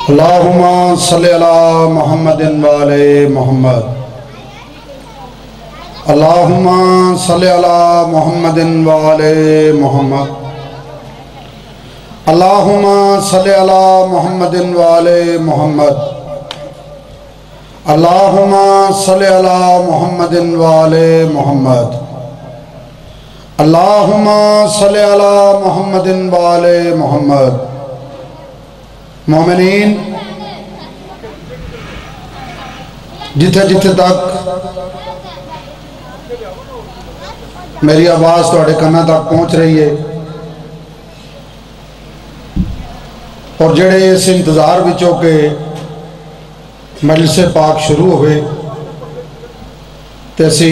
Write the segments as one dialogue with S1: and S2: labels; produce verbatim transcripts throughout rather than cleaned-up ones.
S1: اللہم صلی علی محمد وعلی محمد اللہم صلی علی محمد وعلی محمد اللہم صلی علی محمد وعلی محمد اللہم صلی علی محمد وعلی محمد اللہم صلی علی محمد وعلی محمد مومنین، جتھے جتھے تک میری آواز تواڈے کاناں تک پہنچ رہی ہے اور جڑے اس انتظار وچوں کہ مجلس پاک شروع ہوئے تے اسی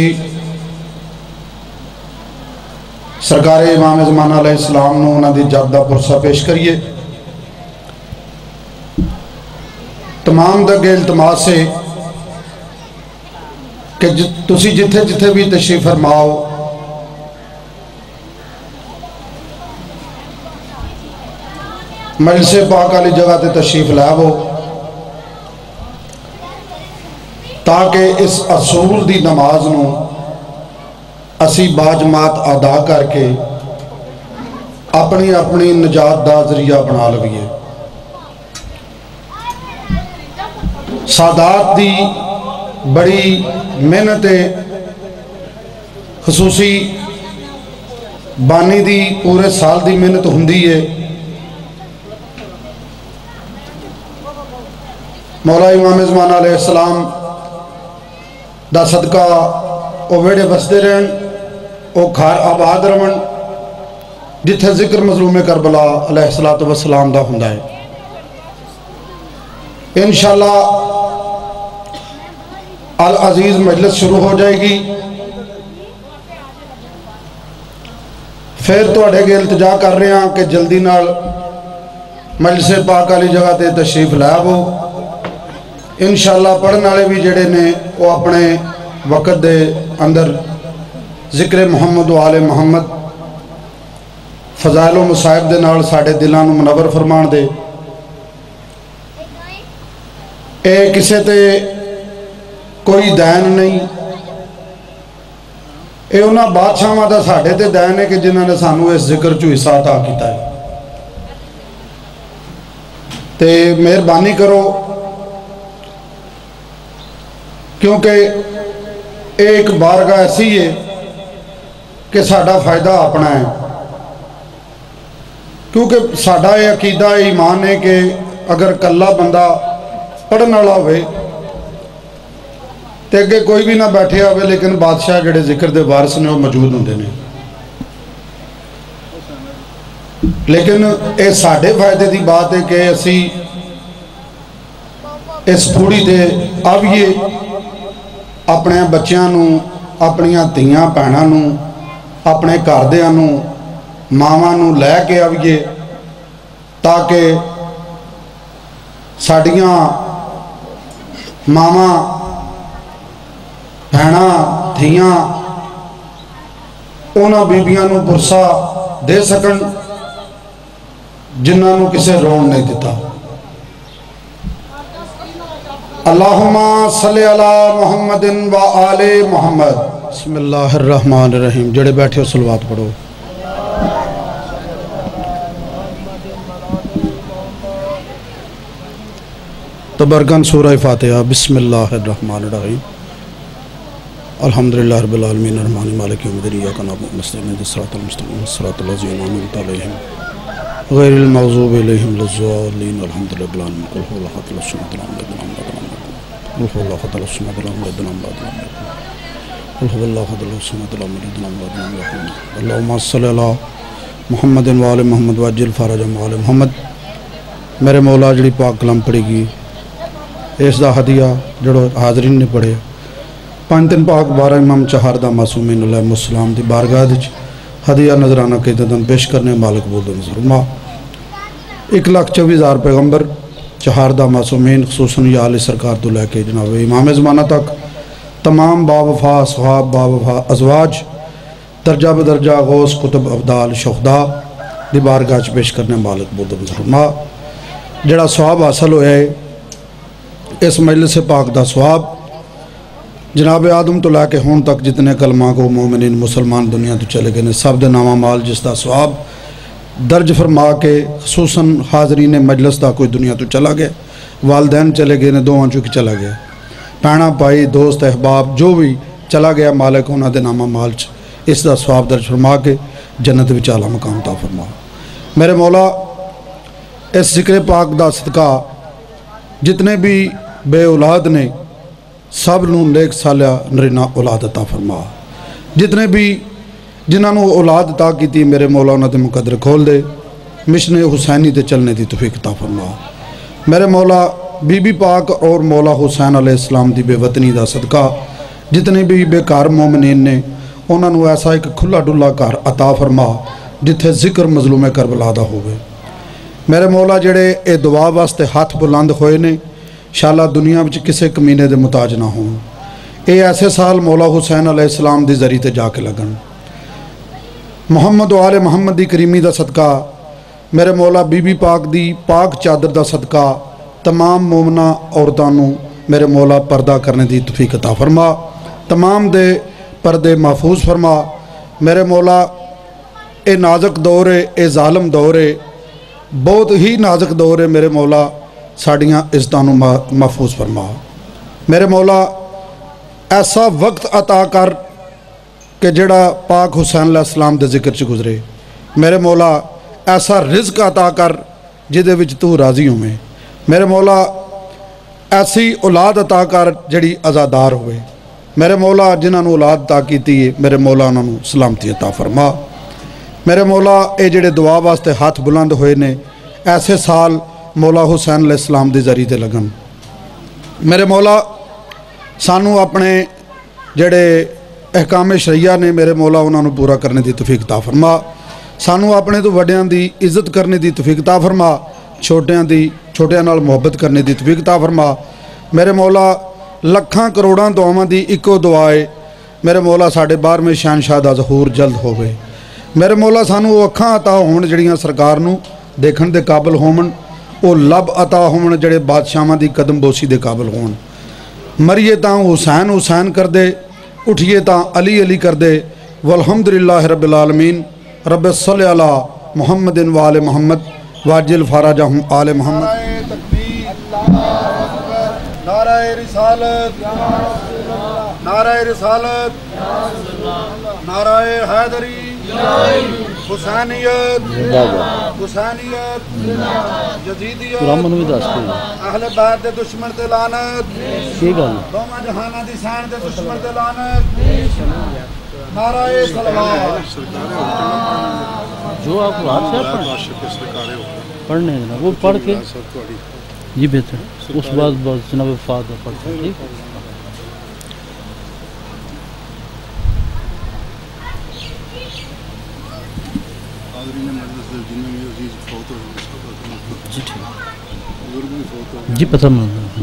S1: سرکار امام زمانہ علیہ السلام نو انہاں دی جد دا پرسہ پیش کریے۔ تمام دگے التماس سے کہ تسی جتھے جتھے بھی تشریف فرماؤ مجلس پاک والی جگہ تے تشریف لاؤ تاکہ اس اصول دی نماز نو اسی باجماعت ادا کر کے اپنی اپنی نجات دا ذریعہ بنا لویے۔ سادات دی بڑی محنت خصوصی بانی دی پورے سال دی محنت ہوندی ہے۔ مولا امام زمانہ علیہ السلام دا صدقہ او ویڑے بستے رہن، او گھر آباد رہن جتھے ذکر مظلوم کربلا علیہ السلام دا ہوندا ہے۔ انشاءاللہ العزیز مجلس شروع ہو جائے گی، پھر تو اڑے گے التجا کر رہے ہیں کہ جلدی نال مجلس پاک والی جگہ تے تشریف لائے ہو۔ انشاءاللہ پڑھنے والے بھی جڑے نے وہ اپنے وقت دے اندر ذکر محمد و آل محمد فضائل و مصائب دے نال ساڑھے دلان منور فرمان دے۔ اے کسے تے کوئی دین نہیں، اے انہاں بادشاہاں دا ساڑھے تے دین ہے کہ جنہاں نے سانو اس ذکر چو حصہ عطا کیتا ہے۔ تے مہربانی کرو کیونکہ ایک بارگاہ ایسی ہے کہ ساڑھا فائدہ اپنا ہے، کیونکہ ساڑھا یہ عقیدہ ایمان ہے کہ اگر کلہ بندہ پڑھنا والا ہوئے تے کہ کوئی بھی نہ بیٹھے ہوئے لیکن بادشاہ جڑے ذکر دے وارث نے وہ موجود ہوندے نے، لیکن اے ساڑھے فائدے دی بات ہے کہ اسی اس پوڑی دے آئیے اپنے بچیاں نو، اپنیاں تیاں پہناں نو، اپنے گھردیاں نو، ماواں نو لے کے آئیے تاکہ ساڑیاں ماواں بہناں دھیاں اونا بیبیاں نو پرسا دے سکن جنہاں نو کسے رون نہیں دیتا۔ اللہم صلی علی محمد و آل محمد۔ بسم اللہ الرحمن الرحیم۔ جڑے بیٹھے ہو صلوات پڑھو۔ تبرکن سورہ فاتحہ۔ بسم اللہ الرحمن الرحیم۔ الحمدللہ رب العالمین الرحمن مالک یوم الدین ایاک نعبد و نستعین اهدنا الصراط المستقیم صراط الذین انعمت علیہم غیر المغضوب علیہم ولا الضالین الحمدللہ رب العالمین قل هو الله احد الله الصمد لم يلد ولم يولد قل هو الله احد الله الصمد لم يلد ولم يولد قل هو الله احد الله الصمد لم يلد ولم يولد اللهم صل على محمد وآل محمد وعجل فرج آل محمد۔ میرے مولا جڑی پاک کلام پڑھی گی اس دا ہدیہ جڑو حاضرین نے پڑھے پانچ دن پاک بارہ امام چہار دا معصومین علیہ السلام دی بارگاہ دچ ہدیہ نظرانہ قیدتاً پیش کرنے مالک بولد نظر ما ایک لاکھ چوبی ہزار پیغمبر چہار دا معصومین خصوصاً یا علی سرکار تو لے کے جناب امام زمانہ تک تمام باوفا صحاب باوفا ازواج درجہ بدرجہ غوث قطب ابدال شہداء دی بارگاہ پیش کرنے مالک بولد نظر ما جڑا سواب حاصل ہویا ہے اس مجلس پاک دا سواب جناب آدم تو لے کے ہون تک جتنے کلمہ کو مومنین مسلمان دنیا تو چلے گئے سب دے نامہ مال جس دا سواب درج فرما کے خصوصاً حاضرین مجلس دا کوئی دنیا تو چلا گیا، والدین چلے گئے نے دو آنچوں کی چلا گیا، پہنا پائی دوست احباب جو بھی چلا گیا مالک ہونا دے نامہ مال چ اس دا سواب درج فرما کے جنت وچ اعلیٰ مقام عطا فرما۔ میرے مولا اس ذکر پاک دا صدقہ جتنے بھی بے اولاد نے سب نوں نیک صالح نرینہ اولاد عطا فرما، جتنے بھی جنہاں نوں اولاد عطا کیتی میرے مولا انہاں دے مقدر کھول دے، مشن حسینی تے چلنے دی توفیق عطا فرما۔ میرے مولا بی بی پاک اور مولا حسین علیہ السلام دی بے وطنی دا صدقہ جتنے بھی بیکار مومنین نے انہاں نوں ایسا ایک کھلا ڈلا گھر عطا فرما جتھے ذکر مظلوم کربلا دا ہوئے۔ میرے مولا جڑے اے دعا واسطے ہاتھ بلند ہوئے نے انشاءاللہ دنیا وچ کسے کمینے دے محتاج نہ ہوں، اے ایسے سال مولا حسین علیہ السلام دی ذریعے تے جا کے لگن۔ محمد و آل محمد دی کریمی دا صدقہ میرے مولا بی بی پاک دی پاک چادر دا صدقہ تمام مومنہ عورتاں نوں میرے مولا پردہ کرنے دی توفیق عطا فرما، تمام دے پردے محفوظ فرما۔ میرے مولا اے نازک دور ہے، اے ظالم دور ہے، بہت ہی نازک دور ہے میرے مولا، ساڑیاں عزتاں نوں محفوظ فرما۔ میرے مولا ایسا وقت عطا کر کہ جڑا پاک حسین علیہ السلام دے ذکر چ گزرے، میرے مولا ایسا رزق عطا کر جدے وچ تو راضی ہوئے، میرے مولا ایسی اولاد عطا کر جڑی عزادار ہوئے، میرے مولا جنہاں نوں اولاد عطا کیتی ہے میرے مولا انہاں نوں سلامتی عطا فرما۔ میرے مولا اے جڑے دعا واسطے ہاتھ بلند ہوئے نے ایسے سال مولا حسین علیہ السلام دی ذریعے تے لگن۔ میرے مولا سانو اپنے جڑے احکام شریعہ نے میرے مولا انہاں نوں پورا کرنے دی توفیق عطا فرما، سانو اپنے تو وڈیاں دی عزت کرنے دی توفیق عطا فرما، چھوٹیاں دی چھوٹیاں نال محبت کرنے دی توفیق عطا فرما۔ میرے مولا لکھاں کروڑاں دعاواں دی اکو دعا ہے میرے مولا ساڈے بارہویں شہنشاہ دا ظہور جلد ہوئے۔ میرے مولا سانو وہ اکھاں عطا ہون جڑیاں سرکار نوں دیکھن دے قابل ہون، وہ لب عطا ہون جڑے بادشاہاں دی قدم بوسی دے قابل ہون۔ مریے تاں حسین حسین کر دے، اٹھیے تاں علی علی کر دے، والحمدللہ رب العالمین، رب صلی علی محمد و آل محمد واجل فارجہم آل محمد۔ نعرہ رسالت، نعرہ رسالت، نعرہ حیدری، حسینیت، حسینیت، یزیدیت، اہل بیت دے دشمن تے لعنت، دوواں جہاناں دی سین دے دشمن تے لعنت، نعرہ صلوات۔
S2: جو آپ کو ہاتھ سے پڑھنے دینا وہ پڑھ کے جی بہتر اس بعد بعد جناب فاتحہ پڑھتے ہیں۔ ٹھیک جی ٹھیک جی پتہ نہیں۔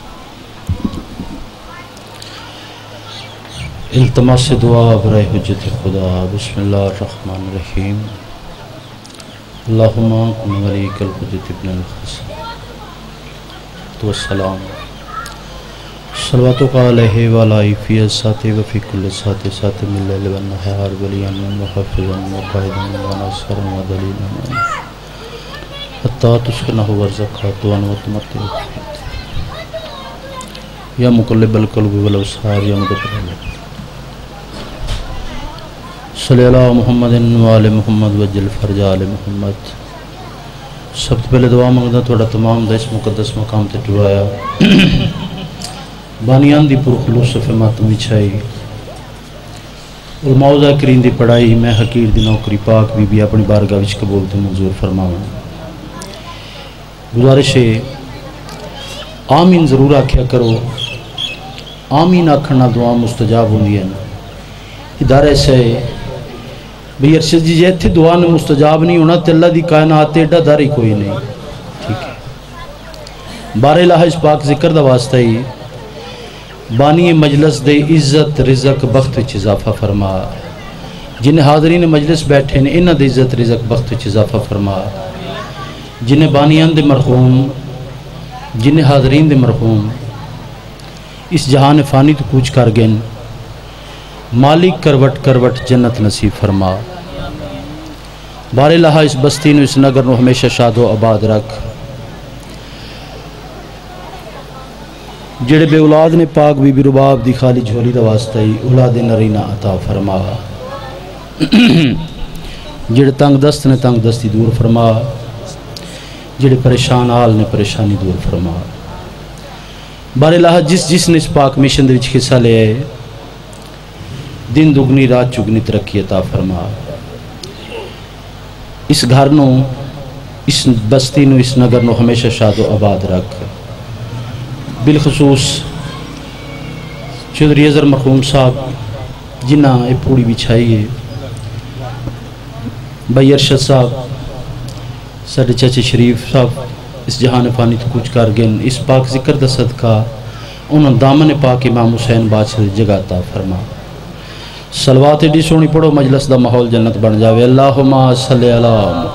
S2: التماس دعا برائے حجت خدا۔ بسم اللہ الرحمن الرحیم۔ اللہم کن ولیک الحجت ابن الحسن والسلام صلواتک علیہ وعلی فی الساتی وفی کل ساتی ساتی من اللیل والنہار ولیان وحفظا وقائدا وناصرا ودلیلا حتی تسکنہ ورزقہ توان وتمتع یا مقلب القلوب والابصار یا مدبر الامور صلی اللہ محمد وآل محمد وجل فرج آل محمد۔ سب تو پہلے دعا مانگدا تھوڑا تمام دا اس مقدس مقام تے ٹرایا بانیان دی پرخلوص صفحہ ماتم بچھائی علماء ذاکرین دی پڑھائی میں حقیر دی نوکری پاک بی بی اپنی بارگاہ وچ قبول تے منظور فرماواں۔ گزارش ہے آمین ضرور آکھیا کرو، آمین آکھن نال دعا مستجاب ہوندی ہے۔ ادارے سے بھئی ارشد جی جیتھے دعا نے مستجاب نہیں ہونا تے اللہ دی کائنات ایڈا داری کوئی نہیں۔ ٹھیک ہے بارے الہ اس پاک ذکر دا واسطہ ہی بانی مجلس دے عزت رزق بخت وچ اضافہ فرما، جن حاضرین مجلس بیٹھے نے انہاں دے عزت رزق بخت وچ اضافہ فرما، جنہیں بانیان دے مرحوم جنہیں حاضرین دے مرحوم اس جہان فانی تو کوچ کر گئن مالک کروٹ کروٹ جنت نصیب فرما بار الہ اس بستی نو اس نگر نو ہمیشہ شاد و آباد رکھ جڑے بے اولاد نے پاک بی بی رباب دی خالی جھولی دا واسطہ ہی اولاد نرینہ عطا فرما جڑے تنگ دست نے تنگ دستی دور فرما جڑے پریشان حال نے پریشانی دور فرما بار الہ جس جس نے اس پاک مشن دے وچ حصہ لے دن دگنی رات چگنی ترقی عطا فرما اس گھر نو اس بستی نو اس نگر نو ہمیشہ شاد و آباد رکھ بالخصوص چودھری اظہر مرحوم صاحب جنہ یہ پوڑی بچھائی ہے بھائی ارشد صاحب ساڈے چاچے شریف صاحب اس جہان فانی تو کچھ کر گئن اس پاک ذکر دا صدقہ انہوں دامن پاک امام حسین بادشاہ جگہ عطا فرما صلوات ایڈی سونی پڑھو مجلس دا ماحول جنت بن جاوے اللہم صلی اللہ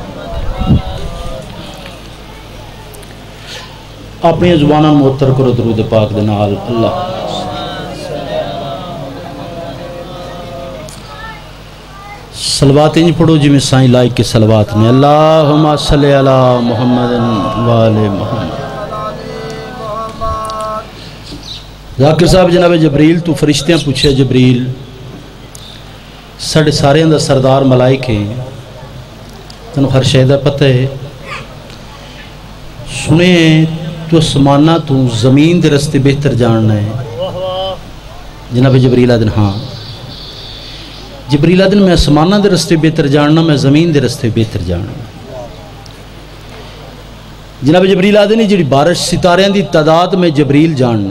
S2: اپنی زبانہ معطر کرو درود پاک دے نال اللہ صلوات انج پڑھو جی میں سائیں لائق کے صلوات نے اللہم صلی اللہ محمد وآل محمد ذاکر صاحب جناب جبریل تو فرشتیاں پوچھے جبریل ساڑھے سارے اندر سردار ملائک ہیں تنو ہر شہدہ پتہ ہے سنیں تو اسمانہ تو زمین دے رستے بہتر جاننا ہے جناب جبریل آدن ہاں جبریل آدن میں اسمانہ دے رستے بہتر جاننا میں زمین دے رستے بہتر جاننا جناب جبریل آدن جڑی بارش ستارے دی تعداد میں جبریل جاننا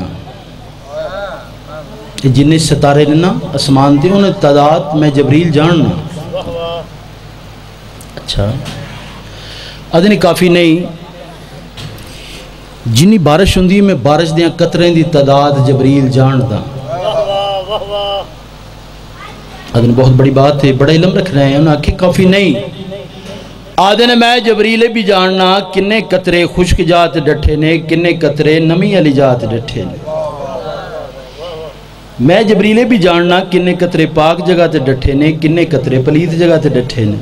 S2: جنہیں ستارے نے نا اسمان دی انہیں تعداد میں جبریل جاننا اچھا آدن کافی نہیں جنی بارش ہوندی میں بارش دیاں قطریں دی تعداد جبریل جاندا آدھے بہت بڑی بات ہے بڑا علم رکھ رہے ہیں انہوں نے آکھے کافی نہیں آدھے نے میں جبریل بھی جاننا کنے قطرے خشک جات ڈٹھے نے کنے قطرے نمی علی جات ڈٹھے نے میں جبریل بھی جاننا کنے قطرے پاک جگہ تے ڈٹھے نے کنے قطرے پلید جگہ تے ڈٹھے نے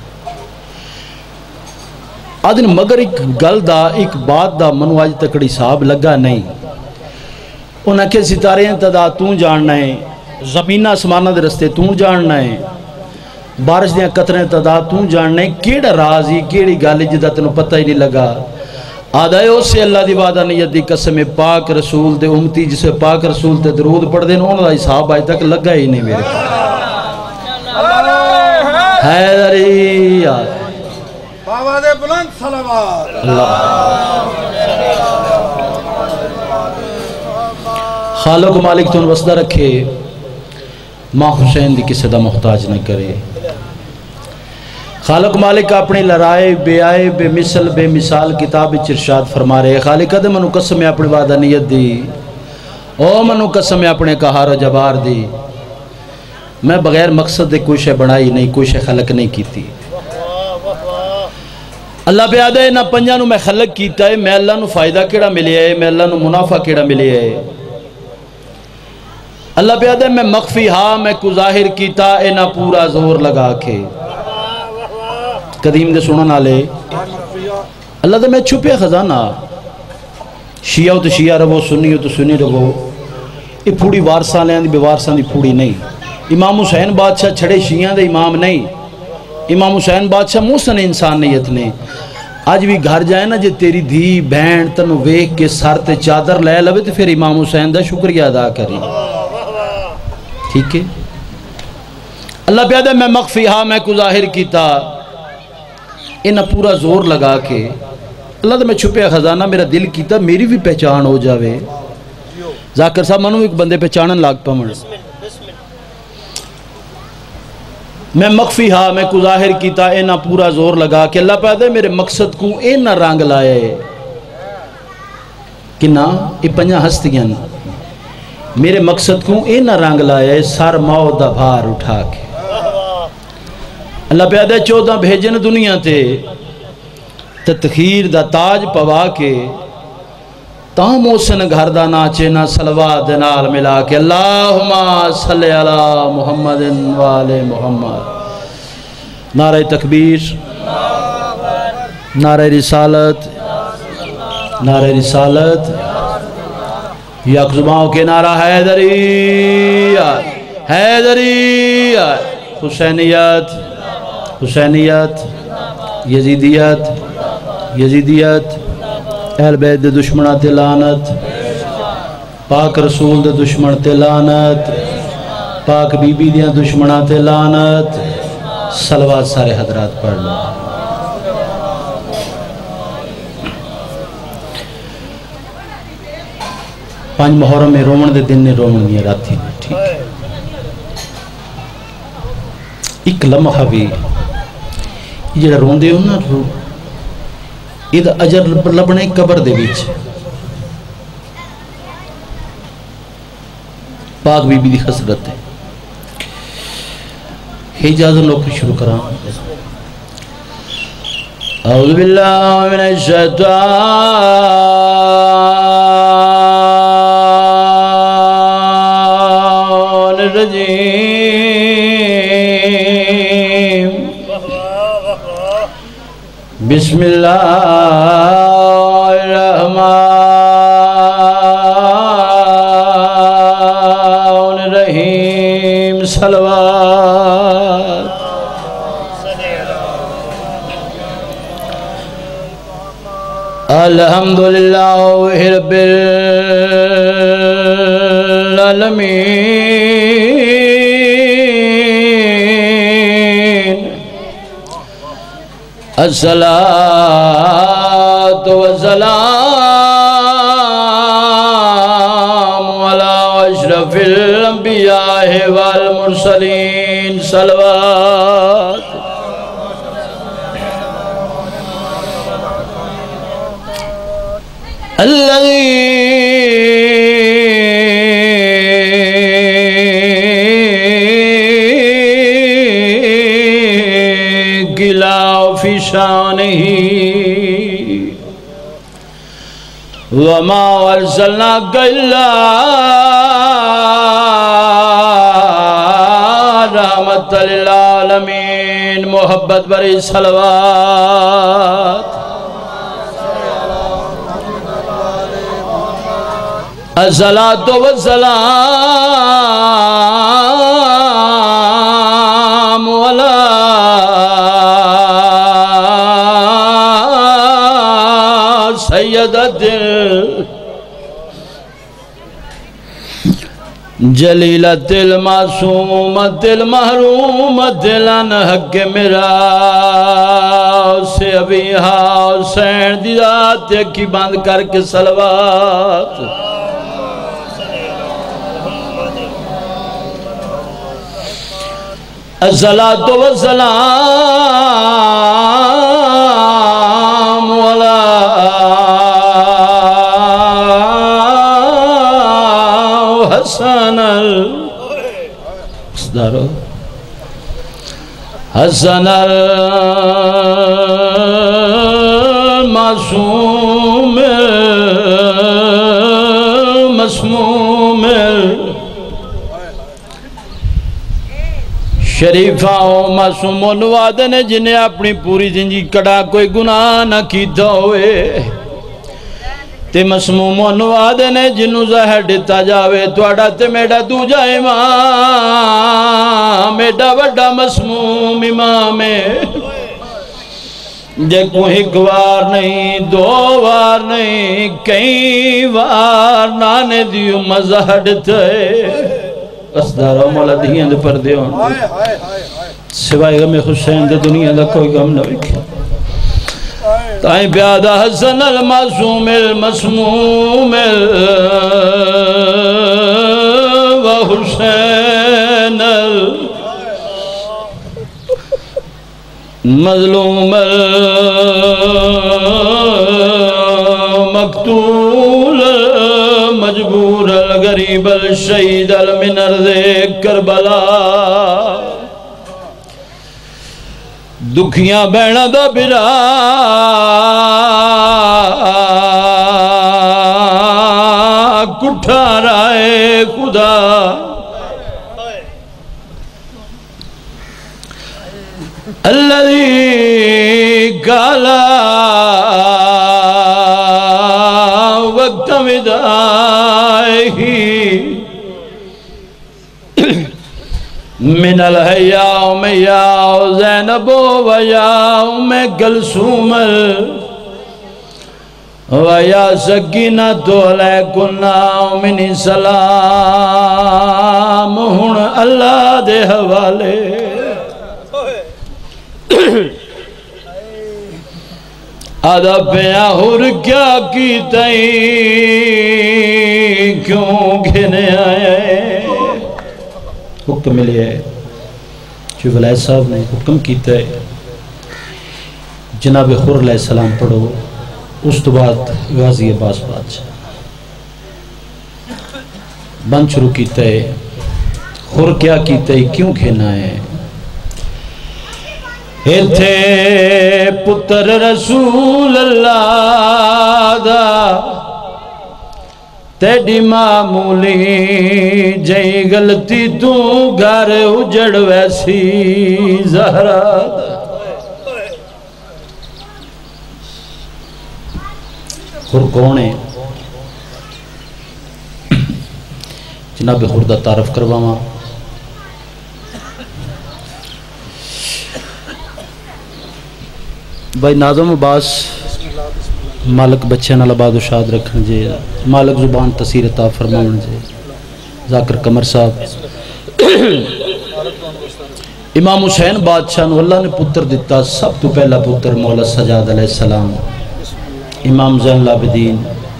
S2: آدھے مگر ایک گل دا ایک بات دا منو آج تکڑی صاحب لگا نہیں انہاں کے ستارے انتدا توں جاننا ہے زمینہ اسمانہ دے رستے توں جاننا ہے بارش دیاں قطریں تعداد توں جاننا ہے کیڑا رازی کیڑی گالی جدہ تنو پتہ ہی نہیں لگا آدھائے اس سے اللہ دی وعدہ نیت دی قسم پاک رسول دے امتی جسے پاک رسول تے درود پڑھ دیں انہوں نے صحابہ آج تک لگا ہی نہیں میرے حیدری آدھے
S3: آواز بلند صلوات
S2: خالق و مالک تون وسدہ رکھے ماں حسین دی کسی دا محتاج نہ کرے خالق مالک اپنی لرائے بے آئے بے مثل بے مثال کتاب ارشاد فرما رہے خالق دے منو قسم میں اپنی وعدہ نیت دی او منو قسم میں اپنے کہار و جبار دی میں بغیر مقصد دے کوئی شے بنائی نہیں کوئی شے خلق نہیں کیتی اللہ پہ آدھے نہ پنجا نو میں خلق کیتا ہے میں اللہ نو فائدہ کیڑا ملے ہے میں اللہ نو منافع کیڑا ملے ہے اللہ پہ آدھے میں مخفی ہاں میں کو ظاہر کیتا اے نہ پورا زور لگا کے قدیم دے سنن آلے اللہ دے میں چھپے خزانہ شیعہ تو شیعہ رہو سنی تو سنی رہو یہ پھوڑی وارساں لیں دی بے وارساں دی پھوڑی نہیں امام حسین بادشاہ چھڑے شیعہ دے امام نہیں امام حسین بادشاہ موسن انسان نیت نے آج بھی گھر جائے نا جے تیری دھی بہن تنو ویک کے سر تے چادر لے لوے تو پھر امام حسین دا شکریہ ادا کری ٹھیک ہے اللہ پیادہ میں مخفی ہاں میں کو ظاہر کیتا انہا پورا زور لگا کے اللہ دے میں چھپے خزانہ میرا دل کیتا میری بھی پہچان ہو جاوے ذاکر صاحب منو ایک بندے پہچانن لاگ پا مڑ میں مخفی ہاں میں کو ظاہر کیتا اینا پورا زور لگا کہ اللہ پیدا میرے مقصد کو اینا رنگ لائے کہ نا ای پنجا ہستیاں میرے مقصد کو اینا رنگ لائے سار ماؤ دا بھار اٹھا کے اللہ پیدا چودہ بھیجن دنیا تے تتخیر دا تاج پوا کے تاہم حسن گھر دا ناچے نا صلوات نال ملا کے اللہم صلی علی محمد والے محمد۔ نعرہ تکبیر، نعرہ رسالت، نعرہ رسالت، یک زباؤں کے نعرہ حیدریت، حیدریت، حسینیت، حسینیت، یزیدیت، یزیدیت، اہل بیت دے دشمنہ تے لعنت، پاک رسول دے دشمن تے لعنت، پاک بی بی دیاں دشمنہ تے لعنت۔ صلوات سارے حضرات پڑھ لو۔ پانچ محرم میں رومن دے دن نے رومن دیا راتی نے، ٹھیک ہے۔ ایک لمحہ بھی یہ جڑا رون دے ہو نا رو یہ اجر لبنے قبر دے بیچ پاک بی بی دی خسرت ہے۔ اجازت لوگ شروع کرام۔ اعوذ باللہ من الشیطان الرجیم، بسم اللہ الرحمن الرحیم، صلوات۔ الحمدللہ رب العالمین، الصلاة والسلام علی اشرف الانبیاء والمرسلین، صلوات۔ الذي قلا في شانه وما أرسلناك إلا رحمة للعالمين، محبت بری صلوات۔ الصلاة والسلام على سيدة جلیلة المعصومة المحرومة لن حق میرا سے ابیہا حسین دی ذات کی بند کر کے صلوات۔ الصلاة والسلام على حسن الصدر حسن المعصوم المسموم شریفہ و معصوم نواد نے جنہیں اپنی پوری زندگی کڑا کوئی گناہ نہ کیتا ہوئے، تے مسموم نواد نے جنہوں زہر دیتا جاوے توڑا تے میڈا دو جائے امام، میڈا وڈا مسموم امام ہے، جے کوئی ایک وار نہیں، دو وار نہیں، کئی وار نانے دیو مزہر دیتا ہے۔ اسدارہ مولا دھیاں دے پر دے ہوں سوائے غم حسین دے دنیا دا کوئی غم نہ رکھے۔ تائیں پیادہ حسن المعصوم المسموم و حسین المظلوم المقتول مجبور الغریب الشہید المن ارض کربلا، دکھیاں بہنا دا برا کٹھا رائے خدا الذي قال وقت ودائه من الحياء میں یا زینب و یا میں کلثوم و یا سکینۃ علیکنا منی سلام ہن اللہ دے حوالے آدھا پیا ہور کیا کی تئی کیوں گھنے آئے حکم ملے ہے جو ولایت صاحب نے حکم کیتا ہے جناب خور علیہ السلام پڑھو اس تو بعد غازی عباس بادشاہ بند شروع کیتا ہے خور کیا کیتا ہے کیوں گھنا ہے ایتھے پتر رسول اللہ دا تیڑی معمولی جئی غلطی تو گھر اجڑ ویسی زہرا دا خور کون ہے جناب خور دا تعارف کرواما بھائی ناظم عباس مالک بچے نال آباد و شاد رکھن جے مالک زبان تسیر عطا فرماون جے ذاکر قمر صاحب امام حسین بادشاہ نو اللہ نے پتر دیتا سب تو پہلا پتر مولا سجاد علیہ السلام امام زین العابدین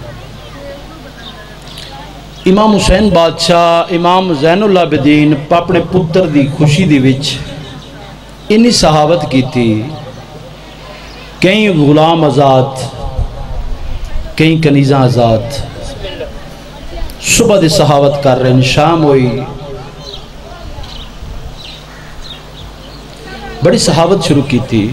S2: امام حسین بادشاہ امام زین العابدین اپنے پتر دی خوشی دی وچ انی صحابت کی تھی کئی غلام آزاد کئی کنیزاں آزاد صبح دے صحابت کر رہے ہیں شام ہوئی بڑی صحابت شروع کی تھی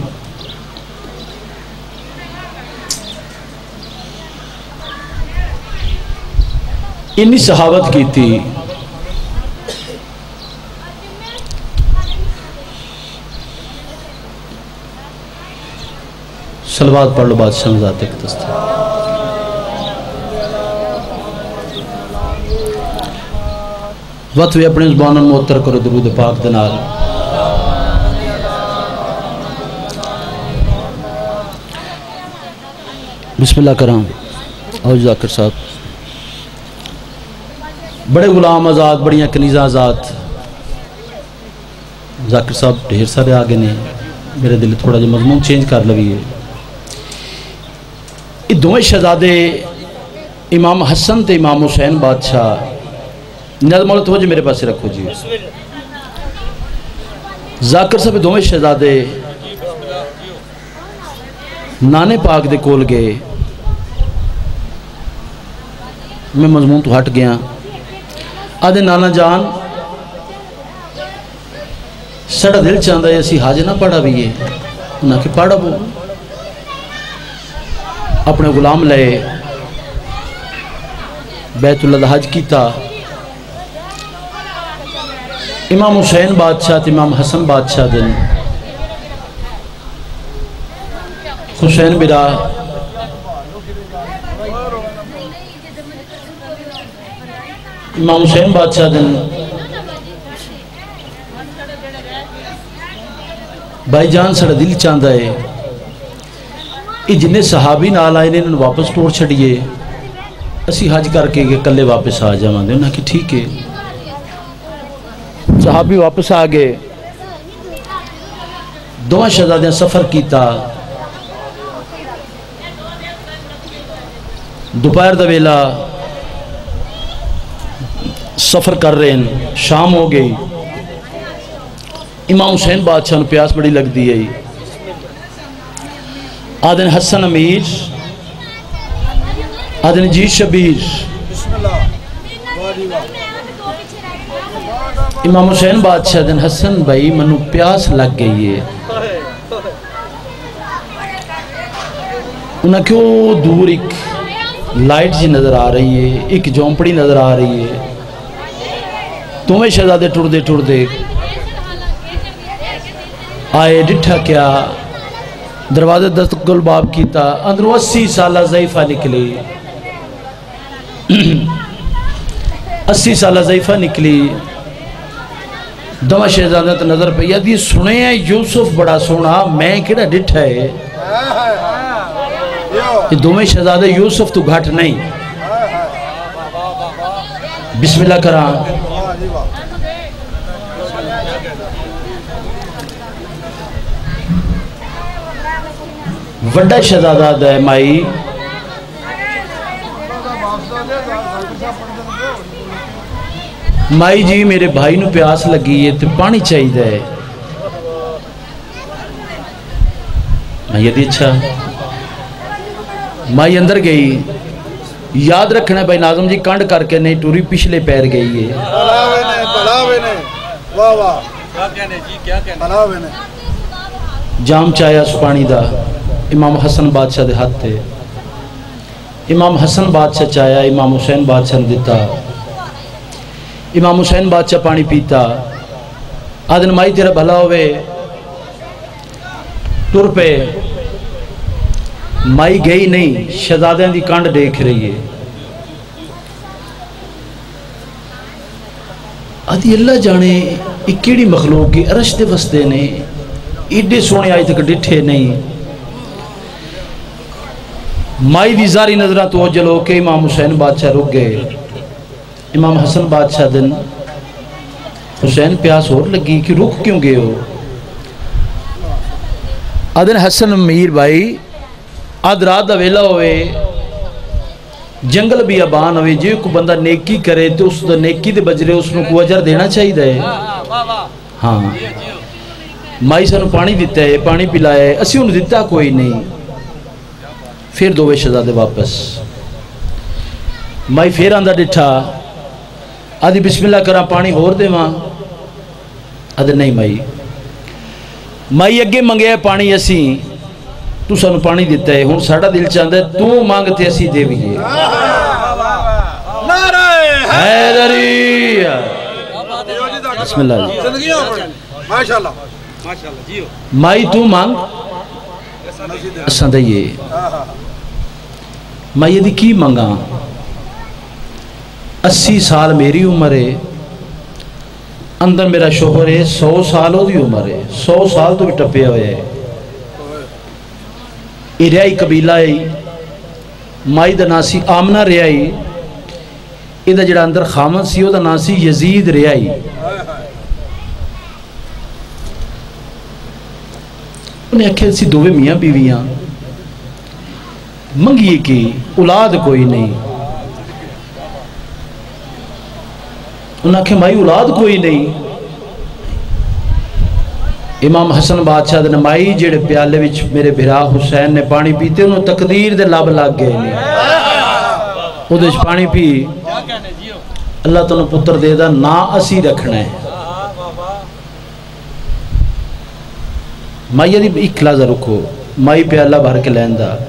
S2: انی صحابت کی تھی صلوات پڑھ لو بادشاہ ذات اقدس تھا وقت بھی اپنے زبانوں معطر کرو درود پاک دنال بسم اللہ کرام آؤ ذاکر صاحب بڑے غلام آزاد بڑیاں کنیزاں آزاد ذاکر صاحب ڈھیر سارے آگے نے میرے دل تھوڑا جو مضمون چینج کر لوی ہے یہ دوئے شہزادے امام حسن تے امام حسین بادشاہ نیاز مولا توجہ میرے پاس رکھو جی ذاکر صاحب دوئے شہزادے نانے پاک دے کول گئے میں مضمون تو ہٹ گیا آدھے نانا جان سڑا دل چاندہ ہے اسی حاج نہ پڑھا بھی ہے نہ کہ پڑھا وہ اپنے غلام لے بیت اللہ حج کی تا امام حسین بادشاہ امام حسن بادشاہ دن حسین برا امام حسین بادشاہ دن بھائی جان سڑا دل چاندہ ہے یہ جنہیں صحابی نال آئے نے انہوں واپس ٹوڑ چھڑیے اسی حج کر کے کلے واپس آ جاؤں دے انہوں نے کہ ٹھیک ہے صحابی واپس آگے دو شہزادیاں سفر کیتا دوپہر دا ویلا سفر کر رہے ہیں شام ہو گئی امام حسین بادشاہ نے پیاس بڑی لگ دی ہے آدھن حسن امیر آدھن جی شبیر امام حسین بادشاہ دن حسن بھائی منو پیاس لگ گئی ہے انہیں کیوں دور ایک لائٹ جی نظر آ رہی ہے، ایک جھونپڑی نظر آ رہی ہے. تمہیں شہزادے ٹر دے ٹر دے آئے ڈٹھا کیا دروازے دستگل باب کیتا اندروں اسی سالہ ضعیفہ نکلی اسی سالہ ضعیفہ نکلی. دمہ شہزادہ تو نظر پہ یاد یہ سنے ہیں یوسف بڑا سونا میں کیڑا ڈٹھا ہے. یہ دومیں شہزادہ یوسف تو گھٹ نہیں. بسم اللہ کرام. وڈا شہزادہ دے مائی مائی جی میرے بھائی نو پیاس لگی ہے تو پانی چاہی دے. میں یہ دی اچھا مائی اندر گئی. یاد رکھنا ہے بھائی ناظم جی کانڈ کر کے نہیں ٹوری پچھلے پیر گئی ہے. جام چایا اس پانی دا امام حسن بادشاہ دے ہاتھ تھے. امام حسن بادشاہ چایا امام حسین بادشاہ نے دیتا. امام حسین بادشاہ پانی پیتا. آدھن مائی تیرا بھلا ہوئے ٹر پہ. مائی گئی نہیں شہزادیں دی کانڈ دیکھ رہی ہے. آدھی اللہ جانے ایک کیڑی مخلوق کی عرش دے وستے نے ایڈے سونے آئی تک ڈٹھے نہیں. مائی دی زاری نظرہ تو جلو کہ امام حسین بادشاہ رک گئے. امام حسن بادشاہ دن حسین پیاس اور لگی کہ رک کیوں گئے ہو. آدھن حسن میر بھائی آدھ رات دا ویلا ہوئے جنگل بھی آبان ہوئے جی کو بندہ نیکی کرے تو اس دا نیکی دے بجرے اس نے کو اجر دینا چاہی دے. ہاں مائی سانو پانی دیتا ہے پانی پلائے اسی انہوں دیتا کوئی نہیں. پھر دووے شہزادے واپس. مائی پھر آندہ ڈٹھا آدھی بسم اللہ کرا پانی ہور دے ماں. آدھے نہیں مائی مائی اگے منگے پانی اسی تو سانو پانی دیتا ہے ہون ساڑا دل چاندہ ہے تو مانگتے اسی دے بھی ہے. حیدری بسم اللہ مائی تو مانگ اساں دئیے. مائی یہ دی کی مانگا اسی سال میری عمر ہے اندر میرا شوہر ہے سو سالوں دی عمر ہے سو سال تو بھی ٹپے ہوئے ہے. ریائی قبیلہ ہے مائی دا ناسی آمنہ ریائی ادھا جڑا اندر خامن سی او دا ناسی یزید ریائی. انہیں اکھے سی دووے میاں بیویاں منگیے کی اولاد کوئی نہیں. انہیں اکھے مائی اولاد کوئی نہیں. امام حسن بادشاہ دن مائی جڑے پیالے وچ میرے بھرا حسین نے پانی پیتے انہوں تقدیر دے لب لگ گئے نہیں. او دیش پانی پی اللہ تنہوں پتر دے دا نا اسی رکھنا ہے. مائی دی ایک لازہ رکھو مائی پیالہ بھر کے لین دا.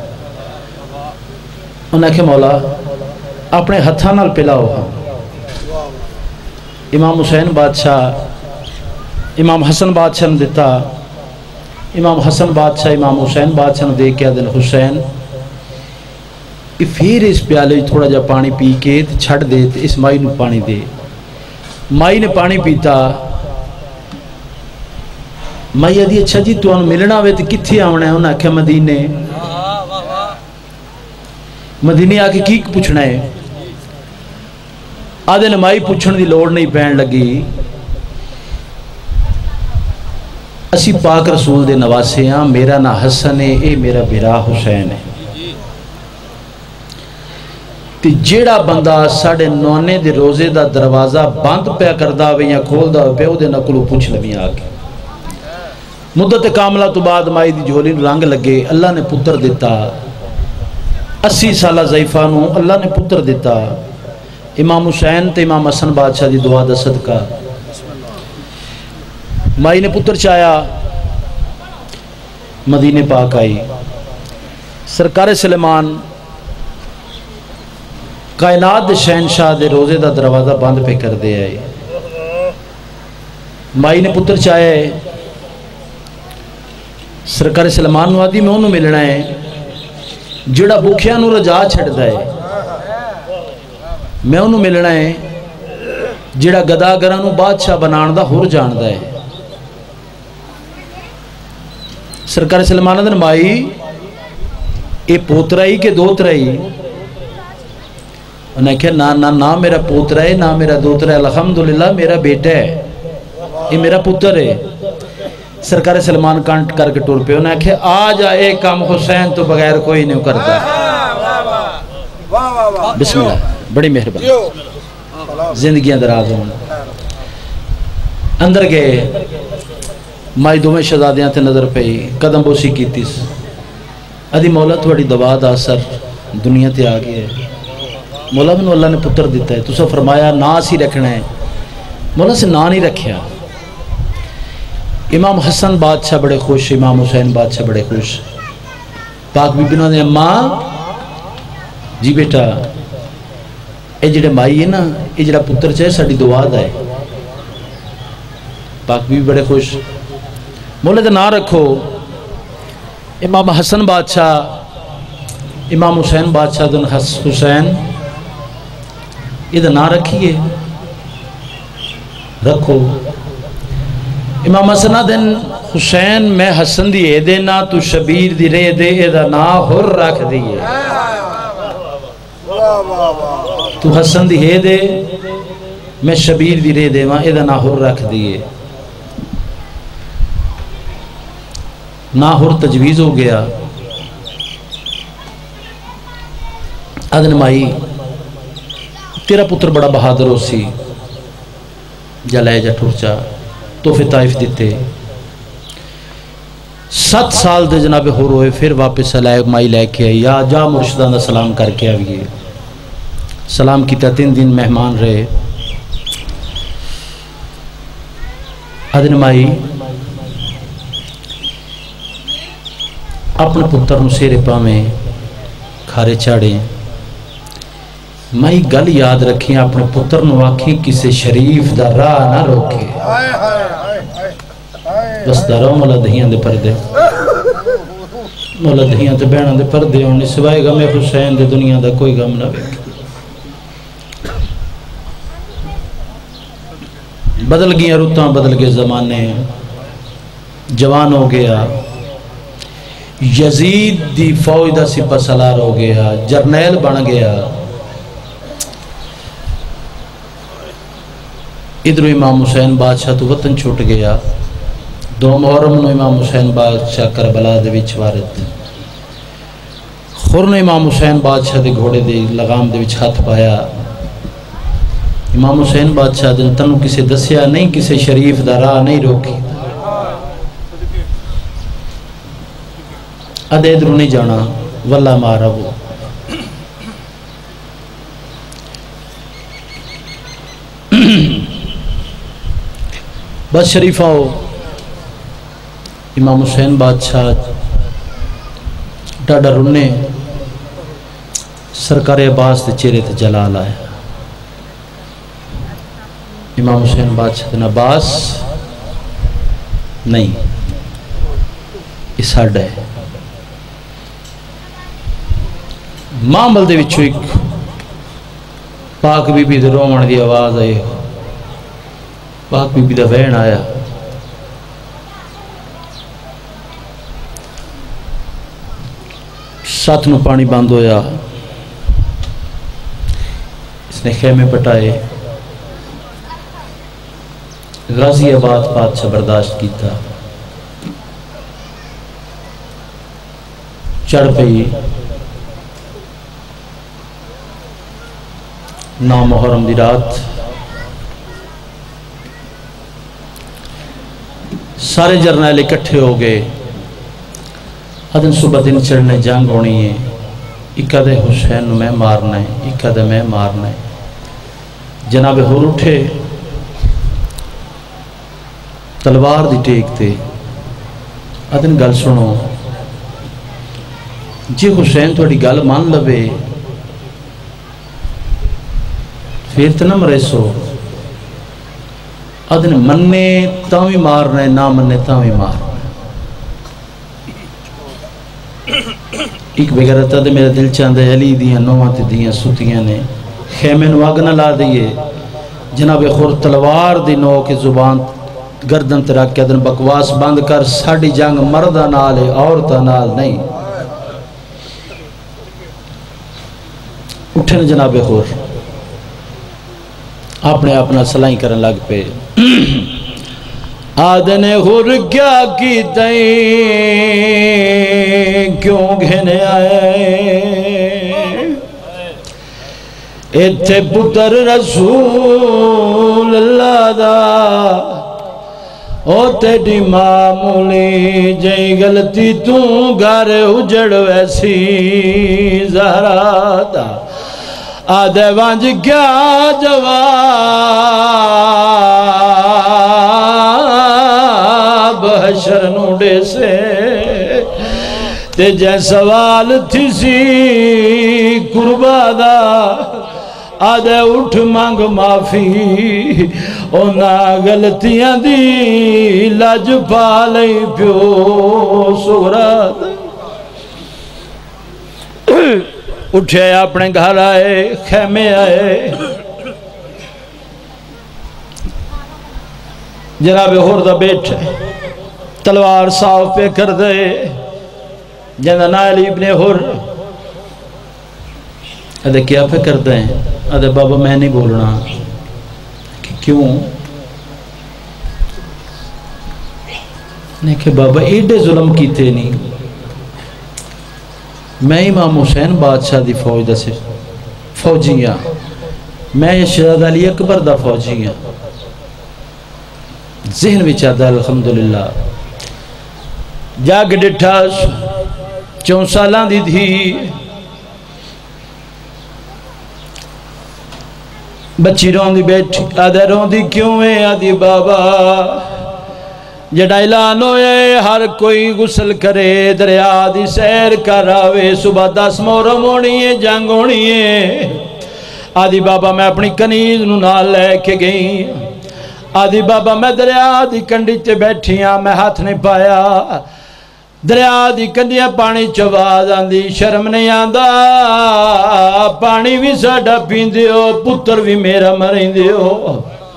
S2: انہیں کہ مولا اپنے ہتھاں نال پلاؤ. امام حسین بادشاہ امام حسن بادشاہ نے دیتا. امام حسن بادشاہ امام حسین بادشاہ نے دے کیا دن حسین پھر اس پیالے تھوڑا جا پانی پی کے چھڑ دے اس مائی نے پانی دے. مائی نے پانی پیتا. مائی آدھی اچھا جی تو انہوں ملنا ہوئے تو کتھی آونا ہے انہوں نے کہا مدینے مدینے آکے کی پوچھنا ہے. آدھے نے مائی پوچھن دی لوڑ نہیں پہن لگی. اسی پاک رسول دے نواسے ہیں میرا نا حسن ہے اے میرا بھرا حسین ہے. تی جیڑا بندہ ساڑھے نونے دے روزے دا دروازہ بند پہ کردہ ہوئے یا کھول دا ہوئے دے نکلو پوچھ لبی آگے. مدت کاملہ تو بعد مائی دی جھولی رنگ لگے اللہ نے پتر دیتا. اسی سالہ ضعیفانوں اللہ نے پتر دیتا. امام حسین تے امام حسن بادشاہ دی دعا دا صدقہ مائی نے پتر چایا. مدینے پاک آئی سرکار سلیمان کائنات دے شہنشاہ دے روزے دا دروازہ بند پہ کر دے آئے. مائی نے پتر چاہے سرکار سلیمان نو آدھی میں انہوں ملنا ہے جڑا بکھیاں نو رجا چھڑ دائے. میں انہوں ملنا ہے جڑا گداگراں نو بادشاہ بنان دا ہور جان دائے. سرکار سلیمان دن مائی اے پوترائی کے دوترائی. انہیں کہا نا نا نا میرا پوترائی نا میرا دوترائی الحمدللہ میرا بیٹا ہے یہ میرا پتر ہے. سرکار سلیمان کانٹ کر کے ٹور پہ انہیں کہا آج آئے کام حسین تو بغیر کوئی نہیں کرتا. بسم اللہ بڑی مہربان زندگیاں دراز ہوں. اندر گئے مائی دو میں شہزادیاں تے نظر پہ قدم بوسی کی تیس ادھی مولا تھوڑی دوا دا اثر دنیا تے آگئے ہے. مولا بنو اللہ نے پتر دیتا ہے تو سا فرمایا نا سی رکھنا ہے. مولا سے نا نہیں رکھیا. امام حسن بادشاہ بڑے خوش امام حسین بادشاہ بڑے خوش. پاک بی بنا دے اماں جی بیٹا اے جڑے مائی ہے نا اے جڑا پتر چاہے ساڑی دعا دا ہے. پاک بی بڑے خوش. مولا دے نا رکھو. امام حسن بادشاہ امام حسین بادشاہ دن حسین یہ نا رکھیے رکھو. امام حسن دن حسین میں حسن دی اے دینا تو شبیر دی رے دے اے دا نا ہر رکھ دیئے. تو حسن دی اے دے میں شبیر دی رے دے وہاں اے دا نا ہر رکھ دیئے. نا ہر تجویز ہو گیا. آدن مائی تیرا پتر بڑا بہادر ہو سی جلائے جا ٹھرچا توفے طائف دیتے. سات سال دے جناب ہو روئے پھر واپس لائے مائی لے کے آئی یا جا مرشدان دا سلام کر کے آئیے. سلام کیتا تین دن مہمان رہے. آدن مائی اپنے پتر نو سیرے پا میں کھارے چاڑیں. مائی گل یاد رکھیں اپنے پتر نو آکھیں کسے شریف دا راہ نہ روکے. بس دارو مولا دہیاں دے پردے مولا دہیاں دے بینہ دے پردے ہونے سوائے غم حسین دے دنیا دا کوئی غم نہ بیک. بدل گیا رتاں بدل گئے زمانے جوان ہو گیا. یزید دی فوج دا سپہ سالار ہو گیا جرنیل بن گیا. ادھر امام حسین بادشاہ تو وطن چھوٹ گیا. دو محرم نو امام حسین بادشاہ کربلا دے وچ وارد. خور نے امام حسین بادشاہ دے گھوڑے دے لغام دے وچ ہاتھ پایا. امام حسین بادشاہ دن تنو کسے دسیا نہیں کسے شریف دا راہ نہیں روکی. ادھے ادھر نہیں جانا واللہ مارا وہ. بس شریف آؤ. امام حسین بادشاہ ڈاڈا رنے سرکار عباس دے چہرے تے جلال آیا. امام حسین بادشاہ دن عباس نہیں اس ہڈ ہے. معامل دے وچوں ایک پاک بی بی دے رومن دی آواز آئی. پاک بی بی دا وین آیا. ساتھ نو پانی باندھ ہویا. اس نے خیمے پٹائے. غازی آباد بادشاہ برداشت کیتا. چڑھ پئی نو محرم دی رات. سارے جرنیل اکٹھے ہو گئے. ادن صبح دن چڑھنے جنگ ہونی ہے. اکا دے حسین میں مارنا ہے اکا دے میں مارنا ہے. جناب ہور اٹھے تلوار دی ٹیک تے. ادن گل سنو جی حسین تھوڑی گل مان لوے پھر تو نہ مرے سو ادن مننے تاوی مارنا ہے نہ مننے تاوی مارنا ایک بغیرتا دے میرا دل چاندے علی دیاں نوات دیاں ستیاں نے خیمے نواگ نہ لا دیئے جناب خور تلوار دی نو کے زبان گردن ترک کے ادن بکواس بند کر ساڑی جنگ مردہ نال ہے عورتہ نال نہیں اٹھن جناب خور اپنے اپنا سلائی کرن لگ پہ آدن خور کیا کی تئیں کیوں گھنے آئے ایتھے پتر رسول اللہ دا او تیڑی معمولی جئی غلطی تو گھر اجڑ ویسی زہرا دا آدھے وانج کیا جواب حشر نوڑے سے تے جے سوال تھی سی قربا دا آدھے اٹھ مانگ معافی اونا غلطیاں دی لج پالئی پیو سغرات اٹھے اپنے گھر آئے خیمے آئے جناب خوردہ بیٹھے تلوار صاف پہ کر دے جنہ نائل ابن خور ادھے کیا پہ کر دیں ادھے بابا میں نہیں بولنا کہ کیوں نہیں کہ بابا ایڈے ظلم کیتے نہیں میں امام حسین بادشاہ دی فوج دا سے فوجی ہاں میں یہ شہزادہ علی اکبر دا فوجی ہاں ذہن بھی چاہتا ہے الحمدللہ جاگ ڈٹھا چون سالان دی تھی بچی رون دی بیٹھ آدھے رون دی کیوں ہے آدھی بابا جڑا اعلان ہوئے ہر کوئی غسل کرے دریا دی سیر کر آوے صبح دس محرم ہونی ہے جنگ ہونی ہے آدھی بابا میں اپنی کنیز نو نال لے کے گئی آدھی بابا میں دریا دی کنڈی تے بیٹھی ہاں میں ہاتھ نہیں پایا دریا دی کنڈیاں پانی چواز آندی شرم نہیں آندہ پانی بھی ساڑھا پین دیو پتر بھی میرا مرین دیو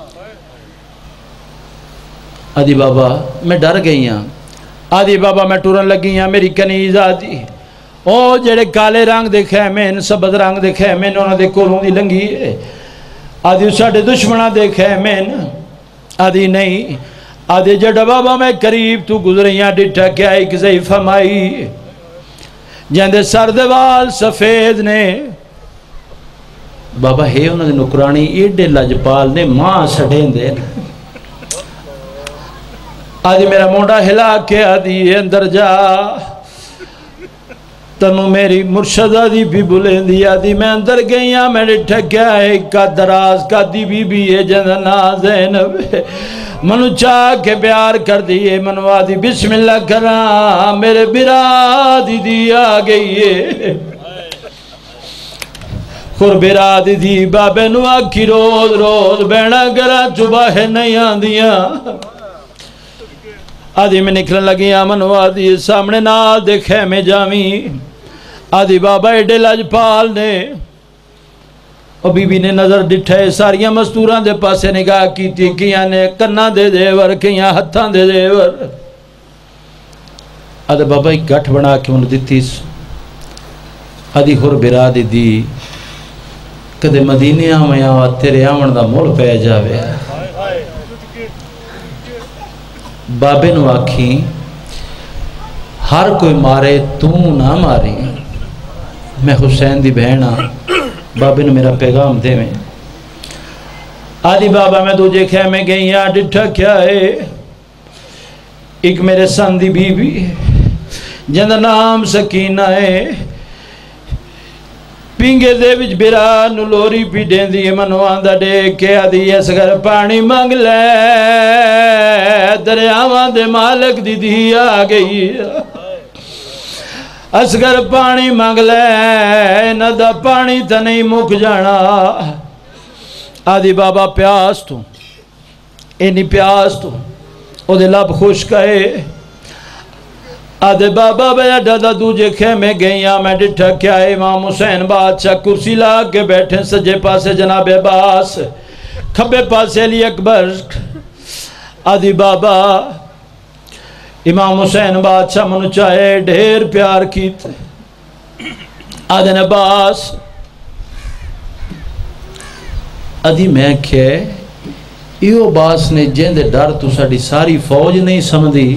S2: آدھی بابا میں ڈر گئی ہاں آدھی بابا میں ٹورن لگی ہاں میری کنیز آدھی او جڑے کالے رنگ دے خیمین سبز رنگ دے خیمین انہوں دے کولوں دی لنگی ہے آدھی ساڑھے دشمنہ دے خیمین آدھی نہیں آدھے جڑا بابا میں قریب تو گزریاں ڈٹھا کیا ایک ضعیف ہمائی جہاں سردوال سفید نے بابا ہے انہوں نے نکرانی ایڈے لجپال نے ماں سڑیں دے آدھی میرا مونڈا ہلا کے آدھی اندر جا تنو میری مرشدہ دی بھی بلیں دی آدھی میں اندر گئیاں میں نے ٹھکیا ایک کا دراز کا دی بھی بھی ہے جنہ زینب منو چاہ کے پیار کر دیئے منو آدھی بسم اللہ کرام میرے برادی دی آگئی ہے خور برادی دی بابے نو آکھی روز روز بینا گرا چباہ نہیں آن دیا آدھی میں نکلن لگی آمنو آدھی سامنے نال دیکھے میں جامی آدھی بابا ایڈے لجپال نے اور بی بی نے نظر ڈٹھے ساریاں مستوراں دے پاسے نگاہ کی تھی کیاں نے کنہ دے دیور کیاں ہتھاں دے دیور آدھے بابا ایک گھٹ بنا کے انہوں دیتی آدھی خور برادی دی کدے مدینے آمیں آوہ تیرے آمن دا مول پہ جاوے بابے نو آکھی ہر کوئی مارے تو نہ ماری میں حسین دی بہنا بابے نو میرا پیغام دے میں آدھی بابا میں تجھے خیمے گئی یہاں ڈٹھا کیا ہے ایک میرے سندی بی بی جندہ نام سکینہ ہے پینگے دے وچ برا نلوری پی دین دی منو آندہ دے کے آدھی اس گھر پانی مانگ لے دریاوان دے مالک دی دی آگئی اصغر پانی مانگ لے ندا پانی تا نہیں مک جانا آدھی بابا پیاس تو اینی پیاس تو او دے لب خوش کہے آدھے بابا بیا ڈادا دوجے خیمے گئیاں میں ڈٹھا کیا امام حسین بادشاہ کرسی لا کے بیٹھے سجے پاسے جناب عباس کھبے پاسے علی اکبر آدھی بابا امام حسین بادشاہ منو چاہے ڈھیر پیار کیتے آدھے عباس آدھی میں کھے ایو باس نے جیندے ڈر تو ساڑی ساری فوج نہیں سمدھی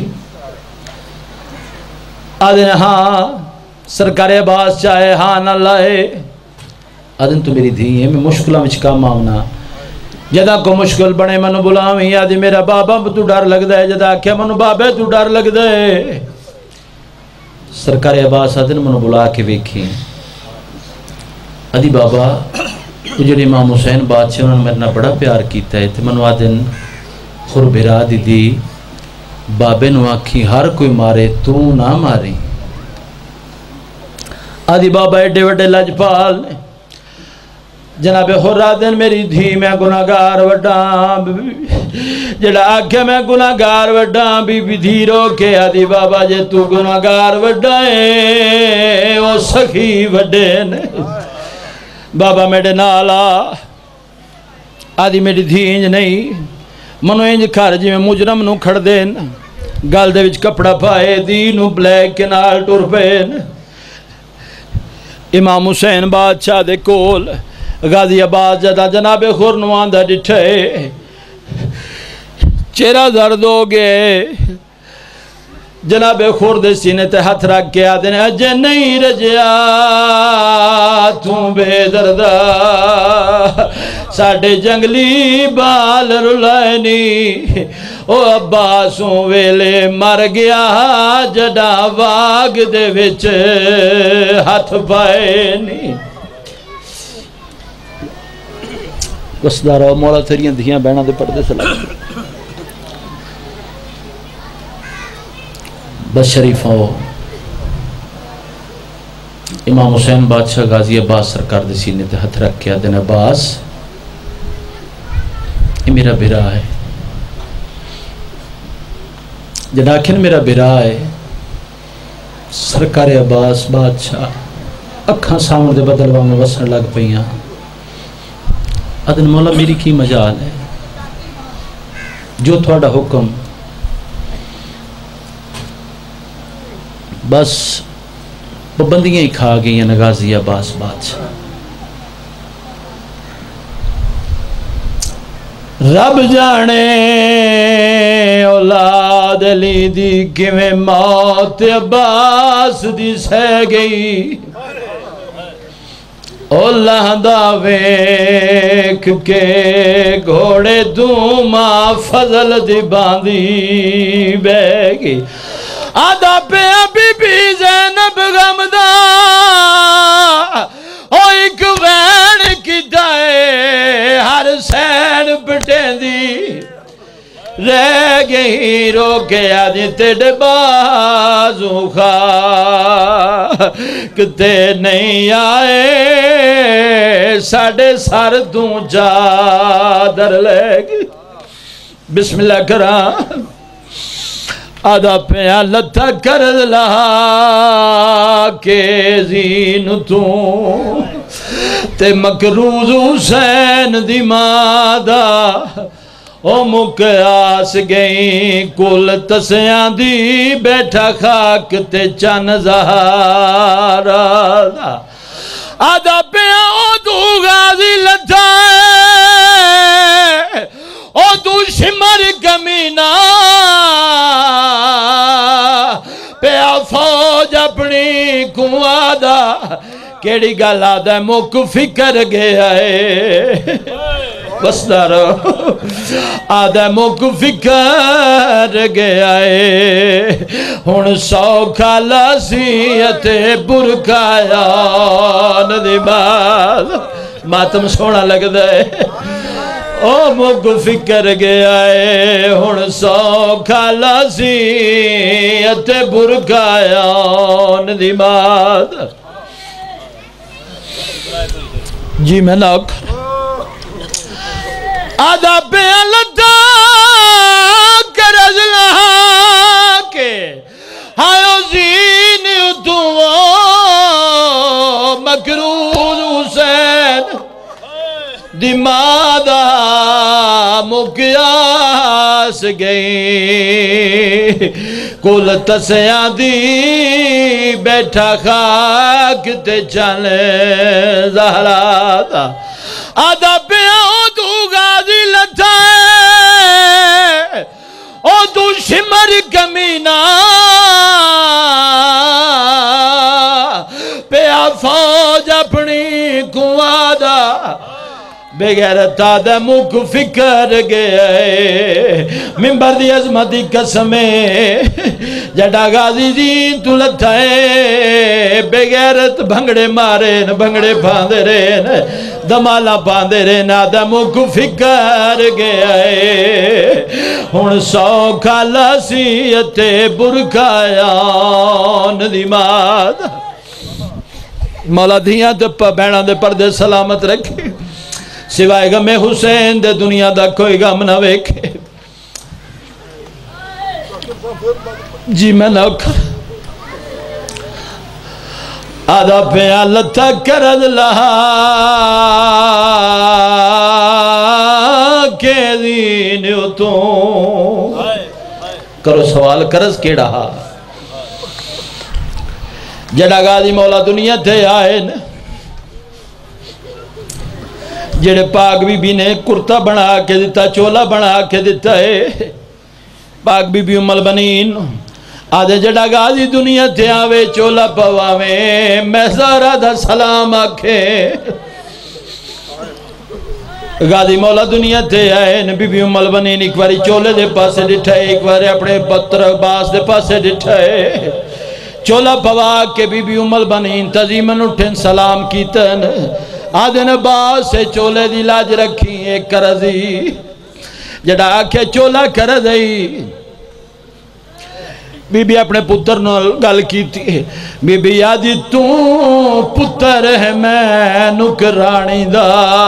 S2: آدھے ہاں سرکار عباس چاہے ہاں نہ لائے آدھے تو میری دھی ہے میں مشکلہ میں چکا ماؤنا جدا کو مشکل بنے منو بلاویں آدھی میرا بابا تو ڈر لگ دے جدا کیا منو بابے تو ڈر لگ دے سرکار عباس آدھے منو بلا کے ویکھیں آدھی بابا جڑے امام حسین بادشاہ انہوں نے میرنا بڑا پیار کیتا ہے تے منو آدھے خور بھرا دی دی بابے نو آکھی ہر کوئی مارے تو نہ مارے آدھی بابا ایڈے وڈے لجپال جناب خرادن میری دھی میں گناہگار وڈاں جڑا آکھے میں گناہگار وڈاں بی بی دھی رو کے آدھی بابا جے تو گناہگار وڈائیں او سخی وڈے نے بابا میرے نالا آدھی میری دھی انج نہیں منو انج کھار جی میں مجرم نو کھڑ دین گال دے وچ کپڑا پائے دی نو بلیک کے نال ٹور پین امام حسین بادشاہ دے کول غازی عباس جدا جناب خورنوان دا ڈٹھے چہرہ درد ہو گئے جناب خور دے سینے تے ہاتھ رکھ کے آدھے نے اجے نہیں رجیا توں بے دردہ ساڑھے جنگلی بال رلائنی او عباسوں ویلے مر گیا جڑا واگ دے وچ ہاتھ پائے نہیں قصدہ رہو مولا تیریاں دھیاں بہنہ دے پردے سلام بس شریفہ ہو امام حسین بادشاہ غازی عباس سرکار دے سینے تے ہتھ رکھ کے آدھے عباس یہ میرا برا ہے جناکن میرا برا ہے سرکار عباس بادشاہ اکھاں سامنے دے بدلوا میں وسن لگ پئیاں آدھن مولا میری کی مجال ہے جو تھوڑا حکم بس پابندیاں ہی کھا گئی ہیں غازی عباس بادشاہ رب جانے اولاد علی دی کیویں موت عباس دی سہ گئی اللہ دا ویکھ کے گھوڑے دوما فضل دی باندھی بہ گئی آدھا پہ بی بی زینب غمدہ او ایک وین کی دائے ہر سین پٹیں دی رہ گئی رو کے آدھی تیڑے بازو خواہ کتے نہیں آئے ساڑھے سار دوں چادر لے گی بسم اللہ کرام آدھا پیا لتھا کرد لہا کے زین تو تے مکروز حسین دی مادہ او مک آس گئی کل تسیاں دی بیٹھا خاک تے چن زہارا آدھا پیا او دو غازی لتھا او دو شمر کمینہ پیا فوج اپنی کمادہ کیڑی گل آدھا مک فکر گیا ہے بس دارو آدھا مک فکر گیا ہے ہن سو کھالا سیت برکایا ندی باز ماتم سونا لگ دے او مک فکر گیا ہے ہن سو کھالا سی اتے برکایا ندی ماد جی میں ناک آدھا پہ لتا کرز لہا کے ہائیو زین اتو مکروز حسین دمادہ مکیاس گئی کل تسیاں دی بیٹھا خاک تے چلے زہراتا آدھا پیاں تو غازی لتا ہے او تو شمر کمینہ پیا فوج اپنی کوادہ بغیرت آدھا مک فکر گئے ممبر دی عظمتی قسمیں جڑا غازی زین تو لتا ہے بغیرت بھنگڑے مارے بھنگڑے پاندے رہے دمالا پاندے رہے آدھا مک فکر گئے ہن سو کھالا سیتے برکایا ندی ماد مولا دھیاں دپا بینہ دے پردے سلامت رکھے سوائے غم حسین دے دنیا دا کوئی غم نہ ویکھے جی میں نہ کر آدھا پیالتا کرد لہا کے دین اتوں کرو سوال کرز کیڑا ہا جڑا غازی مولا دنیا تھے آئے نا جڑے پاک بی بی نے کرتا بنا کے دیتا چولا بنا کے دیتا ہے پاک بی بی ام البنین آدھے جڑا غازی دنیا تھے آوے چولا پواوے محضارہ دا سلام آکھے غازی مولا دنیا تھے آئے بی بی ام البنین ایک باری چولے دے پاسے ڈٹھائے ایک باری اپنے پتر باس دے پاسے ڈٹھائے چولا پوا کے بی بی ام البنین تزیمن اٹھن سلام کیتن آدھن باس سے چولے دی لاج رکھی ایک کرزی جڑا آکھے چولا کرزی بی بی اپنے پتر نو گل کی تھی بی بی یادی تو پتر ہے میں نکرانی دا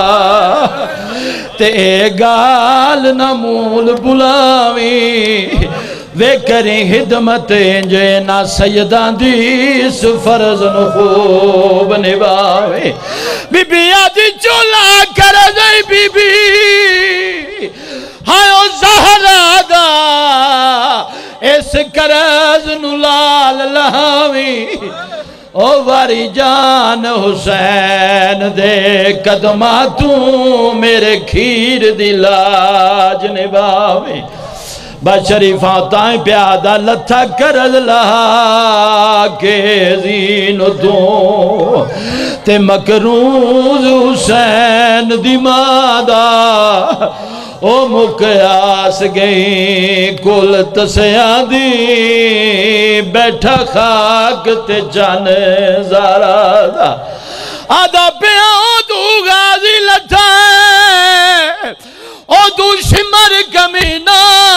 S2: تے گال نمول بلاوی وے کریں خدمتیں جو نا سیدان دیس فرض نو خوب نباوے بی بی آدھی چولا کر دائی بی بی ہائیو زہرہ دا اس کرز نو لال لہاوی او واری جان حسین دے قدمہ تو میرے کھیر دی لاج نباوے با شریفاں تائیں پیادہ لتھا کرد لہا کے زین دوں تے مکروز حسین دی مادہ او مکیاس گئی کل تسیاں دی بیٹھا خاک تے جانے زارہ دا آدھا پیاں تو غازی لتھا ہے او تو شمر کمینہ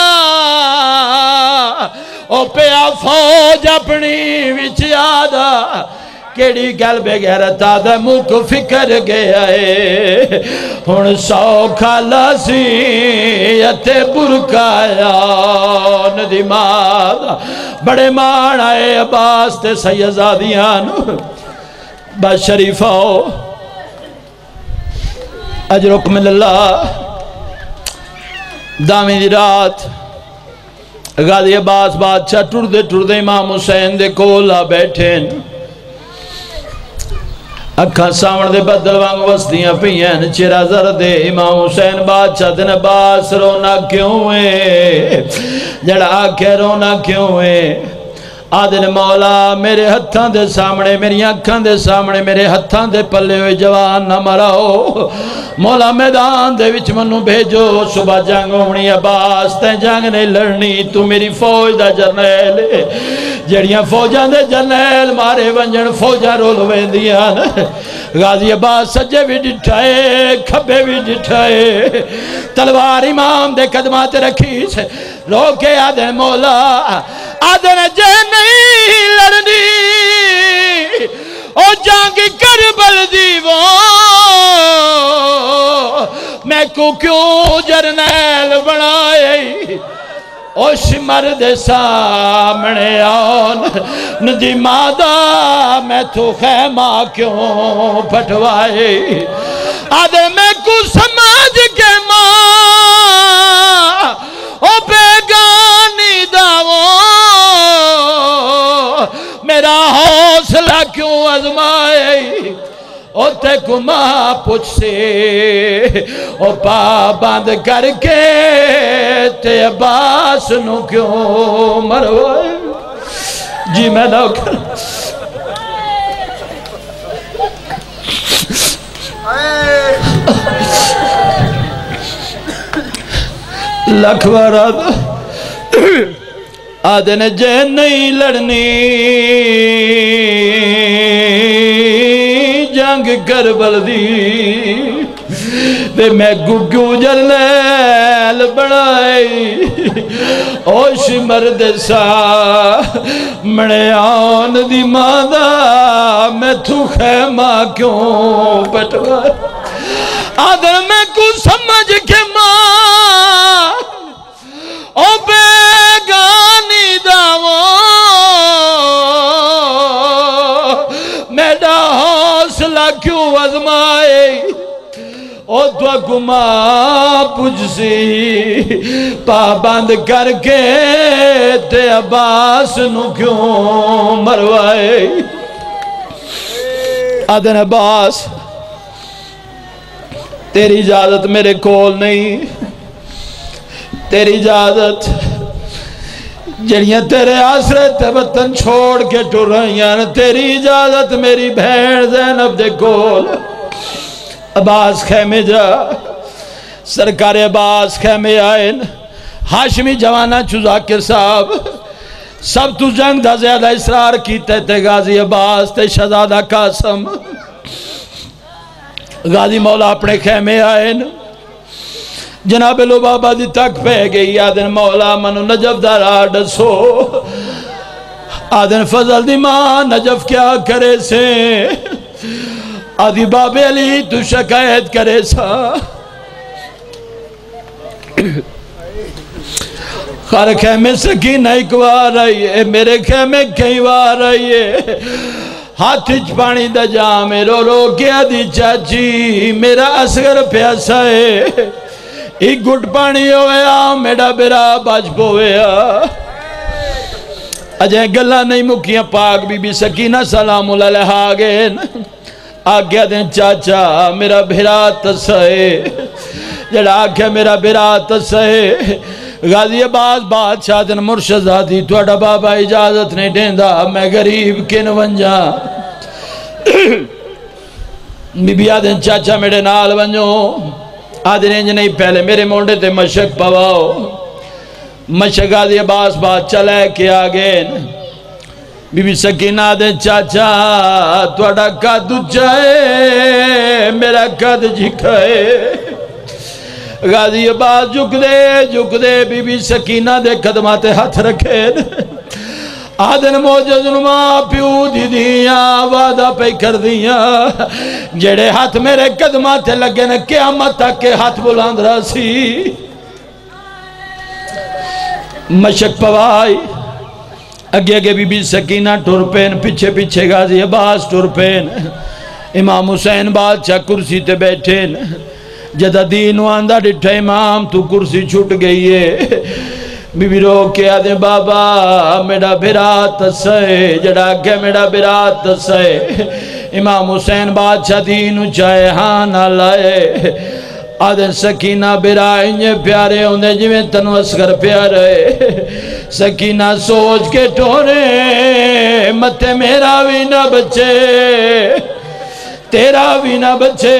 S2: او پیا فوج اپنی وچ آدھا کیڑی گل بغیرت آدھا مک فکر گیا ہے ہن سو کھالا سی اتے برکایا ندی مادا بڑے مان آئے عباس تے سیزادیان بس شریفاؤ اجرکم اللہ دامی دی رات غازی عباس بادشاہ ٹر دے ٹر دے امام حسین دے کولا بیٹھیں اکھا سامن دے بدل وانگ وستیاں پہین چرا زردے امام حسین بادشاہ دن عباس رونا کیوں ہے جڑا آکے رونا کیوں ہے آدھن مولا میرے ہتھاں دے سامنے میری آنکھاں دے سامنے میرے ہتھاں دے پلے ہوئے جوان نہ مراؤ مولا میدان دے وچ منو بھیجو صبح جنگ ہونی عباس تے جنگ نہیں لڑنی تو میری فوج دا جرنیل جڑیاں فوجاں دے جرنیل مارے ونجن فوجاں رول ویندیاں غازی عباس سجے بھی ڈٹھائے کھبے بھی ڈٹھائے تلوار امام دے قدمات رکھی سے رو کے آدھن مولا آدھن جے نہیں لڑنی او جنگ کربل دیوو میں کو کیوں جرنیل بنائے اوش مرد سامنے آن ندی مادہ میں تو خیمہ کیوں پھٹوائے آدھے میں کو سمجھ کے ماں او بیگانی داو میرا حوصلہ کیوں ازمائے او تے کو ماں پوچھ سے او پابند کر کے تے عباس نو کیوں مروائے جی میں نہ کر لکھوارا آدھے نے جے نہیں لڑنی جنگ کربل دی بے میں گگو جرنیل بڑھائی اوش مرد سا مڑے آن دی مادہ میں تو خیمہ کیوں پٹوائے آدھر میں کو سمجھ کے ماں او بیگانی داو میرا حوصلہ کیوں ازمائے او تو گما پوچھ سی پابند کر کے تے عباس نو کیوں مروائے آدھن عباس تیری اجازت میرے کول نہیں تیری اجازت جڑیاں تیرے آسرے تے وطن چھوڑ کے ٹر رہیاں تیری اجازت میری بہن زینب دے کول عباس خیمے جا سرکار عباس خیمے آئین ہاشمی جوانہ چوزاکر صاحب سب تو جنگ دا زیادہ اصرار کیتے تے غازی عباس تے شہزادہ قاسم غازی مولا اپنے خیمے آئین جناب لبابہ دی تک پہ گئی آدھن مولا منو نجف دارا ڈسو آدھن فضل دی ماں نجف کیا کرے سے آدھی باب علی تو شکایت کرے سا خار خیمے سکینہ ایک وار آئیے میرے خیمے کئی وار آئیے ہاتھ پانی دا جامے رو رو کیا دی چاچی میرا اصغر پیاسا ہے ایک گھٹ پانی ہویا میرا بیرا باج پویا اجے گلہ نہیں مکیاں پاک بی بی سکینہ سلام اللہ آگے آگیا دیں چاچا میرا بھیرا تسائے جڑا آگیا میرا بھیرا تسائے غازی عباس بادشاہ دن مرشد آدھی توڑا بابا اجازت نہیں دیندہ میں غریب کن ونجا بی بی آدھیں چاچا میرے نال ونجو آدھیں انج نہیں پہلے میرے مونڈے تے مشک پواؤ مشک غازی عباس بادشاہ لے کے آگئے بی بی سکینہ دے چاچا توڑا قد جائے میرا قد جھکائے غازی عباس جھک دے جھک دے بی بی سکینہ دے قدمات ہاتھ رکھے آدھن موجز نما پیو دی دیاں وعدہ پہ کر دیاں جڑے ہاتھ میرے قدمات لگے نا قیامت تک کے ہاتھ بلاند رہا سی مشک پوائی اگے اگے بی بی سکینہ ٹرپین پیچھے پیچھے غازی عباس ٹرپین امام حسین بادشاہ کرسی تے بیٹھین جدہ دین واندہ ڈٹھا امام تو کرسی چھوٹ گئی ہے بی بی رو کے آدھے بابا میرا برات سے جڑا کہ میرا برات سے امام حسین بادشاہ دین چاہے ہاں نہ لائے آدھے سکینہ برائیں پیارے ہوندے جویں تنو اسگر پیارے سکینہ سوچ کے ٹورے متے میرا بھی نہ بچے تیرا بھی نہ بچے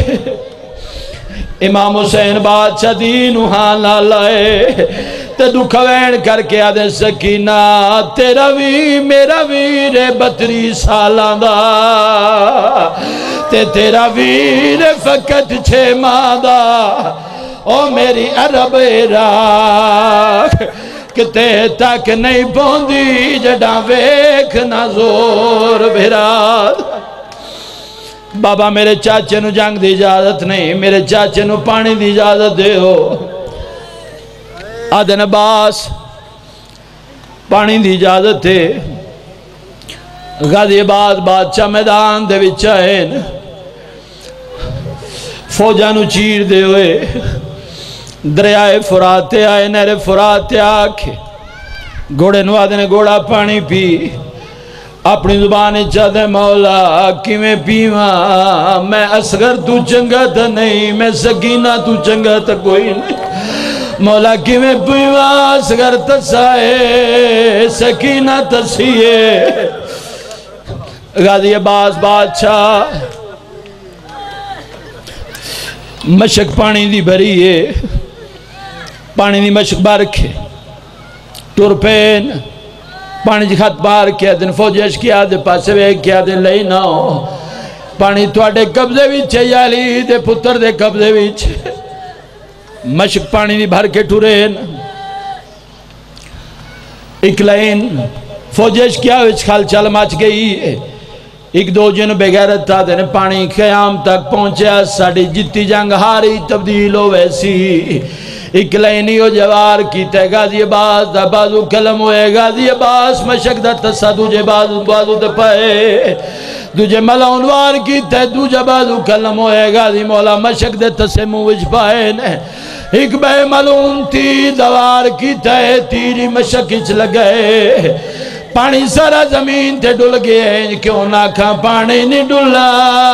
S2: امام حسین بادشاہ دین ہاں نہ لائے تے دکھوین کر کے آدھے سکینہ تیرا بھی میرا بھی رے بطری سالان دا تے تیرا ویر فقط چھے مادہ او میری عرب راکھ کتے تک نہیں پوندی جڑا ویکھ نہ زور بھراد بابا میرے چاچے نو جنگ دی اجازت نہیں میرے چاچے نو پانی دی اجازت دے ہو آدھن عباس پانی دی اجازت دے غازی عباس بادشاہ میدان دے وچ آئین فوجاں نو چیر دے ہوئے دریائے فراتے آئے نہر فراتے آکھے گھوڑے نوادے نے گھوڑا پانی پی اپنی زبان چاہتے مولا کیویں پیواں میں اصغر تو چنگا تھا نہیں میں سکینہ تو چنگا تھا کوئی نہیں مولا کیویں پیواں اصغر تسائے سکینہ تسیے غازی عباس بادشاہ مشک پانی دی بھریے پانی دی مشک بارکھے ٹور پین پانی جی خط بار کیا دن فوجش کیا دے پاسے وے کیا دے لئی نہ ہو پانی توڑے قبضے ویچے یالی دے پتر دے قبضے ویچے مشک پانی دی بھر کے ٹورین ایک لائن فوجش کیا ویچ خال چال ماچ گئی ایک دو جن بغیرت تھا دن پانی قیام تک پہنچیا ساڑی جتی جنگ ہاری تبدیل ہو ویسی ایک لینی ہو جوار کیتا ہے غازی عباس دا بازو کلم ہوئے غازی عباس مشک دا تسا دوجہ بازو بازو دا پائے دوجہ ملونوار کیتا ہے دوجہ بازو کلم ہوئے غازی مولا مشک دا تسے موج پائے ایک بے ملون تی دوار کیتا ہے تیری مشک اچ لگئے پانی سارا زمین تے ڈل گئے کیوں نہ کھا پانی نہیں ڈلا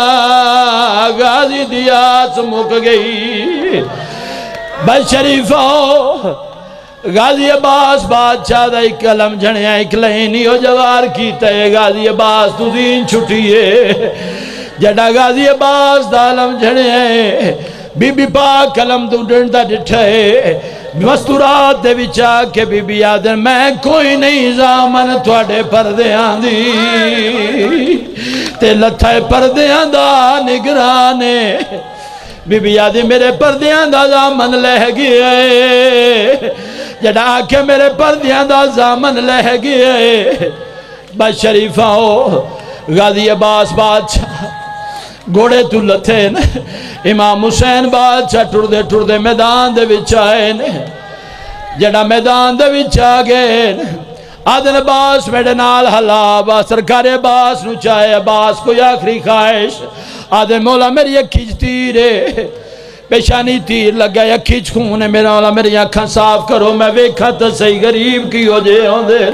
S2: غازی دیاس مک گئی بس شریفہ غازی عباس بادشاہ دا ایک کلم جھڑیا ایک لینی ہو جوار کیتا ہے غازی عباس تو دین چھٹیے جڑا غازی عباس دا علم جھڑیا ہے بی بی پاک کلم تو ڈنڈا ڈٹھائے مستورات دے بچا کے بی بی آدن میں کوئی نہیں زامن توڑے پردے آندھی تے لتھائے پردے آندھا نگرانے بی بی آدھی میرے پردیاں دا زامن لہ گئے جڑا آکھے میرے پردیاں دا زامن لہ گئے بس شریفہ ہو غازی عباس بادشاہ گوڑے تو لتھے امام حسین بادشاہ ٹر دے ٹر دے میدان دے وچائے جڑا میدان دے وچاگے آدھن عباس میڈے نال حلابا سرکار عباس نو چاہے عباس کوئی آخری خواہش آدھن مولا میری اکھیج تیرے پیشانی تیر لگا اکھیج خونے میرا مولا میری اکھاں صاف کرو میں ویکھا تا صحیح غریب کی ہو جے ہوں دے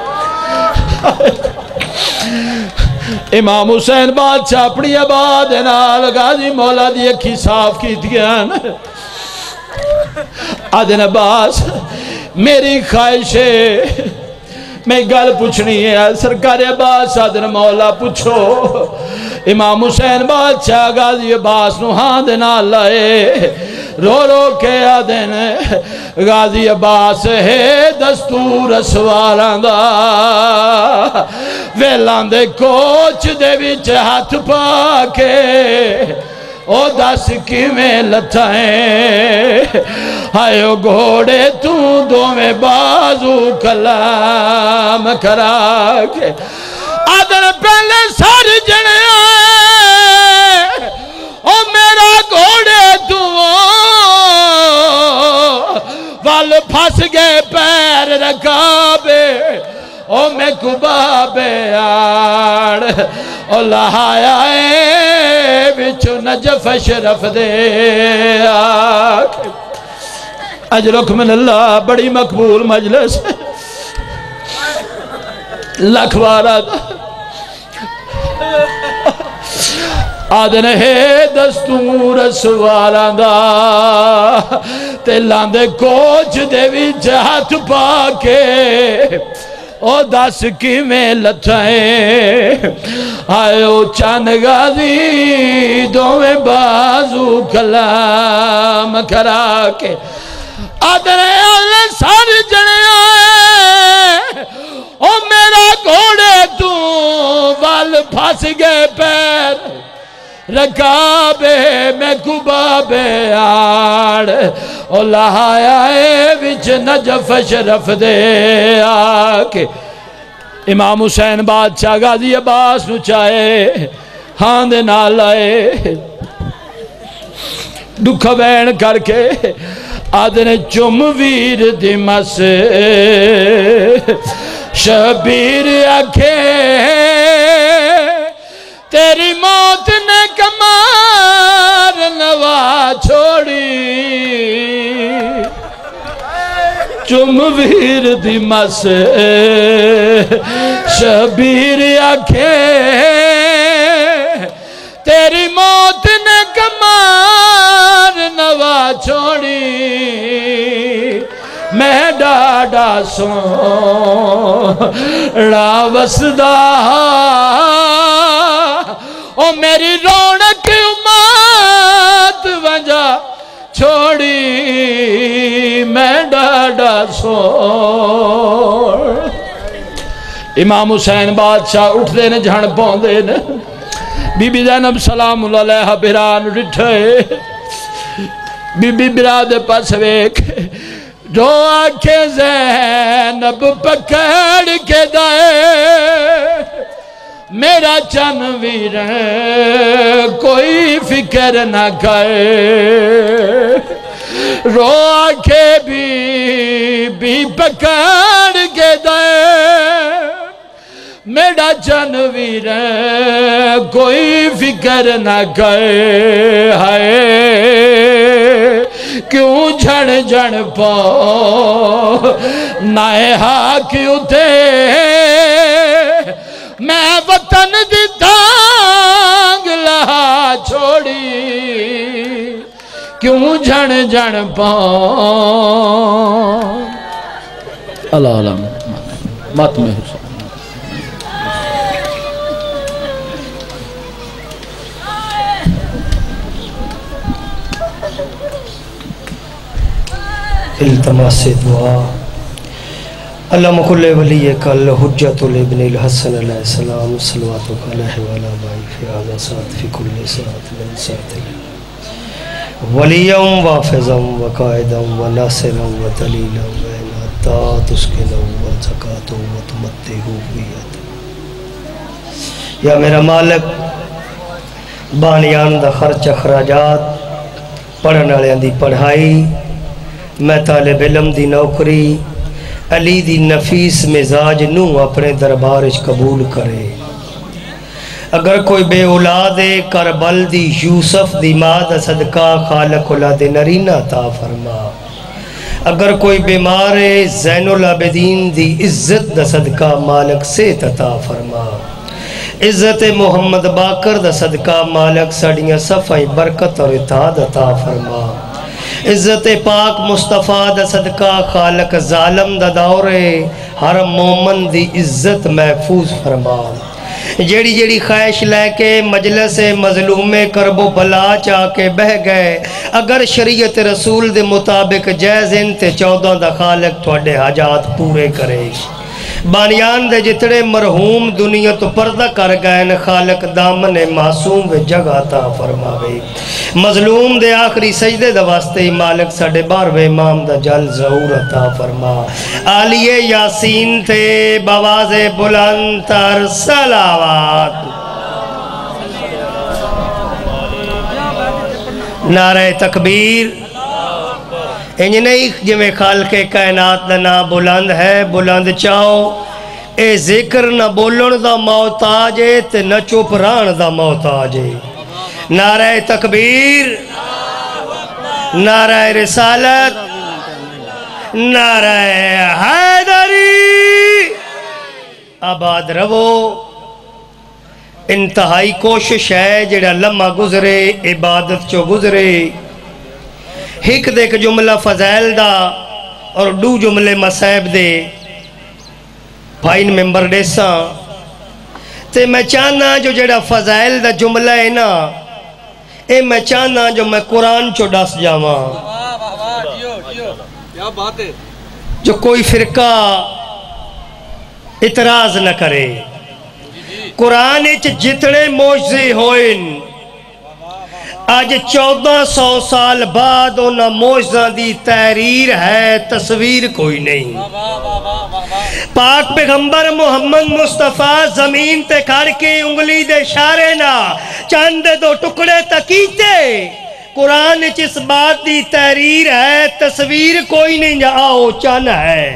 S2: امام حسین بادشاہ اپنی عباد نال غازی مولا دی اکھی صاف کی دیان آدھن عباس میری خواہش ہے میں گل پوچھنی ہے سرکار عباس آدھن مولا پوچھو امام حسین بادشاہ غازی عباس نو ہاں دینا لائے رو رو کے آدھن غازی عباس ہے دستور سواران دا ویلان دے کوچ دے وچ ہاتھ پاکے او دس کی میں لتھائیں آئے او گھوڑے تو دو میں بازو کلام کرا کے آدھر پہلے سار جنے آئے او میرا گھوڑے تو وال پھاس گئے پیر رکابے او میں کبابے آڑ او لہایا اے بچو نجف شرف دے آکھ اجرک من اللہ بڑی مقبول مجلس لکھوارا دا آدھن ہے دستور سوارا دا تے لاندے کوچ دے بھی جہت پاکے او دس کی میں لتھائیں آئے او چاند غازی دو میں بازو کلام کرا کے آدھنے آلے سار جنے آئے او میرا گھوڑے تو وال پھاس گئے پیر رکابے میں کبابے آڑ او لہایا اے وچ نجف شرف دے آکے امام حسین بادشاہ غازی عباس نو چاہے ہاں دے نال آئے دکھا بین کر کے آدھنے چم ویر دی مس شبیر آکھے تیری موت نے کمار نوا چھوڑی چم ویر دی مس شبیر آکھے تیری موت نے کمار نوا چھوڑی میں ڈاڈا سوں راوسدہ او میری رونق امات وجہ چھوڑی میں ڈاڈا سو امام حسین بادشاہ اٹھ دے نے جھڑ پون دے نے بی بی زینب سلام اللہ علیہ بران رٹھے بی بی براد پاس ویک جو آنکھیں زینب پکڑ کے دائے میرا چنویر کوئی فکر نہ کرے رو آنکھیں بھی بھی پکڑ کے دائے میرا چنویر کوئی فکر نہ کرے ہائے کیوں جھڑ جھڑ پاؤ نائے ہاں کیوں تھے میں وطن دی دانگ لہا چھوڑی کیوں جھڑ جھڑ پاؤ اللہ علم مات میں حسین
S4: التماس دعا اللہم کل ولی کل حجت الابن الحسن علیہ السلام صلواتک علیہ وعلا بائی فی آدھا ساتھ فی کل ساتھ من ساتھ ولیم وافظم وقائدم وناصرم وطلیلم ویناتا تسکنم وزکاتم وتمتہو بیت یا میرا مالک بانیان دا خرچ اخراجات پڑھن والے دی پڑھائی میں طالب علم دی نوکری علی دی نفیس مزاج نو اپنے دربارش قبول کرے اگر کوئی بے اولاد کربل دی یوسف دی ماں دا صدقہ خالق اولاد نرینہ عطا فرما اگر کوئی بیمار زین العابدین دی عزت دا صدقہ مالک سے عطا فرما عزت محمد باقر دا صدقہ مالک سڑیاں صفائی برکت اور اتحاد عطا فرما عزت پاک مصطفیٰ دا صدقہ خالق ظالم دا دورے ہر مومن دی عزت محفوظ فرما جیڑی جیڑی خواہش لے کے مجلس مظلوم کرب و بلا چاہ کے بہ گئے اگر شریعت رسول دے مطابق جائز انتے چودہ دا خالق تھوڑے حاجات پورے کرے بانیان دے جتنے مرحوم دنیا تو پردہ کر گئے خالق دامن معصوم و جگہ عطا فرماوے مظلوم دے آخری سجدے دا واسطے مالک ساڑھے باروے امام دا جل ظہور عطا فرما آلیے یاسین تے بواز بلند تر صلوات نعرہ تکبیر انج نہیں جو میں خالق کائنات دا نا بلند ہے بلند چاہو اے ذکر نہ بولن دا محتاج ہے تے نہ چپ ران دا محتاج ہے نعرہ تکبیر نعرہ رسالت نعرہ حیدری آباد رو انتہائی کوشش ہے جڑا لمحہ گزرے عبادت چو گزرے ایک دیکھ جملہ فضائل دا اور دو جملے مسائب دے بھائین ممبر دیسا تے میں چاہنا جو جڑا فضائل دا جملہ ہے نا اے میں چاہنا جو میں قرآن چو ڈاس جاواں جو کوئی فرقہ اعتراض نہ کرے قرآن اچھ جتنے موجزے ہوئن آج چودہ سو سال بعد انہاں موجزہ دی تحریر ہے، تصویر کوئی نہیں۔ پاک پیغمبر محمد مصطفیٰ زمین تے کھڑ کے انگلی دے اشارے نہ چند دو ٹکڑے تکیتے، قرآن چس بات دی تحریر ہے، تصویر کوئی نہیں، جاؤ چن ہے۔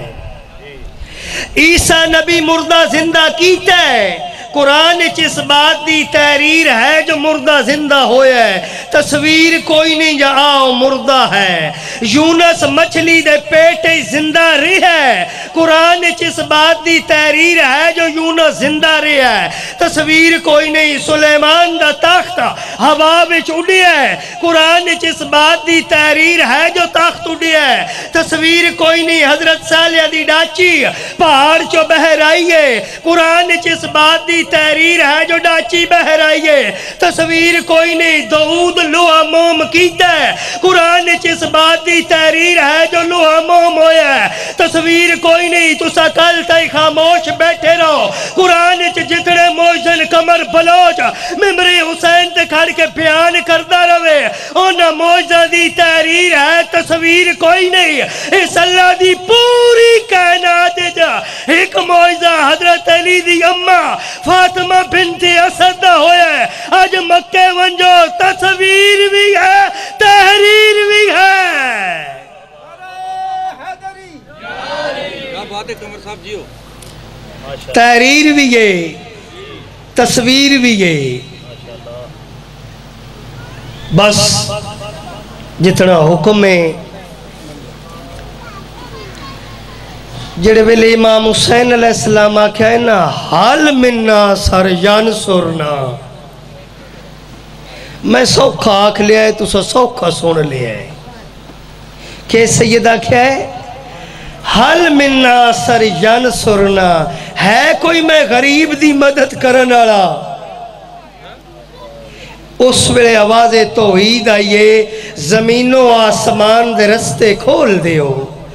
S4: عیسیٰ نبی مردہ زندہ کیتے، قرآن چس بات دی تحریر ہے جو مردہ زندہ ہویا ہے، تصویر کوئی نہیں، جاؤ مردہ ہے۔ یونس مچھلی دے پیٹے زندہ رہی ہے، قرآن چس بات دی تحریر ہے جو یونس زندہ رہی ہے، تصویر کوئی نہیں۔ سلیمان دا تخت ہوا وچ اڑی ہے، قرآن چس بات دی تحریر ہے جو تخت اڑی ہے، تصویر کوئی نہیں۔ حضرت صالح دی ڈاچی پہاڑ چو بہر آئیے، قرآن چس بات دی تحریر ہے جو ڈاچی بہر آئیے، تصویر کوئی نہیں۔ داؤد لوہا موم کیتا ہے، قرآن چس بات دی تحریر ہے جو لوہا موم ہویا ہے، تصویر کوئی نہیں۔ تو سکل تائی خاموش بیٹھے رہو، قرآن چ جتنے موجزن کمر بلوچ ممبری حسین تے کھڑ کے بیان کردہ روے، انہا موجزہ دی تحریر ہے، تصویر کوئی نہیں۔ اس اللہ دی پوری کائنات جا ایک موجزہ حضرت علی دی اممہ فاطمہ بنت اسد ہویا ہے، آج مکہ ونجو تصویر بھی ہے، تحریر بھی ہے۔ تحریر بھی ہے، تصویر بھی ہے۔ بس جتنا حکم ہے جڑے ویلے امام حسین علیہ السلام آکھا ہے نا، حال مننا سر ینصرنا، میں سوکھا آکھ لیا ہے تو سوکھا سن لیا ہے۔ کہ سیدہ کیا ہے؟ حال مننا سر ینصرنا، ہے کوئی میں غریب دی مدد کرن والا؟ اس ویلے آواز توحید آئیے، زمین و آسمان دے رستے کھول دیو،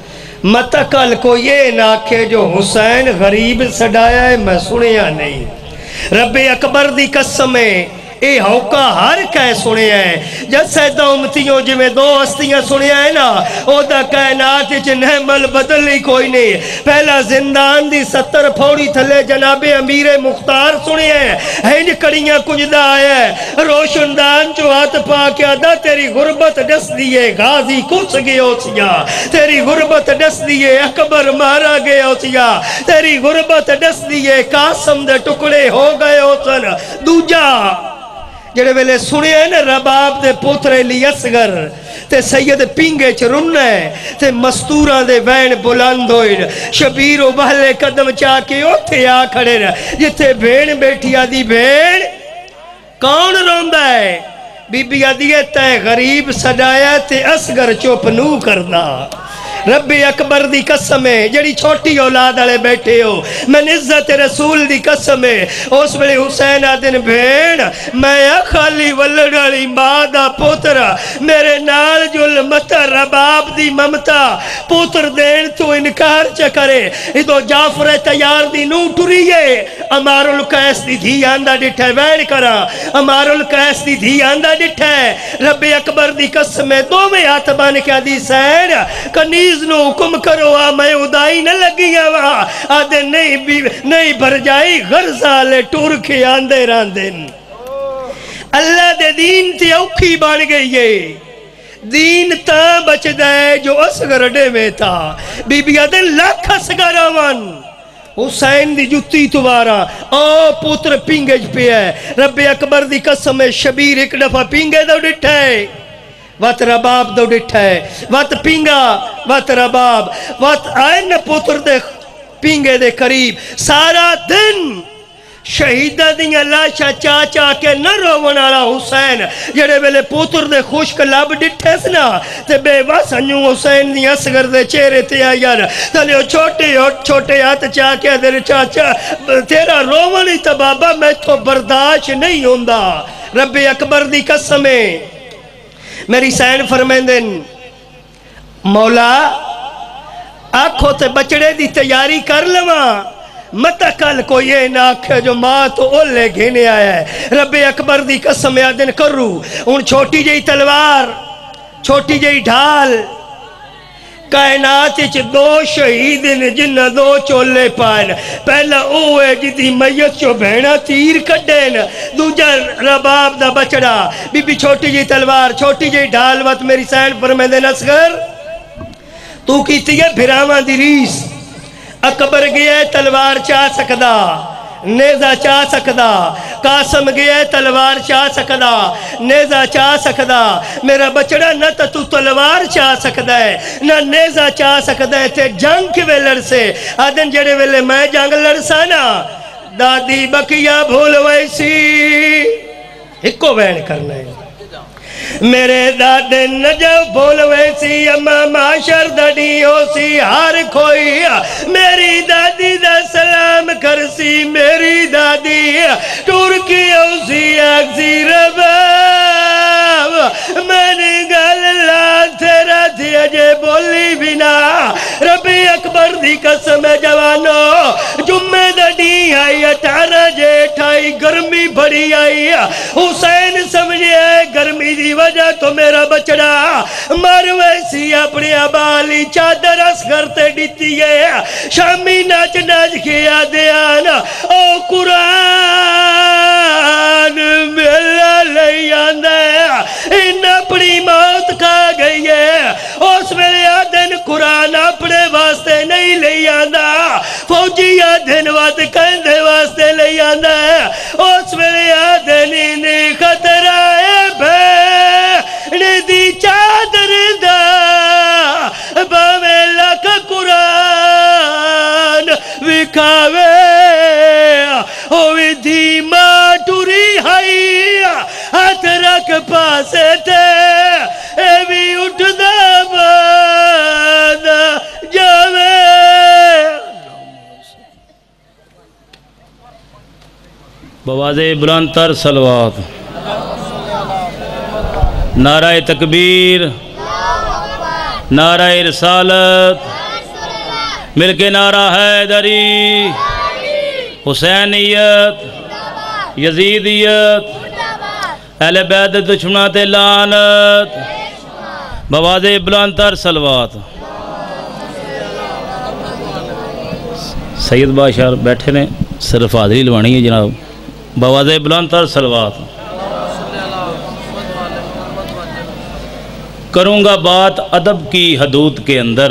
S4: متکل کو یہ ناکھے جو حسین غریب سڑایا ہے، میں سنیا نہیں۔ رب اکبر دی قسم ہے، اے ہوکا ہر کہہ سنے ہیں، جب سیدہ امتیوں جو میں دو ہستیاں سنے ہیں نا، او دا کائنات جو نحمل بدلی کوئی نہیں۔ پہلا زندان دی ستر پھوڑی تھلے جناب امیر مختار سنے ہیں، ہنج کڑیاں کجدہ آیا ہے، روشندان جو ہاتھ پا کے آدھا تیری غربت ڈس دیئے، غازی کچھ گئے ہو سیا، تیری غربت ڈس دیئے، اکبر مارا گئے ہو سیا، تیری غربت ڈس دیئے، قاسم دے ٹکڑے ہو گئے ہو سن۔ دوجہ جڑے ویلے سنے ہیں نا، رباب دے پوتر علی اصغر تے سید پینگے چرنے تے مستوران دے وین بلند ہوئے، شبیر و بہلے قدم چاہ کے اوتھے آ کھڑے رہے، جتے بھین بیٹھی آدھی بھین کون روندہ ہے؟ بی بی آدھی تے غریب سڑایا تے اصغر چوپ نو کرنا۔ رب اکبر دی قسم ہے، جڑی چھوٹی اولاد آلے بیٹھے ہو، میں عزت رسول دی قسم ہے، اس بڑے حسین آدن بھین میں خالی ولڑالی مادہ پوتر میرے نال جل متر رباب دی ممتا پوتر دین تو انکار چکرے، ادو جعفر تیار دی نو ٹوریے، امار القیس دی دھی آندہ ڈٹھے وین کرا، امار القیس دی دھی آندہ ڈٹھے۔ رب اکبر دی قسم ہے، دو میں ہاتھ بان کے آدھی سین کنیز نو حکم کرو، آ میں ادائی نہ لگی آوہاں، آدھے نہیں نہیں بھر جائی غرزالے ٹور کے آندے راندن۔ اللہ دے دین تی اوکھی بان گئی ہے، دین تا بچ دائے جو اصغر ڈے میں تھا، بی بی آدھے لاکھ اصغر آوان، حسین دی جتی توارا، او پوتر پینگج پہ ہے۔ رب اکبر دی قسم شبیر ایک دفعہ پینگے دو ڈٹھا ہے، وات رباب دو ڈٹھا ہے، وات پینگا وات رباب وات آئین پوتر دے پینگے دے قریب سارا دن شہیدہ دیاں لاشا چاچا کے نہ روونالا حسین جڑے ویلے پوتر دے خوشک لب ڈٹھے سنا تے بے واسنیوں حسین دی اصغر دے چہرے تے آیار تلیو چھوٹے چھوٹے ہاتھ چاہ کے دے چاچا تیرا روونی تا بابا میں تو برداشت نہیں ہوندہ۔ رب اکبر دی قسمیں میری سین فرمیندن مولا آنکھوں تے بچڑے دی تیاری کر لواں، متا کل کو یہ نہ آکھے جو ماں تو اولے گھنے آیا ہے رب اکبر دی قسم آدن کرو ان چھوٹی جئی تلوار چھوٹی جئی ڈھال کائنات چ دو شہید نے جنہ دو چولے پائن پہلا اوے جدی میت چو بہنا تیر کڈین دوجا رباب دا بچڑا بی بی چھوٹی جی تلوار چھوٹی جی ڈھال وقت میری سینڈ پر میں دین اصغر تو کیتی ہے بھراواں دی ریس اکبر گیا ہے تلوار چاہ سکدا نیزہ چاہ سکدا قاسم گیا ہے تلوار چاہ سکدا نیزہ چاہ سکدا میرا بچڑا نہ تا تو تلوار چاہ سکدا ہے نہ نیزہ چاہ سکدا ہے تے جنگ کے وے لڑسے آدن جڑے ویلے میں جنگ لڑسانا دادی بکیا بھول ویسی ہکو بین کرنا ہے میرے دادے نجو بول ویسی اما معاشر دڑی ہو سی ہار کھوئی میری دادی دا سلام کرسی میری دادی ٹورکی ہو سی اکسی رباب میں نے گل اللہ تیرا تھی اجے بولی بنا ربی اکبر دی قسم جوانو جمعہ دڑی آئی اٹھارہ جیٹھائی گرمی بڑی آئی حسین سمجھے گرمی دی وجہ تو میرا بچڑا مر ویسی اپنی ابالی چادر اسگر تے ڈیتی ہے شامی ناچ ناچ کیا دیانا او قرآن ملا لئی آندہ ان اپنی موت کھا گئی ہے اس میں آدھن قرآن اپنے واسطے نہیں لئی آندہ فوجی آدھن وات کہندے واسطے لئی آندہ اس میں آدھن انہیں خطرہ بے ندی چادر دا باوے لکھ قرآن وکھاوے ہوئی دھیما ٹوری ہائی ہاتھ رکھ پاسے تے اے بھی اٹھ دا باد جاوے
S2: بواز بلند تر صلوات نعرہ تکبیر نعرہ رسالت مل کے نعرہ حیدری حسینیت یزیدیت اہل بیت دشمنات لعنت بواز بلند تر صلوات سید بادشاہ بیٹھے نے صرف حاضری لوانی ہے جناب بواز بلند تر صلوات کروں گا بات ادب کی حدود کے اندر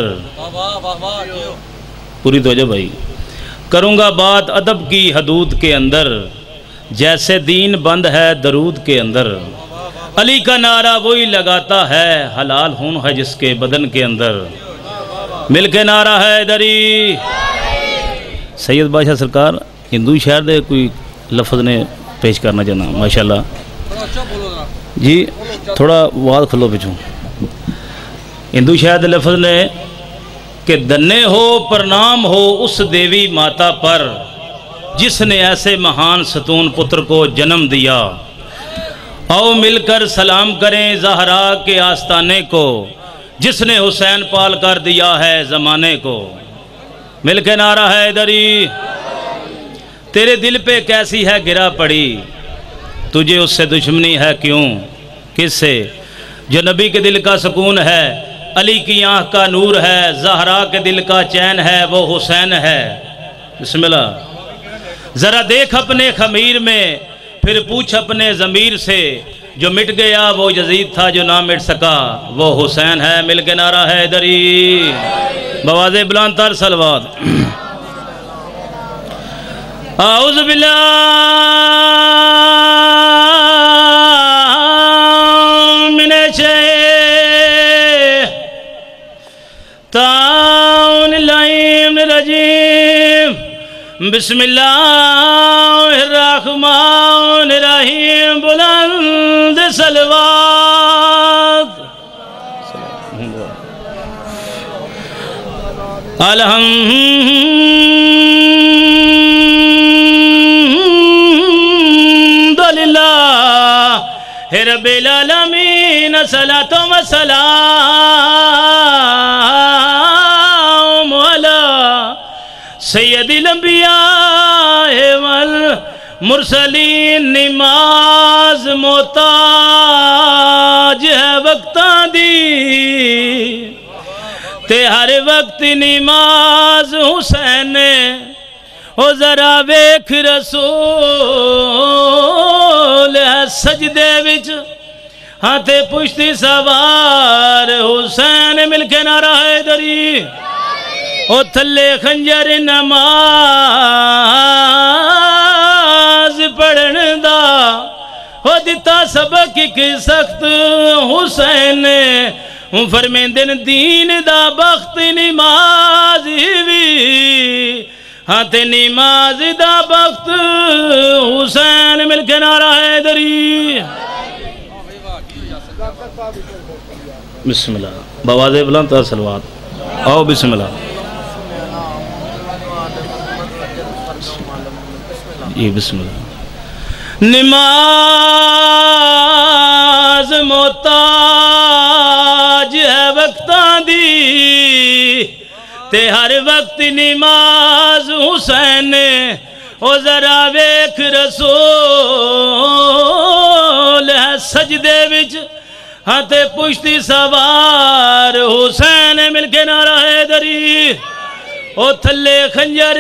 S2: پوری توجہ بھائی کروں گا بات ادب کی حدود کے اندر جیسے دین بند ہے درود کے اندر علی کا نعرہ وہی لگاتا ہے حلال خون ہے جس کے بدن کے اندر مل کے نعرہ ہے دری سید بادشاہ سرکار ہندو شہر دے کوئی لفظ نے پیش کرنا چاہنا ماشاءاللہ جی تھوڑا واد کھلو پچھوں ہندو شاید لفظ نے کہ دنے ہو پرنام ہو اس دیوی ماتا پر جس نے ایسے مہان ستون پتر کو جنم دیا آؤ مل کر سلام کریں زہرا کے آستانے کو جس نے حسین پال کر دیا ہے زمانے کو مل کے نعرہ ہے دری تیرے دل پہ کیسی ہے گرا پڑی تجھے اس سے دشمنی ہے کیوں کس سے جو نبی کے دل کا سکون ہے علی کی آنکھ کا نور ہے زہرا کے دل کا چین ہے وہ حسین ہے بسم اللہ ذرا دیکھ اپنے خمیر میں پھر پوچھ اپنے ضمیر سے جو مٹ گیا وہ یزید تھا جو نہ مٹ سکا وہ حسین ہے مل کے نعرہ ہے دری بواز بلند تر صلوات اعوذ باللہ من الشیطان الرجیم بسم اللہ الرحمن الرحیم بلند صلوات الحمدللہ رب العالمین صلاۃ و سلام علی سید الانبیاء مرسلین نماز محتاج ہے وقتاں دی تے ہر وقت نماز حسین او ذرا ویکھ رسول ہے سجدے وچ ہاں تے پشتی سوار حسین مل کے نعرہ حیدری او تھلے خنجر نماز پڑھن دا او دیتا سبق ایک سخت حسین فرمیندن دین دا بخت نماز بھی ہاں تے نماز دا بخت حسین مل کے نعرہ حیدری بسم اللہ بواز بلند تا سلوات آؤ بسم اللہ یہ بسم اللہ نماز محتاج ہے وقتاں دی تے ہر وقت نماز حسین او ذرا ویکھ رسول ہے سجدے وچ ہاں تے پشتی سوار حسین مل کے نعرہ حیدری او تھلے خنجر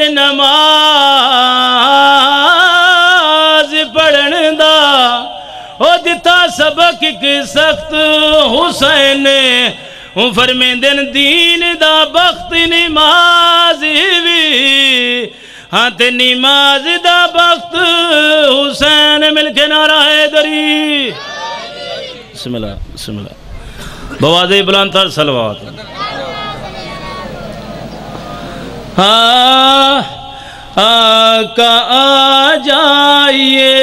S2: نماز پڑھن دا او دیتا سبق ایک سخت حسین فرمیندن دین دا بخت نماز بھی ہاں تے نماز دا بخت حسین مل کے نعرہ حیدری بسم اللہ بسم اللہ بواز بلند تر صلوات آقا آ جائیے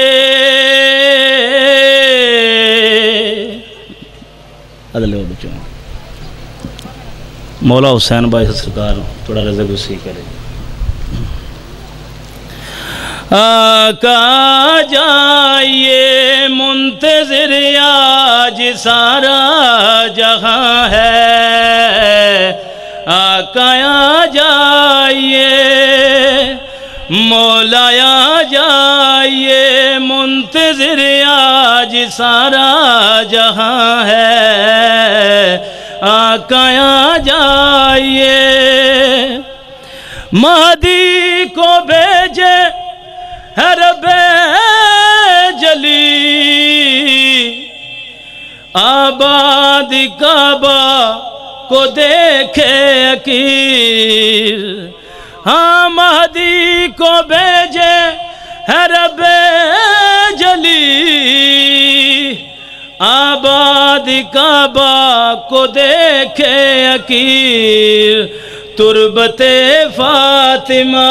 S2: عدل و بچوں مولا حسین بھائی سرکار تھوڑا رزق اسی کرے آقا جائیے منتظر آج سارا جہاں ہے آقا جائیے مولا جائیے منتظر آج سارا جہاں ہے آقا جائیے مہدی کو بھیجے ہے رب جلی آباد کعبہ کو دیکھے عقیر ہاں مہدی کو بھیجے ہے رب جلی آباد کعبہ کو دیکھے عقیر تربت فاطمہ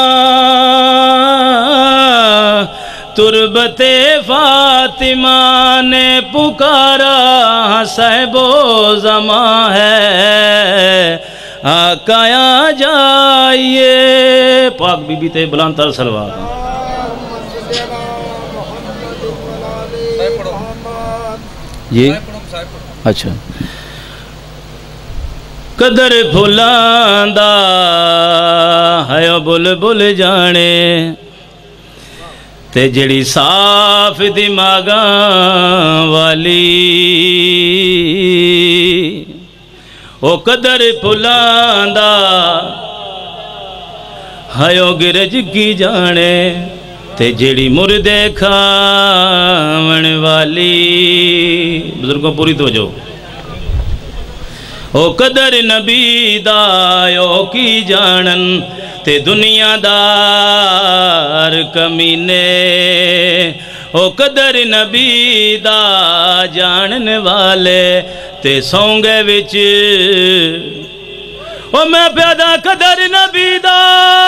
S2: تربت فاطمہ نے پکارا صاحب و زماں ہے آقا جائیے پاک بی بی تے بلند تر صلوات یہ اچھا قدر پھلاندہ ہے بل بل جانے تے جڑی صاف دماغاں والی او قدر پھلاندہ ہے گرج کی جانے تے جڑی مردے کھاون والی بزرگوں پوری توجہ او قدر نبی دایو کی جانن تے دنیا دار کمینے او قدر نبی دا جانن والے تے سونگے وچ او میں پیدا قدر نبی دا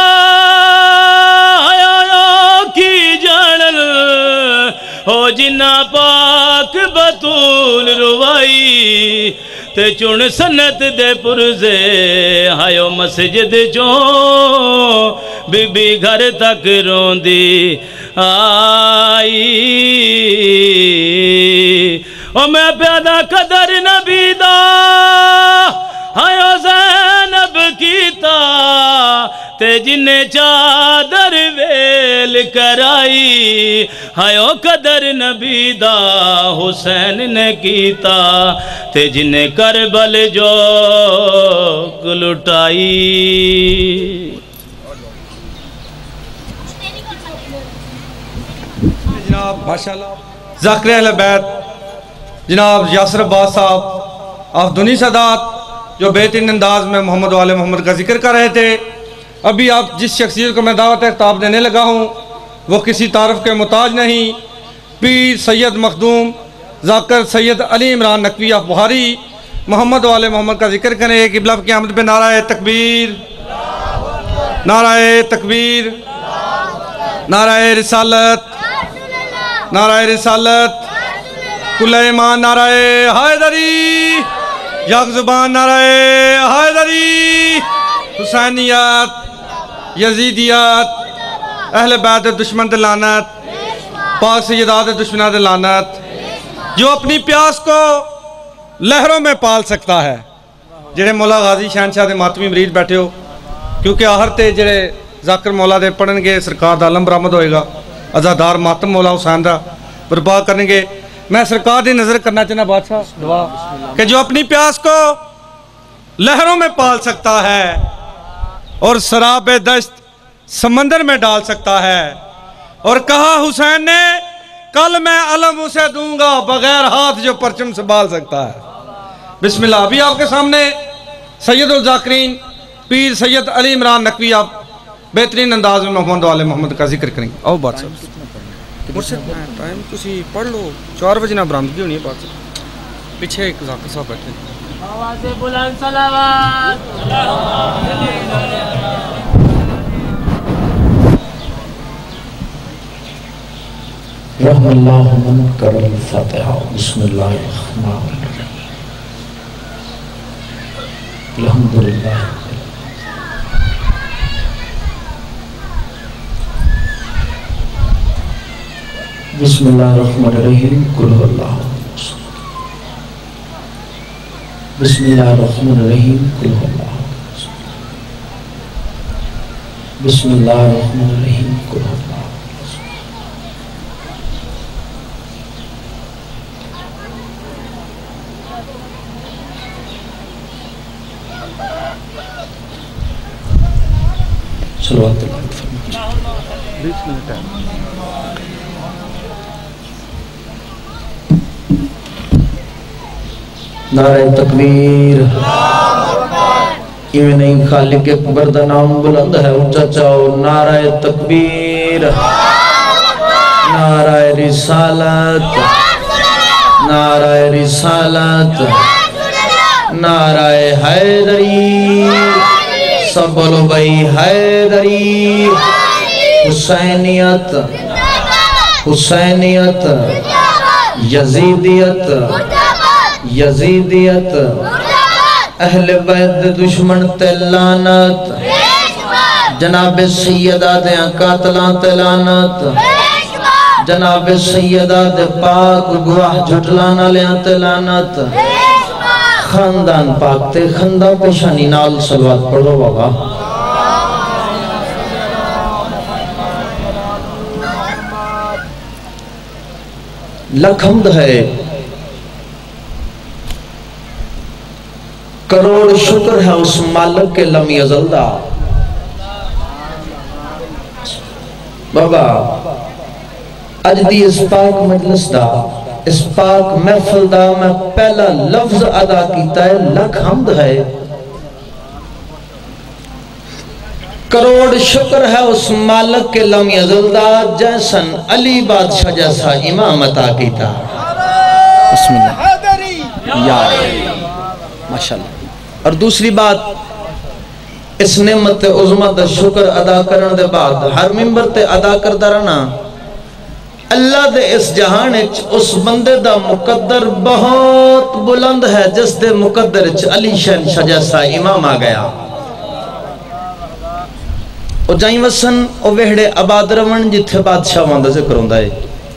S2: کی جانن او جنہ پاک بطول روائی تے چون سنت دے پرزے ہائیو مسجد چون بی بی گھر تک روندی آئی او میں پیدا قدر نبی دا ہائیو زینب کیتا تے جن چادر ویل
S5: کرائی ہائیو قدر نبی دا حسین نے کیتا تے جنہیں کربل جو لٹائی
S3: جناب ماشاءاللہ ذاکر اہل بیت جناب یاسر عباس صاحب آفدونی سادات جو بہترین انداز میں محمد والے محمد کا ذکر کر رہے تھے. ابھی آپ جس شخصیت کو میں دعوت خطاب دینے لگا ہوں وہ کسی تعارف کے محتاج نہیں. پیر سید مخدوم ذاکر سید علی عمران نقوی آف بخاری محمد والے محمد کا ذکر کریں. قبلہ کی آمد پہ نعرہ تکبیر، نعرہ تکبیر، نعرہ رسالت، نعرہ رسالت، کل ایمان نعرہ حیدری، یک زبان نعرہ حیدری، حسینیت، یزیدیت، اہل بیت دشمن دے لعنت، پاک سیدات دشمنات دے لعنت. جو اپنی پیاس کو لہروں میں پال سکتا ہے. جڑے مولا غازی شہنشاہ دے ماتمی مرید بیٹھے ہو کیونکہ آہر تے جڑے ذاکر مولا دے پڑھن گے سرکار دا علم برآمد ہوئے گا. ازادار ماتم مولا حسین دا برپا کریں گے. میں سرکار دی نظر کرنا چاہنا بادشاہ دعا کہ جو اپنی پیاس کو لہروں میں پال سکتا ہے اور سراب دشت سمندر میں ڈال سکتا ہے. اور کہا حسین نے کل میں علم اسے دوں گا بغیر ہاتھ جو پرچم سے بال سکتا ہے. بسم اللہ. ابھی آپ کے سامنے سید الذاکرین پیر سید علی عمران نقوی آپ بہترین انداز میں محمد والے محمد کا ذکر کریں گے. آؤ بات صاحب مرشد ٹائم تسی پڑھ لو چار بجے نہ برآمدگی ہونی ہے. بات صاحب پیچھے ایک ذاکر صاحب بیٹھے آواز بلند صلوات.
S2: رحم اللہ من کرم الفاتحہ. بسم اللہ الرحمن الرحیم. الحمدللہ بسم اللہ الرحمن الرحیم. قل هو اللہ. بسم اللہ الرحمن الرحیم. قل هو اللہ. بسم اللہ الرحمن الرحیم. قل هو اللہ. صلوات اللہ بیس منٹ ہے. نعرہ تکبیر. ایویں نہیں خالق اکبر دا نام بلند ہے اونچا چاہو. نعرہ تکبیر، نعرہ رسالت، نعرہ رسالت، نعرہ حیدری. سب بولو بھائی حیدری. حسینیت، حسینیت، یزیدیت، یزیدیت، اہل بیت دشمن تے لعنت، جناب سیدہ دے قاتلاں تے لعنت، جناب سیدہ دے پاک گواہ جھٹلان والیاں تے لعنت. خاندان پاک تے خندہ پیشانی نال صلوات پڑھو بابا. لکھ حمد ہے، کروڑ شکر ہے اس مالک کے لم یزل دا. بابا اج دی اس پاک مجلس دا اس پاک محفل دا میں پہلا لفظ ادا کیتا ہے لکھ حمد ہے. کروڑ شکر ہے اس مالک کے لم یزل دا جیسن علی بادشاہ جیسا امام عطا کیتا. بسم اللہ یا ماشاءاللہ. اور دوسری بات اس نعمت عظمت دا شکر ادا کرن دے بعد ہر ممبر تے ادا کردہ رہنا اللہ دے اس جہان اس بندے دا مقدر بہت بلند ہے جس دے مقدر علی شہنشاہ جیسا امام آ گیا. او جائیں وسن او وہڑے آباد رون جتھے بادشاہ واندہ ذکر ہوندہ ہے.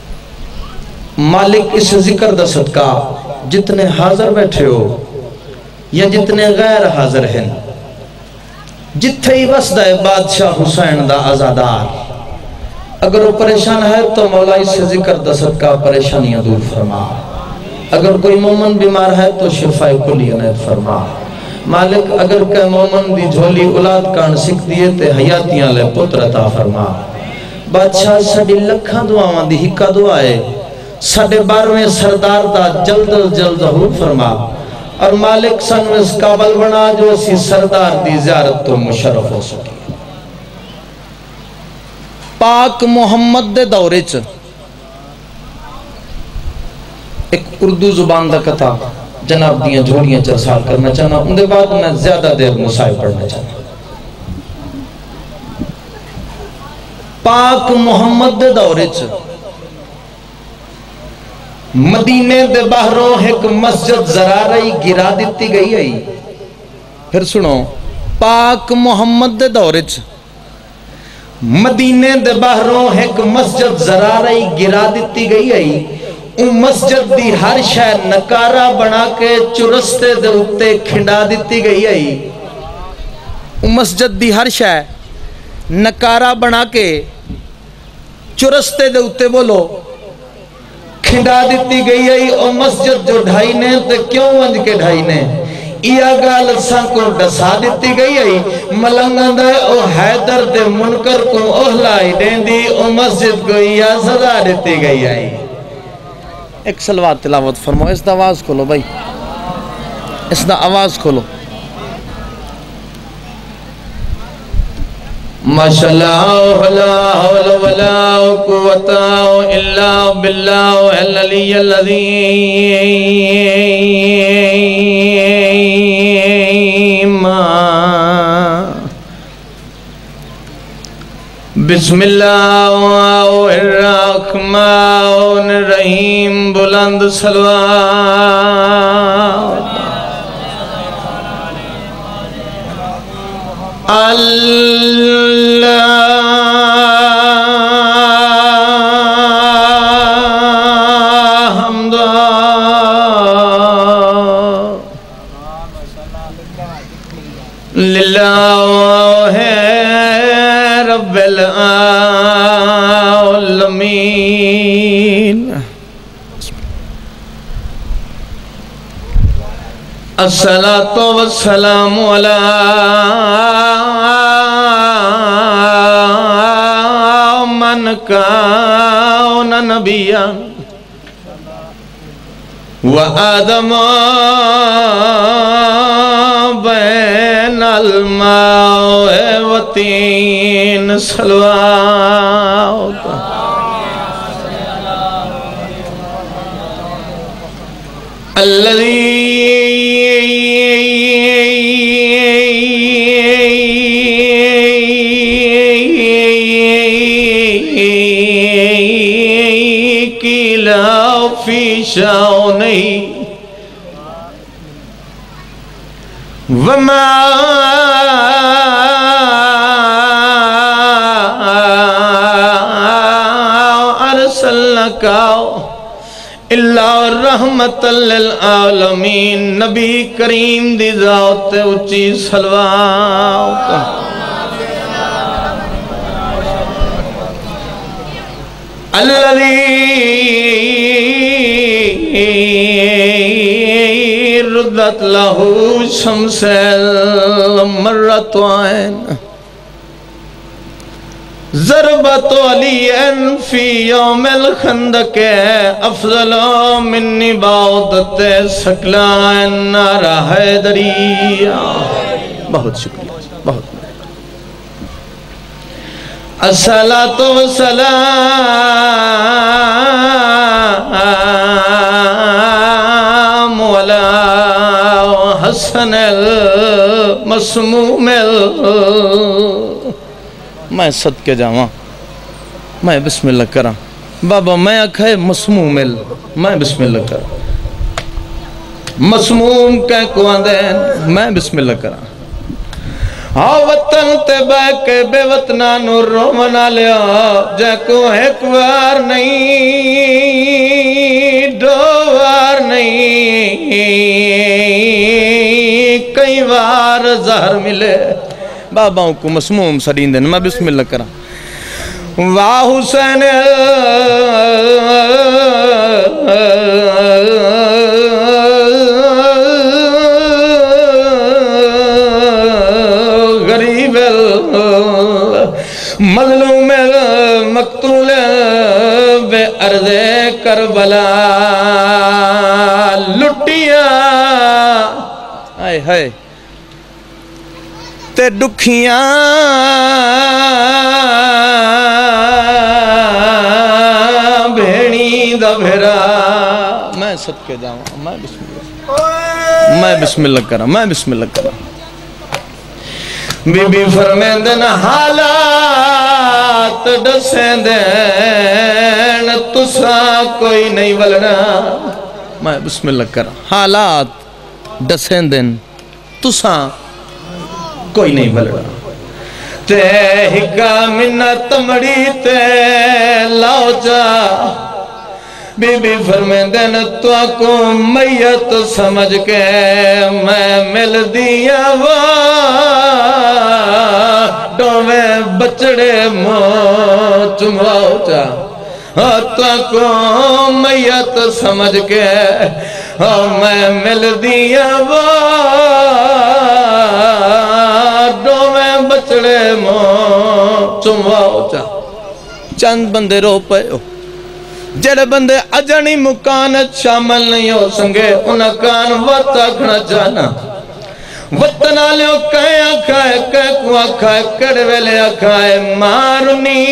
S2: مالک اس ذکر دا صدقہ جتنے حاضر بیٹھے ہو یا جتنے غیر حاضر ہیں جتھے ہی وسدہ ہے بادشاہ حسین دا آزادار اگر وہ پریشان ہے تو مولا اس سے ذکر دست کا پریشانیاں دور فرما. اگر کوئی مومن بیمار ہے تو شفاء کلی عنایت فرما. مالک اگر کہ مومن دی جھولی اولاد کان سکھ دیئے تے حیاتیاں لے پتر عطا فرما. بادشاہ ساڈی لکھاں دعاواں دی ہکا دعا ہے ساڈے بارویں سردار دا جلد جلد ظہور فرما. اور مالک سن اس قابل بنا جو اسی سردار دی زیارت تو مشرف ہو سکے. پاک محمد دے دورے چ ایک اردو زبان دا کتا جناب دیاں جھوڑیاں چرسال کرنا چاہنا. ان دے بعد میں زیادہ دیر مسائل پڑھنا چاہنا. پاک محمد دے دورے چ مدینے دے باہروں ایک مسجد زرارئی گرا دیتی گئی ہے. پھر سنو پاک محمد دے دورے چ مدینے دے باہروں ایک مسجد زرارئی گرا دیتی گئی ہے. ان مسجد دی ہر شے نکارہ بنا کے چرستے دے اتے کھنڈا دیتی گئی ہے. ان مسجد دی ہر شے نکارہ بنا کے چرستے دے اتے بولو کھنڈا دیتی گئی ہے. او مسجد جو ڈھائی نے تے کیوں ونج کے ڈھائی نے یہ گال ساں کو ڈسا دیتی گئی ہے. ملنگن دے او حیدر دے منکر کو اہلائی دین دی او مسجد کو یہ سزا دیتی گئی ہے. ایک سلوات تلاوت فرمو. اس دا آواز کھولو بھائی, اس دا آواز کھولو. ماشاءاللہ لا حول ولا قوت الا باللہ العلی العظیم. بسم اللہ الرحمن الرحیم. بلند صلوات. اللہ حمد للہ رب العالمین. الصلاة والسلام علی من کان نبیا وآدم بین الماء والطین. صلوات. الذي كلا في شأنه وما أرسلناك اللہ رحمت للعالمین. نبی کریم دی ذات اچھی صلوات. الذی ردت لہ شمس المرۃ عین ضربت علی فی یوم الخندق افضل من نباوت سکلان نار حیدریہ. بہت شکریہ, بہت الصلاة والسلام علی حسن المسموم. میں صدقے جاواں, میں بسم اللہ کراں بابا. میں اکھے مسموم مل, میں بسم اللہ کراں. مسموم کہہ کو آندین, میں بسم اللہ کراں. ہاں وطن تے بے کے بے وطنہ نور رو منا لیا جے کو ایک وار نہیں دو وار نہیں کئی وار زہر ملے. باباؤں کو مسموم سڑین دین. میں بسم اللہ کرا.
S3: واہ حسین غریب مظلوم مقتول بے ارض کربلا لٹیاں آئے ہائے تے دکھیاں بھیڑی دا بھیرا میں صدقے جاؤں میں بسم اللہ میں بسم اللہ کرا میں بسم اللہ کرا بی بی فرمیندن حالات ڈسیں دین تسا کوئی نہیں ولنا میں بسم اللہ کرا حالات ڈسیں دین تسا کوئی نہیں ولنا تے ہکا منت مڑی تے لاؤ جا بی بی فرمیندن تو کو میت سمجھ کے میں مل دیا وا ڈوے بچڑے مو چمواؤ چا تو کو میت سمجھ کے میں مل دیا وا ڈوے بچڑے مو چمواؤ چا چند بندے رو پے ہو جڑے بندے اجنی مکانت شامل نہیں ہو سنگے انہاں کان وقت آکھنا جانا وطنہ لیو کہیں آکھائے کہیں کو آکھائے کڑے ویلے آکھائے مارنی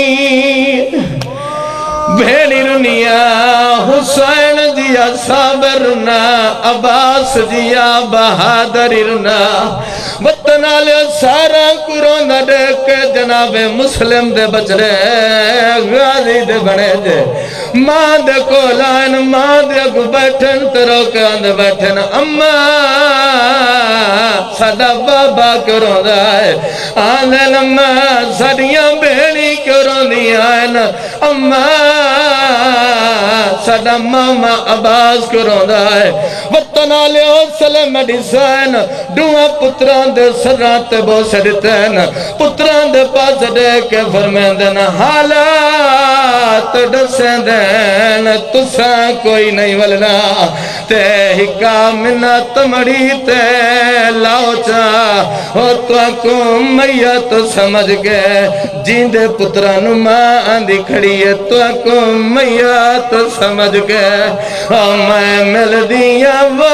S3: بھیڑی رنیا حسین جیا صابر رنا عباس جیا بہادر رنا وطنہ لیو سارا قرآن دے کے جناب مسلم دے بچڑے غازی دے بڑے دے ماں دے کو لائن ماں دے کو بیٹھن ترو کے اندے بیٹھن اممہ ساڑا بابا کروں دائے آنے لمہ ساڑیاں بھیڑی کروں دی آئین اممہ ساڑا ماما عباس کروں دائے وطنہ لے ہو سلے میڈیسین ڈوہاں پتران دے سرات بو سڑتین پتران دے پاس دے کے فرمیندن حالات ڈسیں دین تساں کوئی نہیں ولنا تے ہکا منت مڑی تے لاؤ چا ہو تو کو میت سمجھ کے جیندے پتران ماں آندھی کھڑی ہے تو کو میت سمجھ کے میں مل دیا وا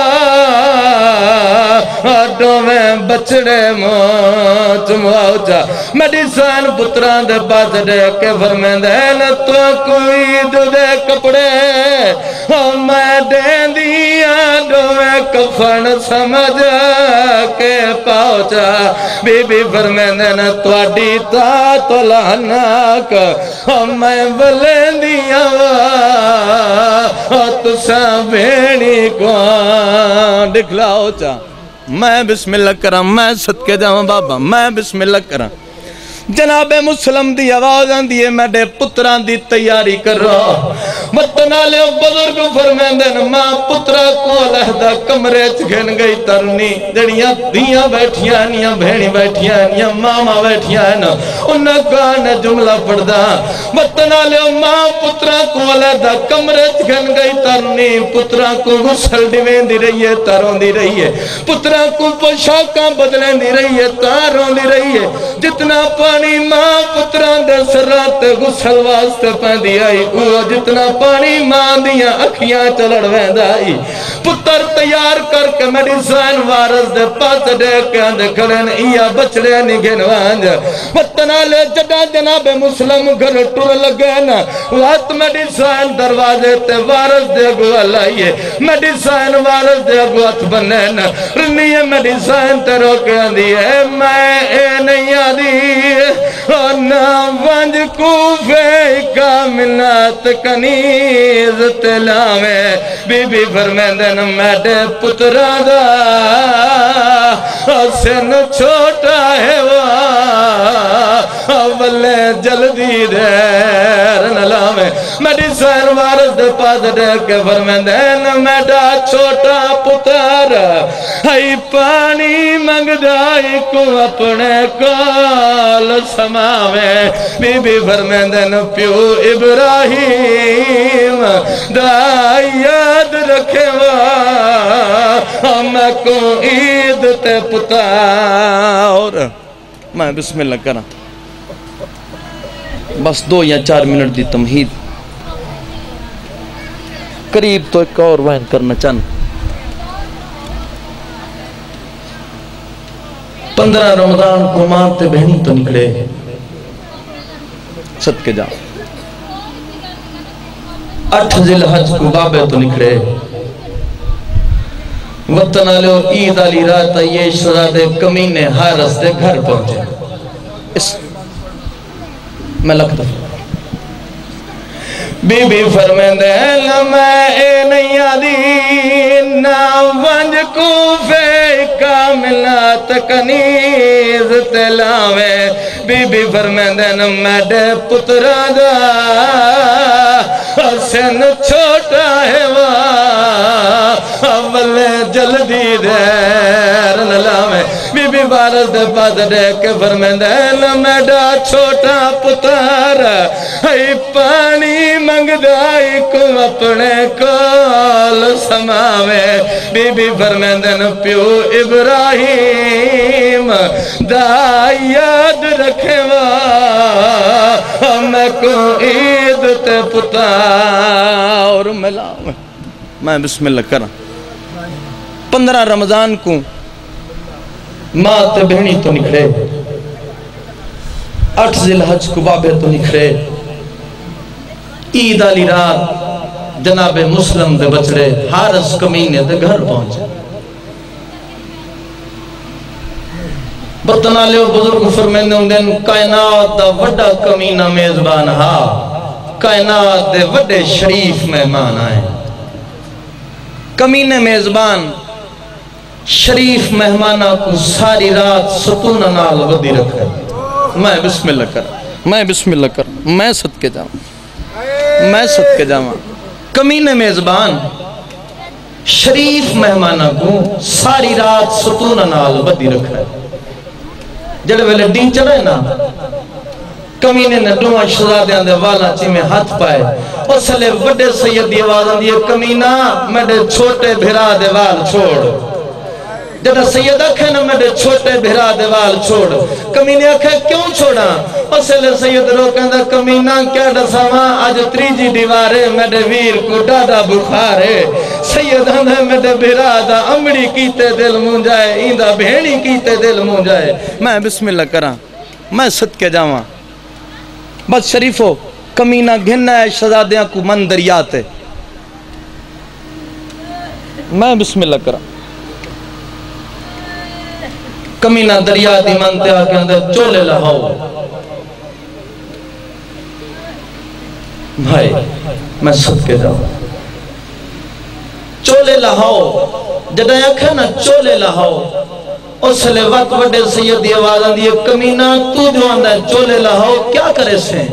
S3: آڈوں میں بچڑے موت مواؤ جا میڈیسان پتران دے پاس دے کے فرمیندین تو کوئی دو دے کپڑے میں دین دیا آڈوں میں کفن سمجھ کے پاؤ جا بی بی فرمیندین تو اڈی تا تو لہناک میں بلین دیا تو سا بھیڑی کو دکھلاؤ چا میں بسم اللہ کرم میں صدقے جاؤں بابا میں بسم اللہ کرم جناب مسلم دی آواز آندی ہے میڈے پتران دی تیاری کر رہا وطنہ لے بزرگ فرمیندن ماں پترہ کو لہدہ کمرے چکھن گئی ترنی جڑیاں دیاں بیٹھیاں نیاں بھینی بیٹھیاں نیاں ماما بیٹھیاں نا انہاں کانے جملہ پڑھدا وطنہ لے ماں پترہ کو لہدہ کمرے چکھن گئی ترنی پترہ کو غسل ڈیوین دی رہی ہے تاروں دی رہی ہے پترہ کو پوشاکاں بدلیں دی رہی ہے تاروں دی رہی ہے جتنا پانی ماں پتران دے سرات غسل واسطے پہندی آئی اوہ جتنا پانی ماں دیاں اکھیاں چلڑ ویند آئی پتر تیار کر کے میڈیسین وارز دے پاس دے کے اندے کھڑن ایا بچڑے نگن وانج وطنہ لے جڑا جناب مسلم گھر ٹور لگن وقت میڈیسین دروازے تے وارز دے گو آئیے میڈیسین وارز دے گو ات بنن رنی میڈیسین تے روکے اندی ہے میں اے نہیں آدھی نا ونج کوفے کا منات کنیز تلاوے بی بی فرمیندن میڈے پترہ دا سن چھوٹا ہے اولے جلدی دیر نلاوے میڈیسین وارز دے پاس دے کے فرمیندن میڈا چھوٹا پتر ہائی پانی منگدائی کو اپنے کال سماوے بی بی فرمیندن پیو ابراہیم دا یاد رکھے وا میں کو عید تے پتا اور میں بسم اللہ کرنا بس دو یا چار منٹ دی تمہید قریب تو ایک اور وائن کرنا چاہنا پندرہ رمضان کو مانتے بہنی تو نکلے صدقے جا اٹھ ذی الحج کو بابے تو نکلے وطن آلو عید علی رات یہ شہزادے کمینے حارس دے گھر پہنچے اس میں لکھتا ہوں بی بی فرمیندے لمیں اے نیادی نا ونج کوفے کاملات کنیز تلاوے بی بی فرمیندے نمیڈے پترہ دا حسن چھوٹا ہے وا اول جلدی دیر نلاوے بی بی بارس دے پاس دے کے فرمیندے نمیڈا چھوٹا پتر ہی پانی منگدائی کو اپنے کال سماوے بی بی فرمیندن پیو ابراہیم دا یاد رکھے وا میں کو عید تے پتا اور ملاوے میں بسم اللہ کرا پندرہ رمضان کو ماں تے بہنی تو نکھرے اٹھ ذی الحج کو بابے تو نکھرے عید علی رات جناب مسلم دے بچڑے حارس کمینے دے گھر پہنچے بطنا لیو بزرگ فرمیندے ہوں دن کائنات دا وڈا کمینہ میزبان ہا کائنات دے وڈے شریف مہمان آئے کمینے میزبان شریف مہمانہ کو ساری رات ستون نال ودی رکھے میں بسم اللہ کر میں بسم اللہ کر میں صدقے جاؤں میں صدقے جاؤں کمینے میزبان شریف مہمانہ کو ساری رات ستون نال ودی رکھے جڑے ویلے دین چڑھے نا کمینے نے دوہاں شہزادیاں دے والا چی میں ہاتھ پائے اس لئے وڈے سید دی آواز دیئے کمینہ میرے چھوٹے بھرا دے وال چھوڑ جب سید آکھے نا میرے چھوٹے بھرا دے وال چھوڑ کمینے آکھے کیوں چھوڑا اس لئے سید رو کہندہ کمینہ کیا ڈساواں آج تریجی دیوارے میرے ویر کو ڈاڈا بخارے سید آندھے میرے بھرا دا امڑی کیتے دل مون جائے ایندہ بھینی کیتے دل مون جائے میں بسم اللہ کراں میں صدقے جاواں بس شریفو کمینہ گھننا ہے شہزادیاں کو من دریاتے میں بسم اللہ کراں کمینہ دریا دی منتے آکے اندر چولے لہاؤ بھائی میں صدقے جاؤں چولے لہاؤ جدہ آکھے نا چولے لہاؤ اس لئے وقت وڈے سید دی آواز آندھی ہے کمینہ تو جو آندھا ہے چولے لہاؤ کیا کرے سے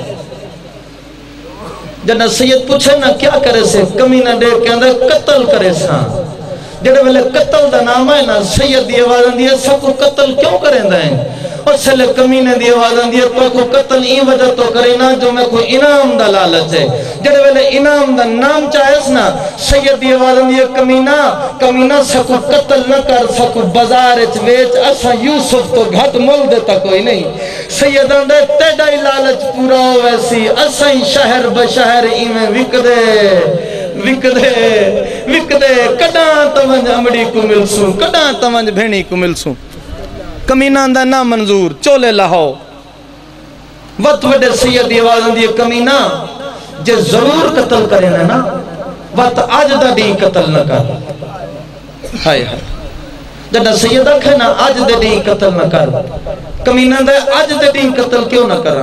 S3: جدہ سید پوچھے نا کیا کرے سے کمینہ دیکھ کے اندر قتل کرے ساں جڑے ویلے قتل دا نام ہے نا سید دی آواز آندھی ہے سب کو قتل کیوں کریں دائیں اور سلے کمینے دی آواز آندھی ہے تو کو قتل این وجہ تو کریں نا جو میں کوئی انعام دا لالچ ہے جڑے ویلے انعام دا نام چاہیس نا سید دی آواز آندھی ہے کمینہ کمینہ سکو قتل نہ کر سکو بازار اچ ویچ اسا یوسف تو گھٹ مول دیتا کوئی نہیں سید آندھے تیڑائی لالچ پورا ہو ویسی اسا ہی شہر بشہر ایمیں وک دے وک دے وک دے کڑاں تونج امڑی کو ملسوں کڑاں تونج بھینی کو ملسوں کمینہ اندہ نا منظور چولے لہو وقت وڈے سید آواز اندھی کمینہ جے ضرور قتل کریں نا وقت آج دا دی قتل نہ کر ہائے ہائے جڑا سید آکھے نا آج دا دی قتل نہ کر کمینہ اندہ آج دا دی قتل کیوں نہ کرا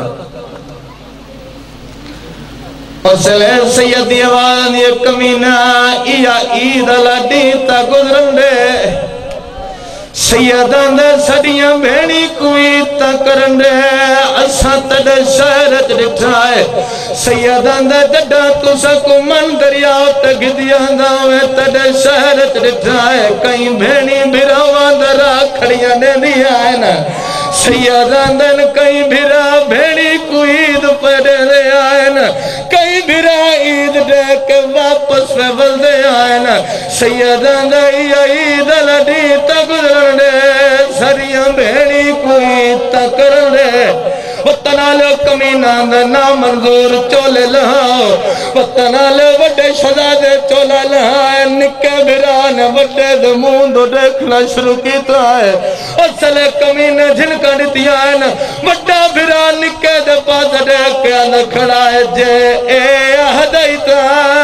S3: اس لئے سید آواز اندھی کمینہ ایا عید اللہ دیتا گزرن دے
S5: سیدان دے سڑیاں بھیڑی کوئی تکرن دے اساں تڑے شہرت رکھائے سیدان دے جڑا تو سکو من دریاؤ تک دیا داوے تڑے شہرت رکھائے کہیں بھیڑی بھراوان درہ کھڑیاں دے دیا ہے نا سیدان دن کئی بھرا بھیڑی کو عید پڑے دے آئے نا کئی بھرا عید دے کے واپس میں بل دے آئے نا سیدان دے عید لڑی تک دے سریاں بھیڑی کو عید تک دے وطنالو کمینان دے نامنظور چولے لہاؤ وطنالو وڈے شہزادے چولے لہائے نکے بھران وڈے دمون دو دیکھنا شروع کیتا ہے اصلے کمینے جن کا دیتی آئے نا وڈا بھران نکے دے پاس دیکھے آنا کھڑا ہے جے اے اہدائیتا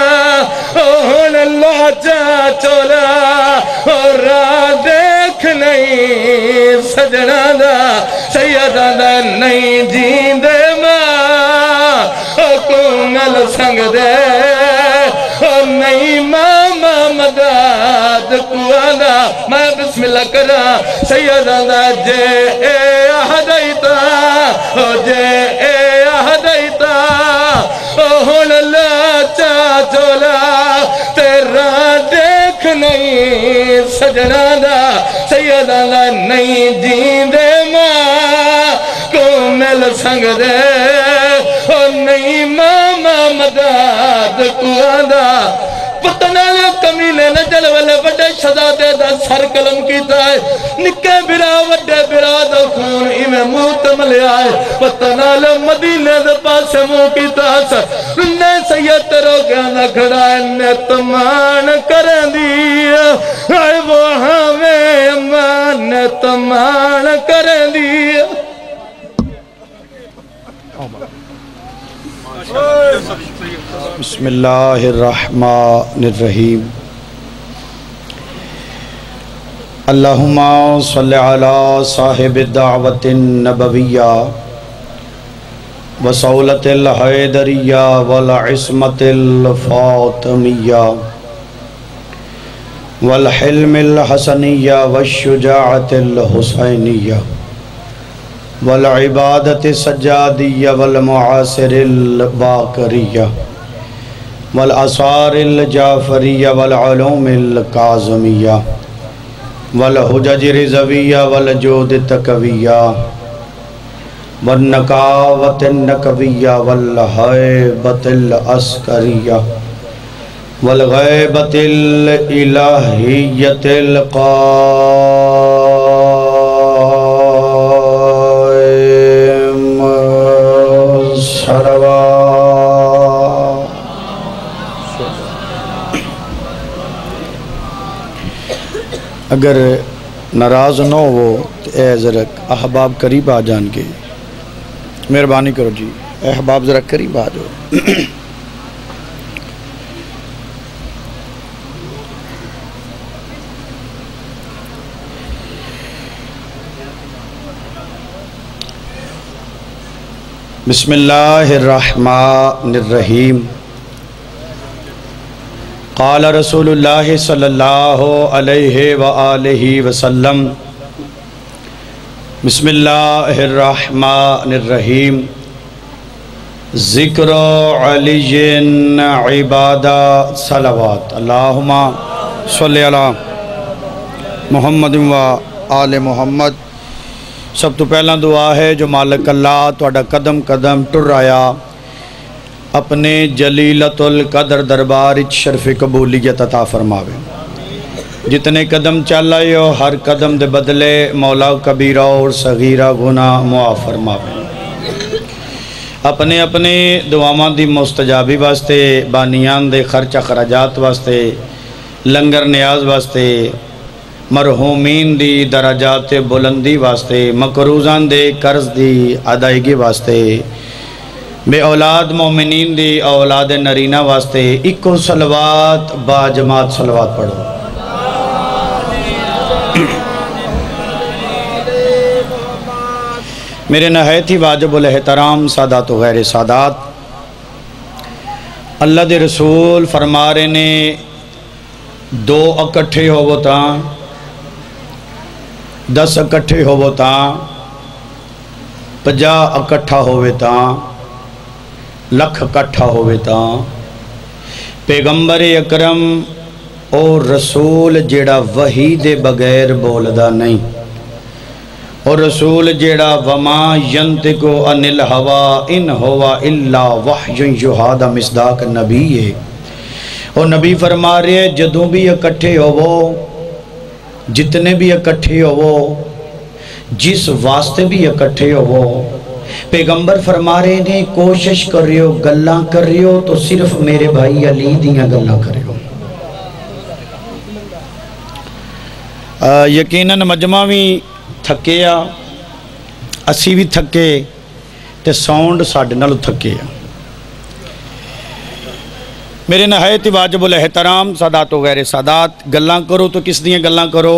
S5: اوہن اللہ جا چولا اور را دیکھ نہیں سجنہ دا سیدہ دا نہیں جین دے ماں کونگل سنگ دے اور نہیں ماما مدد کوانا میں بسم اللہ کرا سیدہ دا جے اے اہدائیتا جے اے اہدائیتا اوہن اللہ چا چولا تیرا دیکھ نہیں سجنہ دا سیدہ دا نہیں جین دے ماں کو مل سنگ دے اور نہیں ماما مدد کو آدھا پتنہ لے کمینے نجل والے وڈے شہزادے دا سر قلم کیتا ہے نکے برا وڈے برا دا خون ایمیں محتمل آئے پتنہ لے مدینہ دا پاس مو کیتا ہے نے سید رو گانا کھڑا ہے نے تمان کریں دیا آئے وہ ہمیں امان نے تمان کریں دیا
S1: بسم اللہ الرحمن الرحیم اللہم صلی علی صاحب الدعوت النبویہ وصولت الحیدریہ والعصمت الفاطمیہ والحلم الحسنیہ والشجاعت الحسینیہ والعبادت السجادیہ والمعاصر الباقریہ والاسار الجعفریہ والعلوم القاظمیہ والحجج رضویہ والجود التقویہ والنقاوت النقویہ والحیبت العسکریہ والغیبت الالہیت القائم سروا اگر ناراض نہ ہو تو اے ذرا احباب قریب آ جان کے مہربانی کرو جی احباب ذرا قریب آ جاؤ بسم اللہ الرحمن الرحیم قال رسول اللہ صلی اللہ علیہ وآلہ وسلم بسم اللہ الرحمن الرحیم ذکر علی عبادہ صلوات اللہم صلی علی محمد و آل محمد سب تو پہلا دعا ہے جو مالک اللہ توڑا قدم قدم ٹر آیا اپنے جلیلت القدر دربار شرف قبولیت عطا فرماوے جتنے قدم چل آئے ہو ہر قدم دے بدلے مولا کبیرہ اور صغیرہ گناہ معاف فرماوے اپنے اپنے دعاواں دی مستجابی واسطے بانیان دے خرچہ خراجات واسطے لنگر نیاز واسطے مرحومین دی درجات بلندی واسطے مقروضان دے قرض دی ادائیگی واسطے بے اولاد مومنین دی اولاد نرینہ واسطے اکو صلوات با جماعت صلوات پڑھو میرے نہایت ہی واجب الاحترام سادات و غیر سادات اللہ دے رسول فرما رہے نے دو اکٹھے ہو وہ تاں
S2: دس اکٹھے ہوو تاں پجا اکٹھا ہوئے تاں لکھ اکٹھا ہوئے تاں پیغمبر اکرم اور رسول جیڑا وحی دے بغیر بولدا نہیں اور رسول جیڑا وما ینتقو عن الہوا ان ہوا الا وحی یوحی دا مصداق نبی ہے اور نبی فرما رہے ہیں جدوں بھی اکٹھے ہوو جتنے بھی اکٹھے ہوو جس واسطے بھی اکٹھے ہوو پیغمبر فرما رہے ہیں کوشش کر رہے ہو گلاں کر رہے ہو تو صرف میرے بھائی علی دیاں گلاں کر رہے ہو یقیناً مجمع بھی تھکے آ اسی بھی تھکے تے ساؤنڈ ساڑھے نالو تھکے آ میرے نہایت واجب الاحترام سادات و غیر سادات گلاں کرو تو کس دیاں گلاں کرو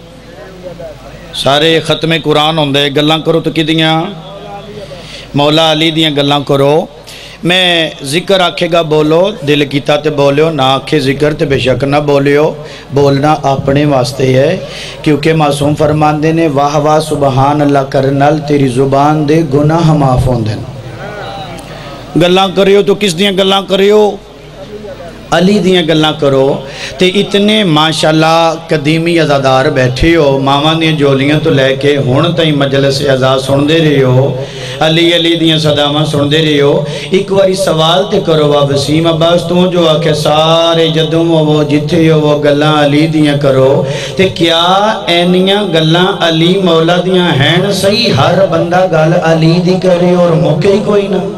S2: سارے ختم قرآن ہوندے گلاں کرو تو کی دیاں مولا علی دیاں گلاں کرو میں ذکر آکھے گا بولو دل کیتا تے بولیو نہ آکھے ذکر تے بے شک نہ بولیو بولنا اپنے واسطے ہے کیونکہ معصوم فرماندے نے واہ واہ سبحان اللہ کرنال تیری زبان دے گناہ معاف ہوندے گلاں کریو تو کس دیاں گلاں کریو علی دیاں گلاں کرو تے اتنے ماشاءاللہ قدیمی عزادار بیٹھے ہو ماما دیاں جولیاں تو لے کے ہون تائیں مجلس عزاد سن دے رہے ہو علی علی دیاں صدامہ سن دے رہے ہو ایک واری سوال تے کرو وا وسیم عباس تو جو آکے سارے جدوں وہ جتھے ہو وہ گلاں علی دیاں کرو تے کیا اینیاں گلاں علی مولا دیاں ہیں صحیح ہر بندہ گل علی دی کرے اور موقع ہی کوئی نہ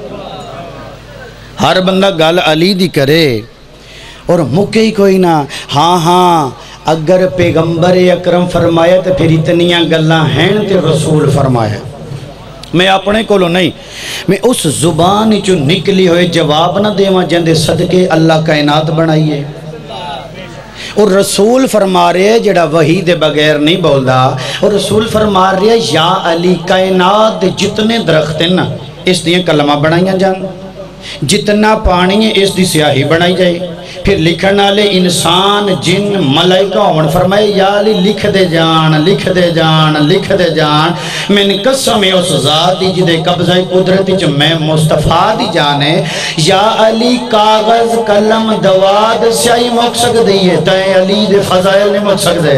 S2: ہر بندہ گل علی دی کرے اور موقع ہی کوئی نہ ہاں ہاں اگر پیغمبر اکرم فرمایا تو پھر اتنیاں گلاں ہیں تے رسول فرمایا میں اپنے کولو نہیں میں اس زبان جو نکلی ہوئے جواب نہ دیواں جندے صدقے اللہ کائنات بنائیے اور رسول فرما رہے ہیں جڑا وحی دے بغیر نہیں بولدا اور رسول فرما رہے ہیں یا علی کائنات جتنے درخت ہیں نا اس دیاں کلمہ بنائیاں جان جتنا پانی ہے اس دی سیاہی بنائی جائے پھر لکھنا لے انسان جن ملائکہ ہون فرمائے یا علی لکھ دے جان لکھ دے جان لکھ دے جان من قسم اس ذات دی جدے قبضہ قدرتی جو میں مصطفیٰ دی جانے یا علی کاغذ قلم دواد سیاہی موک سک دیئے تائیں علی دے فضائل نہیں موک سک دے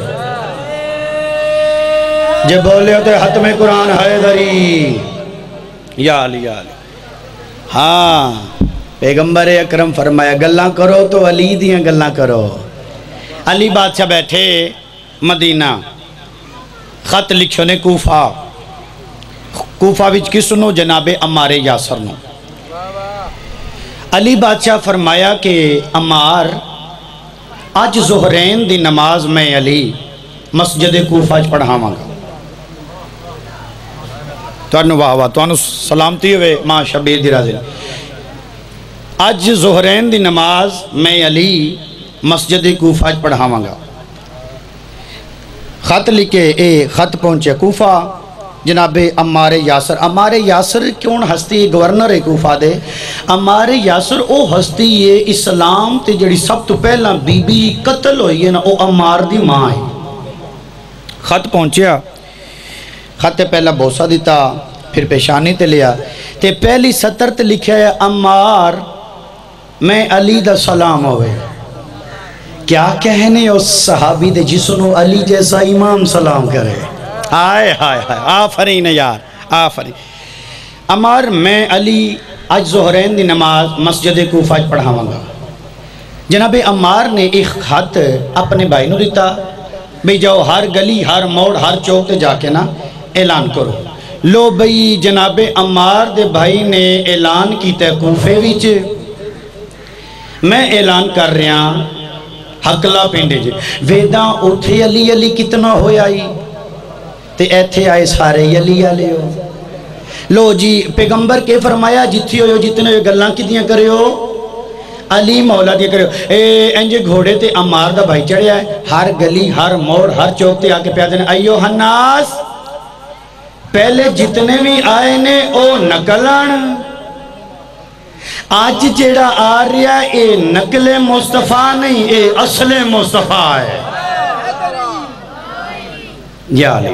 S2: جب بولے ہوتے ختم قرآن حیدری یا علی یا علی ہاں پیغمبر اکرم فرمایا گلاں کرو تو علی دیاں گلاں کرو علی بادشاہ بیٹھے مدینہ خط لکھو نے کوفہ کوفہ وچ کس نو جناب عمار یاسر نو علی بادشاہ فرمایا کہ عمار آج ظہرین دی نماز میں علی مسجد کوفہ پڑھاواں گا تو انہوں واہ واہ تو انہوں سلامتی ہوئے ماں شبیر دی رازل آج ظہرین دی نماز میں علی مسجد کوفہ پڑھاواں گا خط لکھے اے خط پہنچے کوفہ جناب عمار یاسر عمار یاسر کیوں ہستی گورنر کوفہ دے عمار یاسر او ہستی ہے اسلام تے جڑی سب تو پہلا بی بی قتل ہوئی ہے نا او عمار دی ماں ہے خط پہنچیا خط پہلا بوسہ دیتا پھر پیشانی تے لیا تے پہلی سطر تے لکھیا ہے عمار میں علی دا سلام ہوئے کیا کہنے اس صحابی دے جسنو علی جیسا امام سلام کرے آئے آئے آئے آفرین یار آفرین عمار میں علی آج ظہرین دی نماز مسجد کوفہ پڑھاواں گا جناب عمار نے ایک خط اپنے بھائی نو دیتا بھئی جاؤ ہر گلی ہر موڑ ہر چوک تے جا کے نا اعلان کرو لو بھئی جناب عمار دے بھائی نے اعلان کیتا کوفے وچ میں اعلان کر رہا حقلہ پینڈے جے ویداں اتھے علی علی کتنا ہویا ہی تے ایتھے آئے سارے علی علی ہو لو جی پیغمبر کے فرمایا جتھی ہوئے جتنے ہوئے گلاں کی دیاں کرے ہو علی مولا دیاں کرے ہو اے انجے گھوڑے تے عمار دا بھائی چڑھے آئے ہر گلی ہر موڑ ہر چوک تے آکے پیادے نے ایو ہناس پہلے جتنے بھی آئے نے او نکلن آج جیڑا آ رہا اے نقل مصطفیٰ نہیں اے اصل مصطفیٰ ہے یا علی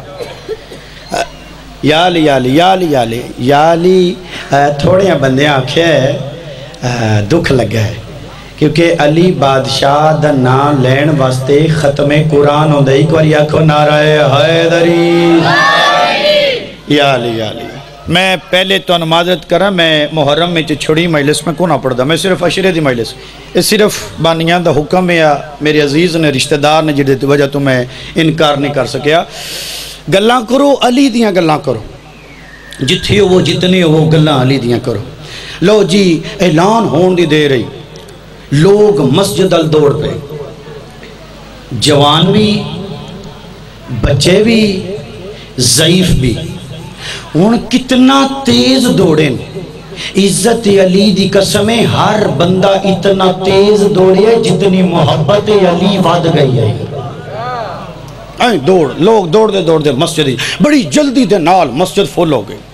S2: یا علی یا علی یا علی یا علی یا علی تھوڑے بندے آکھے دکھ لگا ہے کیونکہ علی بادشاہ دا نام لین واسطے ختم قرآن ہوندہ ایک واری آکھو نعرہ حیدری یا علی یا علی میں پہلے تو معذرت کرا میں محرم میں چھوڑی مجلس میں کون پڑھ دا میں صرف عشرے دی مجلس اس صرف بانیاں دا حکم ہے یا میرے عزیز نے رشتہ دار نے جڑے وجہ تو میں انکار نہیں کر سکیا گلاں کرو علی دیاں گلاں کرو جتھے ہو وہ جتنے ہو وہ گلاں علی دیاں کرو لو جی اعلان ہون دی دے رہی لوگ مسجد ال دوڑ پہ جوان بھی بچے بھی ضعیف بھی ان کتنا تیز دوڑیں عزت علی دی قسمیں ہر بندہ اتنا تیز دوڑے جتنی محبت علی واد گئی ہے این دوڑ لوگ دوڑ دے دوڑ دے مسجد بڑی جلدی دے نال مسجد فل ہو گئے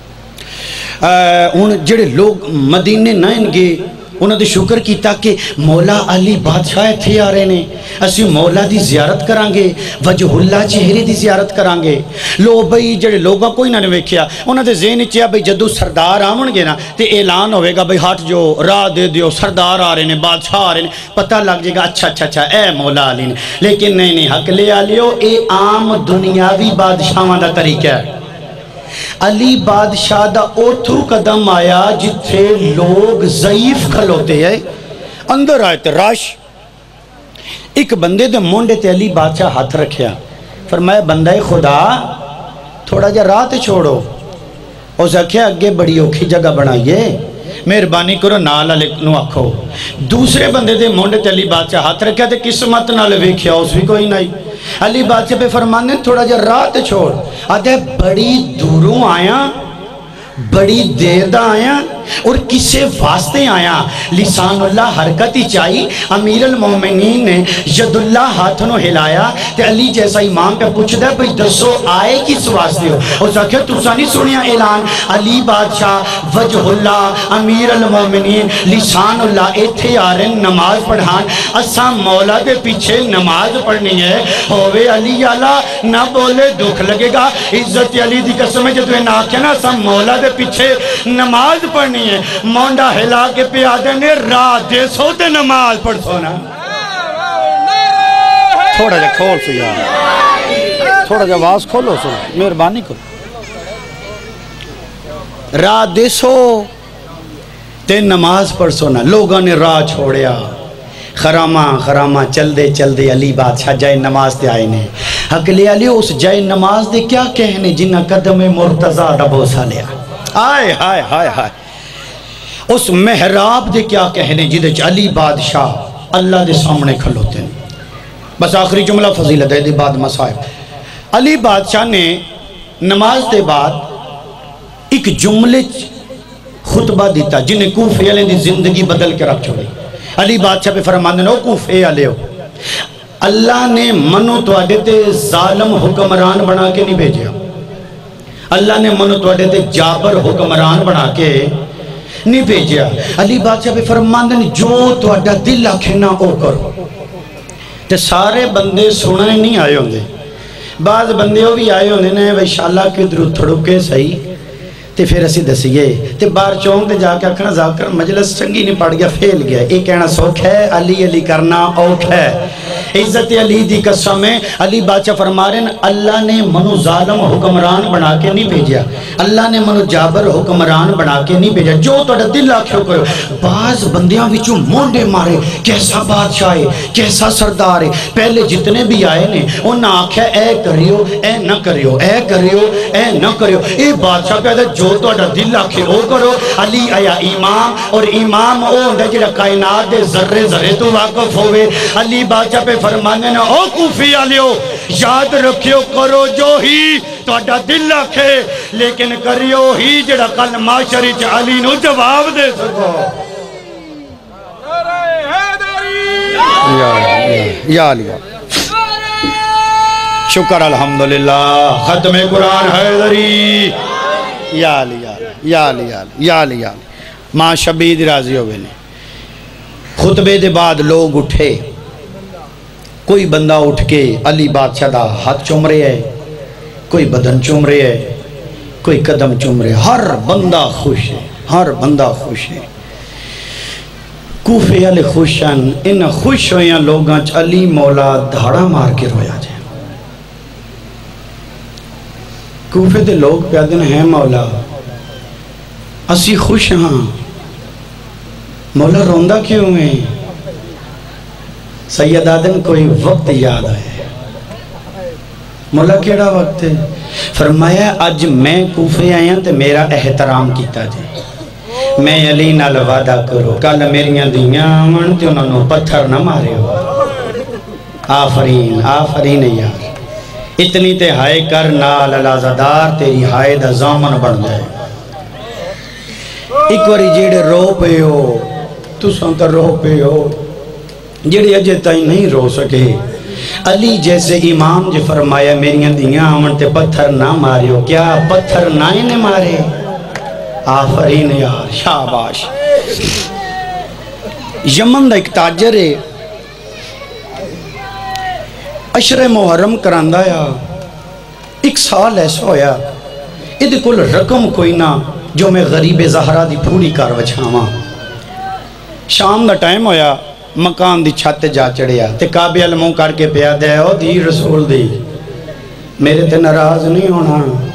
S2: ان جڑے لوگ مدینے نائن گے انہوں نے شکر کیتا کہ مولا علی بادشاہ تھے آ رہے نے اسی مولا دی زیارت کرانگے وجہ اللہ چہرے دی زیارت کرانگے لو بھئی جڑے لوگاں کوئی نہ ویکھیا انہوں نے ذہن چیا بھئی جدو سردار آمن گے نا تے اعلان ہوئے گا بھئی ہٹ جو راہ دے دیو سردار آ رہے نے بادشاہ آ رہے نے پتہ لگ جائے گا اچھا اچھا اچھا اے مولا علی نے لیکن نہیں نہیں حق لے آلیو اے عام دنیاوی بادشاہاں دا طریقہ ہے علی بادشاہ دا اوتھو قدم آیا جتھے لوگ ضعیف کھلوتے ہیں اندر آئے تے راش ایک بندے دے مونڈے تے علی بادشاہ ہاتھ رکھیا فرمایا بندہ خدا تھوڑا جا راہ تے چھوڑو اس آکھیا اگے بڑی اوکھی جگہ بنائیے مہربانی کرو نال علی نو آکھو دوسرے بندے دے مونڈے تے علی بادشاہ ہاتھ رکھیا تے قسمت نال ویکھیا اس بھی کوئی نہیں علی بادشاہ پہ فرمانے تھوڑا جا رات چھوڑ آدھے بڑی دوروں آیا بڑی دیر دا آیا اور کسے واسطے آیا لسان اللہ حرکت ہی چاہی امیر المومنین نے ید اللہ ہاتھنوں ہلایا تے علی جیسا امام پہ پوچھ دے بھئی دسو آئے کس واسطے ہو اور ساکھے تو سانی سنیا اعلان علی بادشاہ وجہ اللہ امیر المومنین لسان اللہ ایتھے آرن نماز پڑھان اسا مولا دے پیچھے نماز پڑھنی ہے ہووے علی اللہ نہ بولے دکھ لگے گا عزت علی دی قسم ہے جدوے نہ آکھے نا اسا مولا دے پیچھے نماز پڑھنی ہے مونڈا ہلا کے پیادے نے رات دے سو تے نماز پڑھ سونا تھوڑا جا کھول سو یار تھوڑا جا آواز کھولو سو مہربانی کرو رات دے سو تے نماز پڑھ سونا لوگوں نے راہ چھوڑیا خرامہ خرامہ چل دے چل دے علی بادشاہ جائے نماز دے آئے نے حق لے علی اس جائے نماز دے کیا کہنے جنہ قدم مرتضی دا بوسا لیا آئے ہائے ہائے ہائے اس محراب دے کیا کہنے جدے علی بادشاہ اللہ دے سامنے کھلوتے ہیں بس آخری جملہ فضیلت ہے دے بعد مسائب علی بادشاہ نے نماز دے بعد ایک جملے خطبہ دیتا جنہیں کوفے علیہ دی زندگی بدل کے رکھ چھوڑی علی بادشاہ پہ فرمانے نو کوفے علیہ ہو اللہ نے منو تو آڈیتے ظالم حکمران بنا کے نہیں بھیجیا اللہ نے منو تو آڈیتے جابر حکمران بنا کے نہیں بھیجیا علی بادشاہ پہ فرماندن جو تو اڈا دل آکھنا او کرو تے سارے بندے سنائے نہیں آئے ہوں دے بعض بندے ہو بھی آئے ہوں دے نے ویشاللہ کی درود تھڑکے صحیح تے پھر اسی دسیے تے بار چونگ تے جا کے اکھنا ذاکر مجلس چنگی نہیں پڑ گیا فیل گیا ایک کہنا سوکھ ہے علی علی کرنا اوکھ ہے عزت علی دی قسم ہے علی بادشاہ فرما رہے ہیں اللہ نے منو ظالم حکمران بنا کے نہیں بھیجیا اللہ نے منو جابر حکمران بنا کے نہیں بھیجیا جو تو دل آکھو کرو بعض بندیاں وچوں مونڈے مارے کیسا بادشاہ ہے کیسا سردار ہے پہلے جتنے بھی آئے نے انہاں آکھیا اے کریو اے نہ کریو اے کریو اے نہ کریو اے بادشاہ پہلے جو تو دل آکھے او کرو علی آیا امام اور امام او اندھے جڑا کائنات دے ذرے ذرے تو واقف ہوئے علی بادشاہ پہ فرمانے نا او کوفی آلیو یاد رکھیو کرو جو ہی تو اڈا دل آکھے لیکن کریو ہی جڑا کل معاشری چ علی نو جواب دے سکو یا علی شکر الحمدللہ ختم قرآن حیدری یا علی یا علی یا علی یا علی ماں شبید راضی ہوئے نے خطبے دے بعد لوگ اٹھے کوئی بندہ اٹھ کے علی بادشاہ دا ہاتھ چوم رہے ہے، کوئی بدن چوم رہے ہے، کوئی قدم چوم رہے ہے، ہر بندہ خوش ہے، ہر بندہ خوش ہے۔ کوفے والے خوش ہیں، ان خوش ہویاں لوگاں چ علی مولا دھاڑا مار کے رویا جائے۔ کوفے دے لوگ پیادن ہیں مولا اسی خوش ہاں، مولا روندہ کیوں ہیں؟ سید آدم کوئی وقت یاد آئے، مولا کیڑا وقت ہے؟ فرمایا اج میں کوفے آیا تو میرا احترام کیتا جائے، میں علی نال وعدہ کرو کل میریاں دیاں آمن تے انہوں نے پتھر نہ مارے ہو۔ آفرین آفرین یار، اتنی تے ہائے کر نال الازدار تیری ہائے دا زامن بن جائے۔ ایک واری جیڑے رو پہ ہو تو سانتا رو پہ ہو، جیڑے اجے تائیں نہیں رو سکے، علی جیسے امام جو فرمایا میریاں دیاں آمن تے پتھر نہ مارے ہو، کیا پتھر نہ نے مارے؟ آفرین یار، شاباش۔ یمن دا ایک تاجر ہے، عشر محرم کراندہ یا ایک سال ایسا ہویا ادھے کل رقم کوئی نہ جو میں غریب زہرہ دی پھوڑی کار وچھاواں۔ شام دا ٹائم ہویا، مکان دی چھت جا چڑھیا تے کعبے علموں کر کے پیا دے او دی رسول دی میرے تے ناراض نہیں ہونا،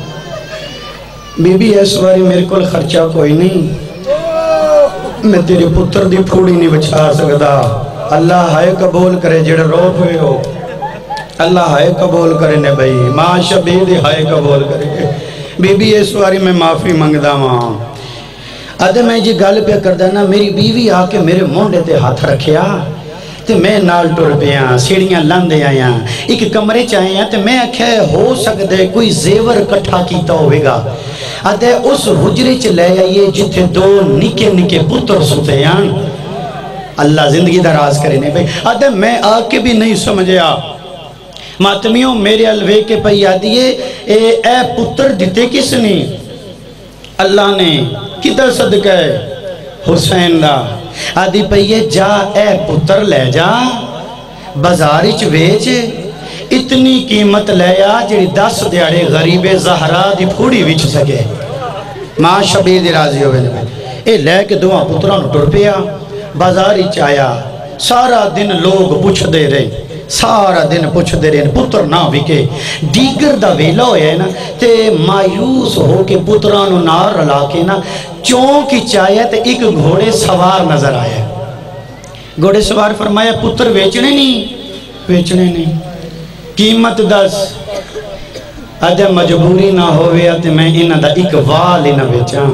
S2: بی بی اس واری میرے کل خرچہ کوئی نہیں، میں تیری پتر دی پھوڑی نہیں بچھا سکتا، اللہ ہائے قبول کرے جڑے رو پھوئے ہو، اللہ ہائے قبول کرے نے بھئی، ماں شبید ہائے قبول کرے۔ بی بی اس واری میں معافی منگدا ماں، ادھے میں جی گل پہ کردہ نا میری بیوی آکے میرے مونڈے تے ہاتھ رکھیا تے میں نال ٹر پیاں سیڑیاں لاندے آیاں ایک کمرے چاہیاں تے میں اکھے ہو سکدے کوئی زیور کٹھا کیتا ہوئے گا، ادھے اس حجرے چ لے آئیے جتھے دو نکے نکے پتر سوتے ہیں، اللہ زندگی دراز کرے نے بھئی، ادھے میں آکے بھی نہیں سمجھیا ماتمیوں میرے الوے کے پہی آدھیے اے اے پتر دیتے کس نے؟ اللہ نے کدھر صدقہ ہے؟ حسین دا آدھی پہیے جا اے پتر لے جا بازارچ ویچ اتنی قیمت لے آ جڑی دس دیاڑے غریب زہرہ دی پھوڑی وچ سکے۔ ماں شبیر دی راضی ہوئے نے اے لے کے دعا پتران ٹر پیا بازارچ آیا، سارا دن لوگ پوچھ دے رہے سارا دن پوچھ دے رہے پتر نہ وکے، دیگر دا ویلا ہویا ہے نا تے مایوس ہو کے پترانو نار رلا کے نا چونکی چاہیا تے ایک گھوڑے سوار نظر آیا، گھوڑے سوار فرمایا پتر ویچنے نہیں ویچنے نہیں قیمت دس، ادھے مجبوری نہ ہوئے تے میں انہ دا ایک وال نہ بیچاں،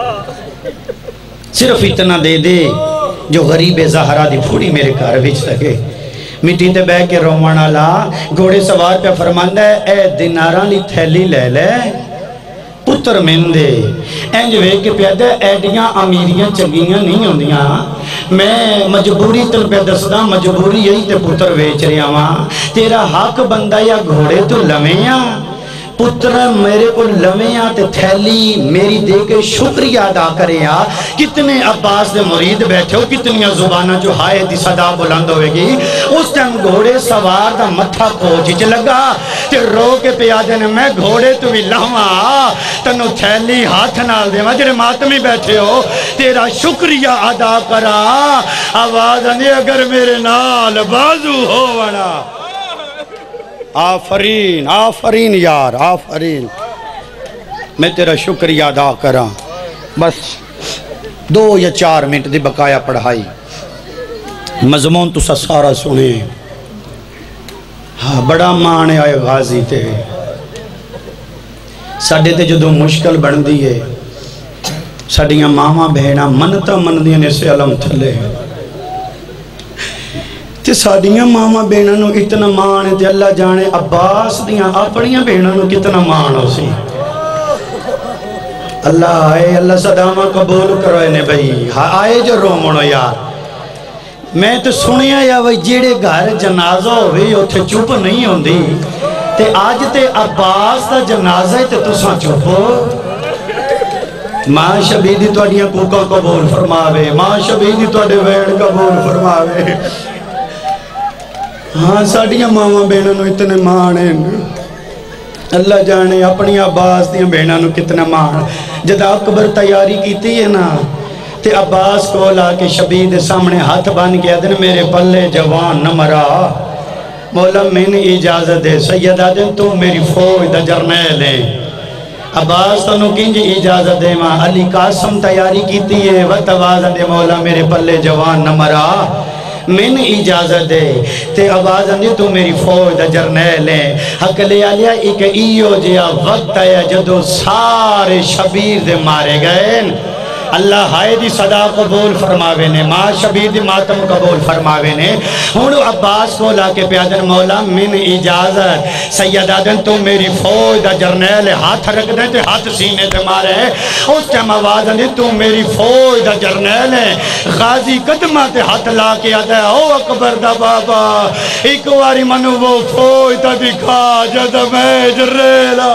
S2: صرف اتنا دے دے جو غریب زہرہ دی پھوڑی میرے کار بیچ سکے۔ مٹی تے بے کے رومن اللہ گھوڑے سوار پہ فرماندہ ہے اے دیناراں لی تھیلی لے لے پتر مندے انج وے کے پیادہ ایڈیاں امیریاں چنگیاں نہیں ہوندیاں، میں مجبوری تل پہ دسدہ مجبوری یہی تے پتر ویچ رہے ہاں، تیرا حق بندہ یا گھوڑے تو لمیاں پتر میرے کو لمیاں تے تھیلی میری دے کے شکریہ ادا کرے آ، کتنے عباس دے مرید بیٹھے ہو کتنیاں زبانہ جو ہائے دی صدا بلند ہوئے گی، اس ٹائم گھوڑے سوار دا متھا کوچ لگا تے رو کے پیادے نے میں گھوڑے تو بھی لہواں تنو تھیلی ہاتھ نال دے مجھے ماتمی بیٹھے ہو تیرا شکریہ ادا کرا، آواز آنے اگر میرے نال بازو ہو وڑا، آفرین آفرین یار آفرین، میں تیرا شکریہ ادا کراں۔ بس دو یا چار منٹ دی بقایا پڑھائی مضمون تو سارا سنے، ہاں بڑا مانے آئے غازی تے ساڑھے تے جو دو مشکل بن دیئے ساڑھیاں ماما بہنا منتا من دیئے نے سے علم تھلے تے ساڑھیاں ماما بہنا نو اتنا مانے تے اللہ جانے عباس دیاں اپنیاں بہنا نو کتنا مان ہو سی، اللہ آئے اللہ صدامہ قبول کروئے نے بھئی آئے جو رومنو یار، میں تو سنیا یا وہی جیڑے گھر جنازہ ہوئی اتھے چپ نہیں ہوندی تے آج تے عباس دا جنازہ تے تو ساں چپو، ماں شبیدی تو اڈیاں کوکا قبول فرماوے، ماں شبیدی تو اڈے ویڑ قبول فرماوے،
S1: ہاں ساڑیاں ماما بینا نو اتنے مانے اللہ جانے اپنی عباس دیاں بینا نو کتنا مان جد اکبر تیاری کیتی ہے نا تے عباس کو لا کے شبیر دے سامنے ہاتھ بان کے دن میرے پلے جوان نہ مرا مولا میں نے اجازت دے سیدہ دن تو میری فوج دا جرنیل ہے عباس تو نو کنج اجازت دے ماں علی قاسم تیاری کیتی ہے وقت آواز دے مولا میرے پلے جوان نہ مرا میں نے اجازت دے تے آواز دے تو میری فوج دا جرنیل ہے حق لے آلیا ایک ایو جیا وقت ہے جدو سارے شبیر دے مارے گئے اللہ ہائے دی صدا قبول فرماوے نے ماں شبیر دی ماتم قبول فرماوے نے ہونو عباس کو لا کے پیادن مولا من اجازت سیدہ دن تو میری فوج دا جرنیل ہاتھ رکھ دیں تے ہاتھ سینے تے مارے اس ٹائم آواز دیں تو میری فوج دا جرنیل ہے غازی قدمہ تے ہاتھ لا کے آدھا ہے او اکبر دا بابا ایک واری منو وہ فوج دا دکھا جدہ میں جرنیلا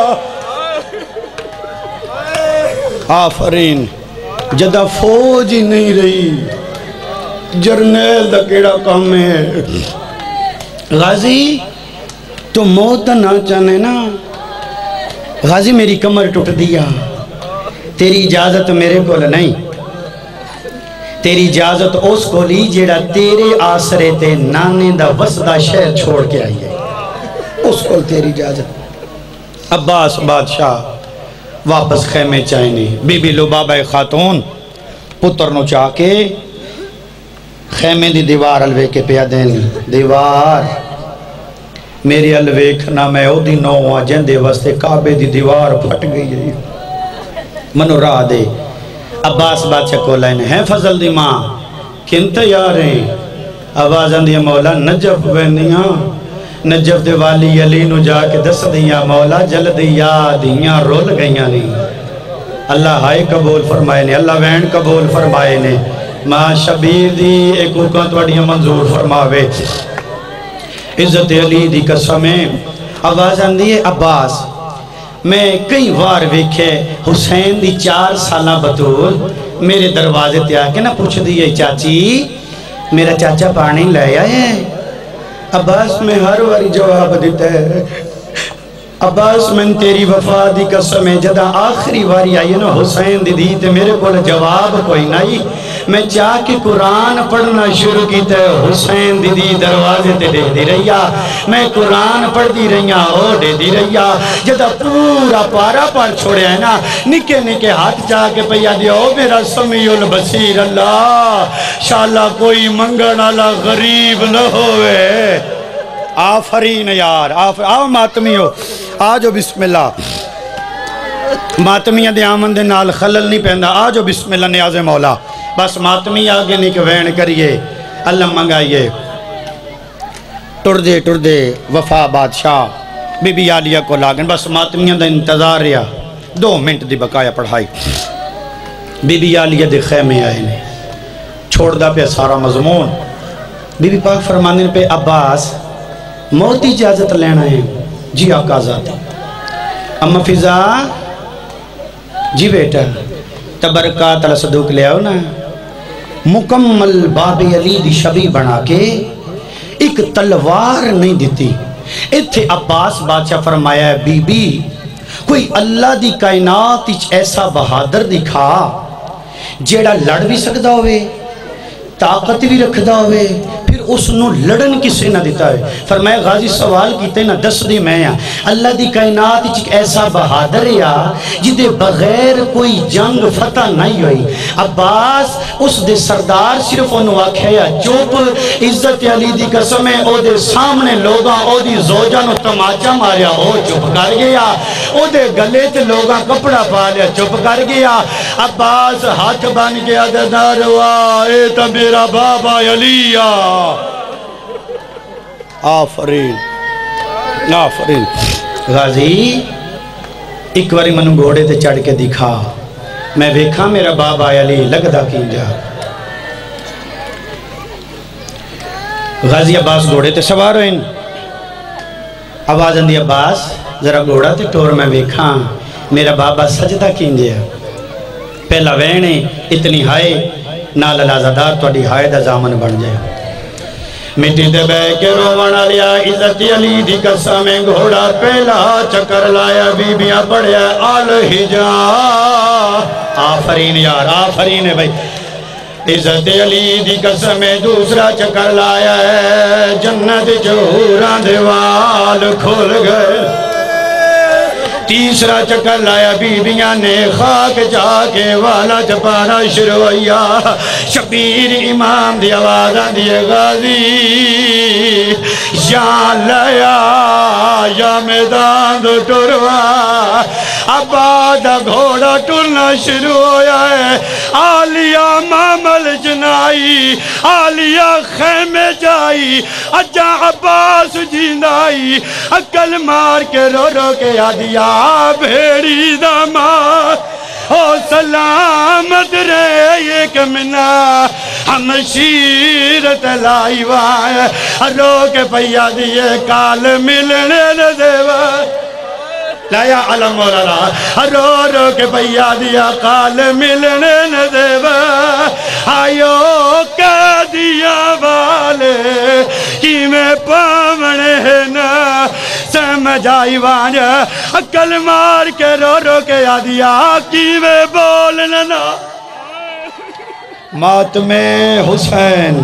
S1: آفرین جدہ فوج ہی نہیں رہی جرنیل دا کیڑا کام ہے غازی تو موت نہ چاہنے نا غازی میری کمر ٹوٹ دیا تیری اجازت میرے کو نہیں تیری اجازت اس کو لی جیڑا تیرے آسرے تے نانے دا وسدہ شہر چھوڑ کے آئی ہے اس کو تیری اجازت عباس بادشاہ واپس خیمے چاہنے بی بی لبابہ خاتون پتر نو چاہ کے خیمے دی دیوار الوے کے پیا دین دیوار میری الوے کھنا میں او دی نو جن دے وستے کعبے دی دیوار پھٹ گئی ہے منو راہ دے عباس بادشاہ کو لائن ہے فضل دی ماں کن تیاریں آواز اندیا مولا نجف بینیاں نجف دے والی علی نو جا کے دس دیاں مولا جلد یادیاں رول گئیاں نہیں اللہ ہائے قبول فرمائے نے اللہ وین قبول فرمائے نے ماں شبیر دی ایک حکم توڑیاں منظور فرماوے عزت علی دی قسمیں آواز اندی ہے عباس میں کئی وار ویکھے حسین دی چار سالہ بطول میرے دروازے تے آکے نہ پوچھ دیئے چاچی میرا چاچا پانی لے آئے عباس میں ہر واری جواب دیتا ہے عباس میں تیری وفا دی قسم ہے جدہ آخری واری آئی نا حسین دی دیتے میرے کو جواب کوئی نہیں میں چاہ کے قرآن پڑھنا شروع کیتا ہے حسین دی دی دروازے تے دے دی رہیا میں قرآن پڑھ دی رہیا او دے دی رہیا جدہ پورا پارا پڑھ چھوڑے ہے نا نکے نکے ہاتھ چاہ کے پہیا دیا او میرا سمیع البصیر اللہ شاءاللہ کوئی منگن اللہ غریب نہ ہوئے آفرین یار آفرین آو ماتمی ہو آجو بسم اللہ ماتمیہ دے آمن دے نال خلل نہیں پہندہ آجو بسم اللہ نیاز مولا بس ماتمی آگے نہیں کہ وین کریے اللہ منگائیے ٹر دے ٹر دے وفا بادشاہ بی بی آلیہ کو لاگن بس ماتمیہ دے انتظار رہا دو منٹ دی بقایا پڑھائی بی بی آلیہ دے خیمے آئے نے چھوڑ دا پہ سارا مضمون بی بی پاک فرمانے پہ عباس موت اجازت لینا ہے جی آقا ذات اما فضا جی بیٹا تبرکات اللہ صدوق لے آؤ نا مکمل باب علی دی شبی بنا کے ایک تلوار نہیں دیتی اتھے عباس بادشاہ فرمایا ہے بی بی کوئی اللہ دی کائنات ایسا بہادر دکھا جیڑا لڑ بھی سکتا ہوئے طاقت بھی رکھدا ہوئے پھر اس نو لڑن کسے نہ دیتا ہے فرمایا غازی سوال کیتے نہ دس دی میں ہاں اللہ دی کائنات ایک ایسا بہادر یا جدے بغیر کوئی جنگ فتح نہیں ہوئی عباس اس دے سردار صرف انہوں آکھیا چوپ عزت علی دی قسم ہے او دے سامنے لوگاں او دی زوجہ نو تماچا ماریا او چپ کر گیا او دے گلے تے لوگاں کپڑا پا لیا چپ کر گیا عباس ہاتھ بن گیا داروا اے تا میرا بابا علی آفرین آفرین غازی ایک باری منو گھوڑے تے چڑھ کے دکھا میں ویکھا میرا بابا علی لگدا کی جا غازی عباس گھوڑے تے سوار ہوئیں آواز اندی عباس ذرا گھوڑا تے ٹور میں ویکھا میرا بابا سجدہ کی جا پہلا وینے اتنی ہائے نال لازدار تو اڈی ہائے دا زامن بن جائے
S6: مٹی دے بے کے روانہ لیا عزت علی دی قسم گھوڑا پہلا چکر لایا بی بیاں پڑھیا آل ہجا آفرین یار آفرین ہے بھائی عزت علی دی قسم دوسرا چکر لایا ہے جنت جہوران دیوال کھول گئے تیسرا چکر لایا بی بیاں نے خاک جا کے والا جپانا شروع ہویا شبیر امام دی آوازہ دی غازی یا لیا یا میدان دو ٹروا آباد گھوڑا ٹرنا شروع ہویا ہے آلیا مامل جنائی آلیا خیمے جائی اجا عباس جیندائی اکل مار کے رو رو کے آدیا بھیڑی داماد او سلامت رہے ایک منا ہم شیرت لائی وائے رو کے پیا دیئے کال ملنے نہ دیوا لایا علم مولانا رو رو کے پیا دیا کال ملنے نہ دیوا آئیو کہہ دیا والے کی میں پامنے نا سمجھائی وانجا اکل مار کے رو رو کے آدیا کی میں بولنا نا ماتم حسین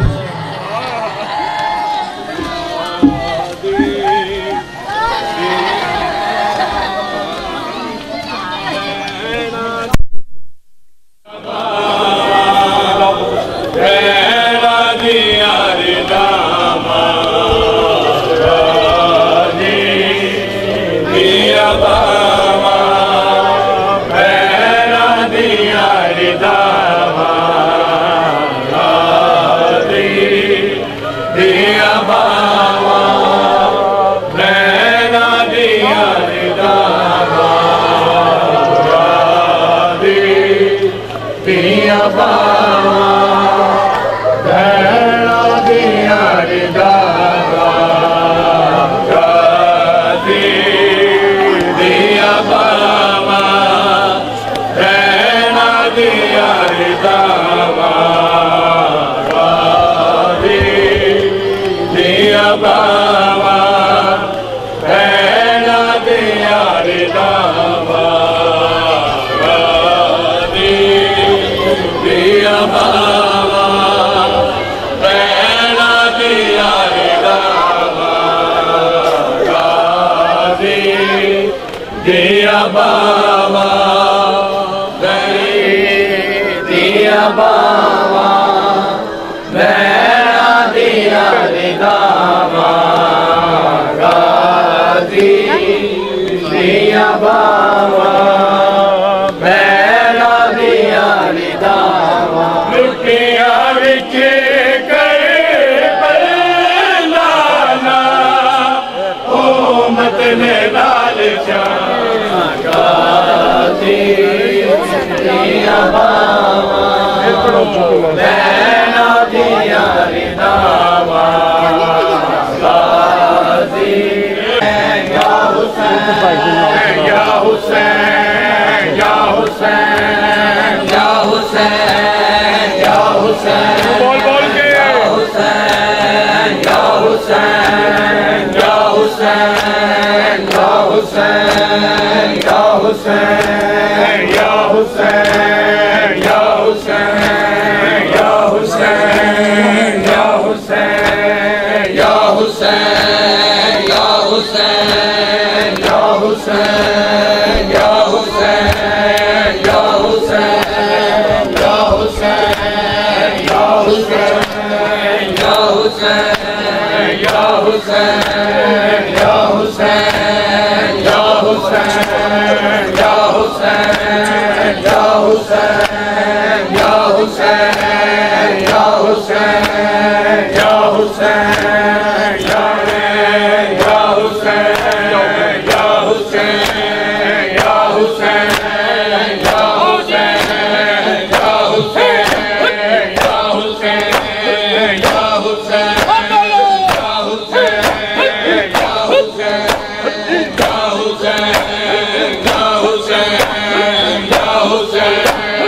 S5: Hussein, Ya Hussein,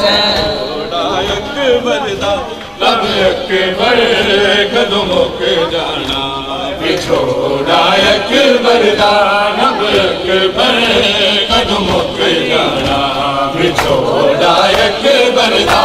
S5: قدموں کے جانا بچھوڑا اکبر دا رب اکبر قدموں کے جانا بچھوڑا اکبر دا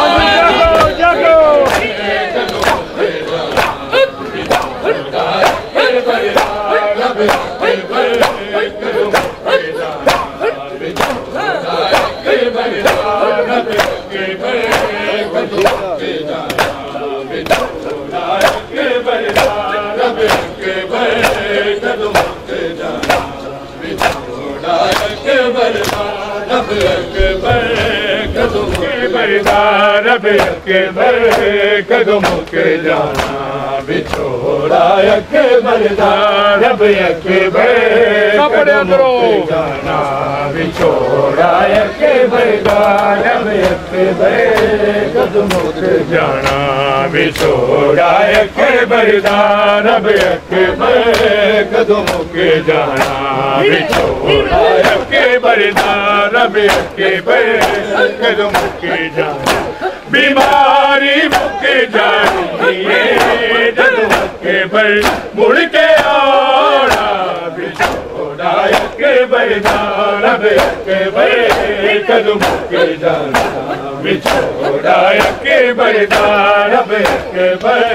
S5: رب اکبر قدموں کے جانا بچھوڑا اکبر دا رب اکبر قدموں کے جانا بچھوڑا اکبر دا رب اکبر قدموں کے جانا بچھوڑا اکبر دا رب اکبر قدموں کے جانا بچھوڑا اکبر دا رب اکبر قدموں کے جانا بیماری مک جانی ہے جد اکبر مڑ کے آنا بچھوڑا اکبر دا رب اکبر قدموں کے جانا بچھوڑا اکبر دا رب اکبر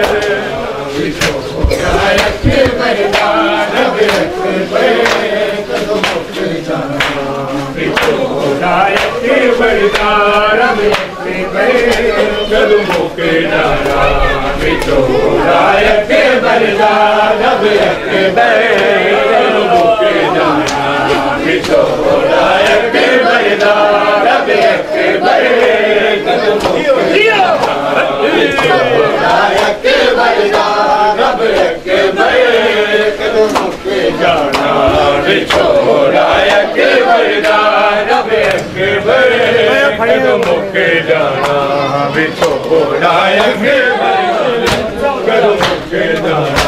S5: بچھوڑا اکبر دا رب اکبر قدموں کے جانا بچھوڑا اکبر دا رب قدموں کے جانا بچھوڑا اکبر دا رب اکبر قدموں کے جانا بچھوڑا اکبر دا رب اکبر قدموں کے جانا بچھوڑا اکبر دا رب اکبر قدموں کے جانا بچھوڑا اکبر دا رب اکبر قدموں کے جانا بچھوڑا اکبر قدموں کے جانا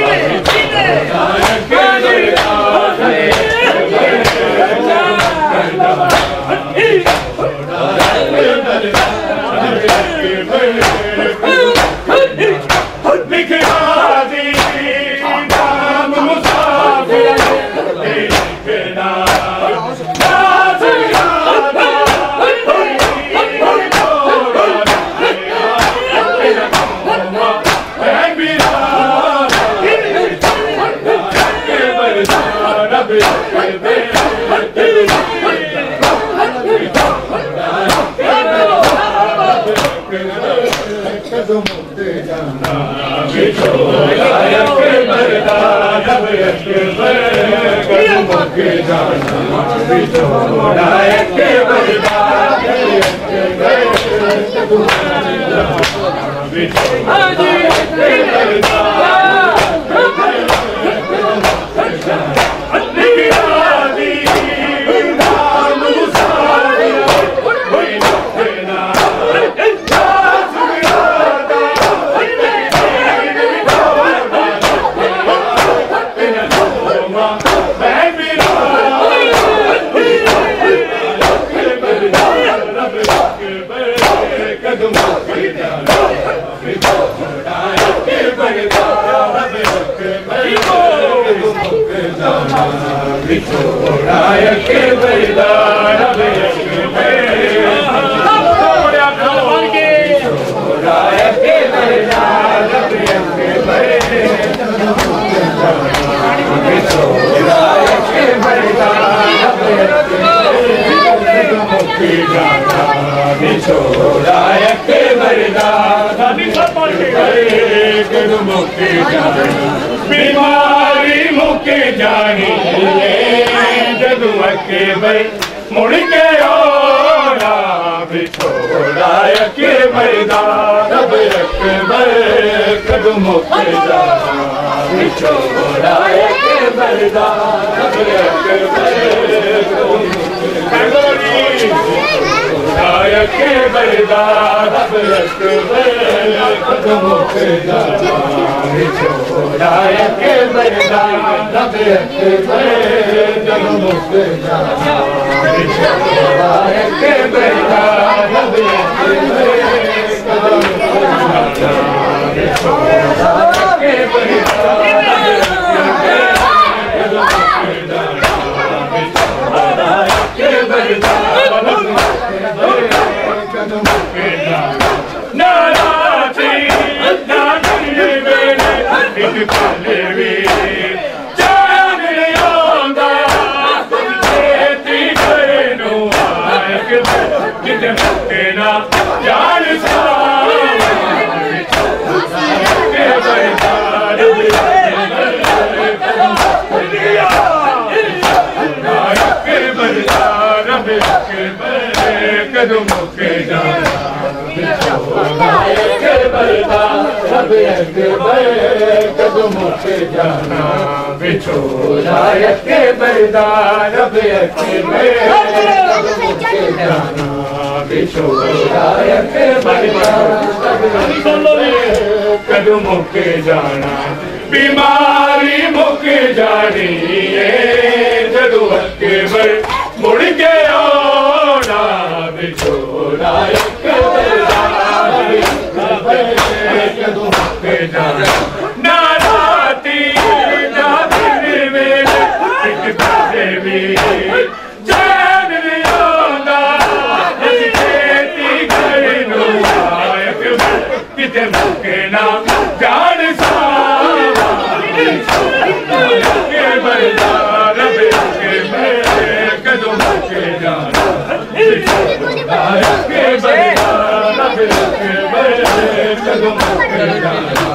S5: بیماری مک جانی جد اکبر مڑ کے آنا بچھوڑا اکبر دا رب اکبر قدموں کے جانا بچھوڑا اکبر دا رب اکبر اکبر دا رب اکبر قدموں کے جانا بچھوڑا اکبر دا رب اکبر قدموں کے جانا بیماری مک جانی ہے جدو کے بر مڑ کے آنا بچھوڑا قدموں کے جانا نہ راتی نہ دن میں ایک پاسے بھی چین نہیں آنا کھیتی گھروں آئے کتے مکے نہ جان سارا کے بردار کے میں قدموں کے جانا کے بردار کے میں قدموں کے جانا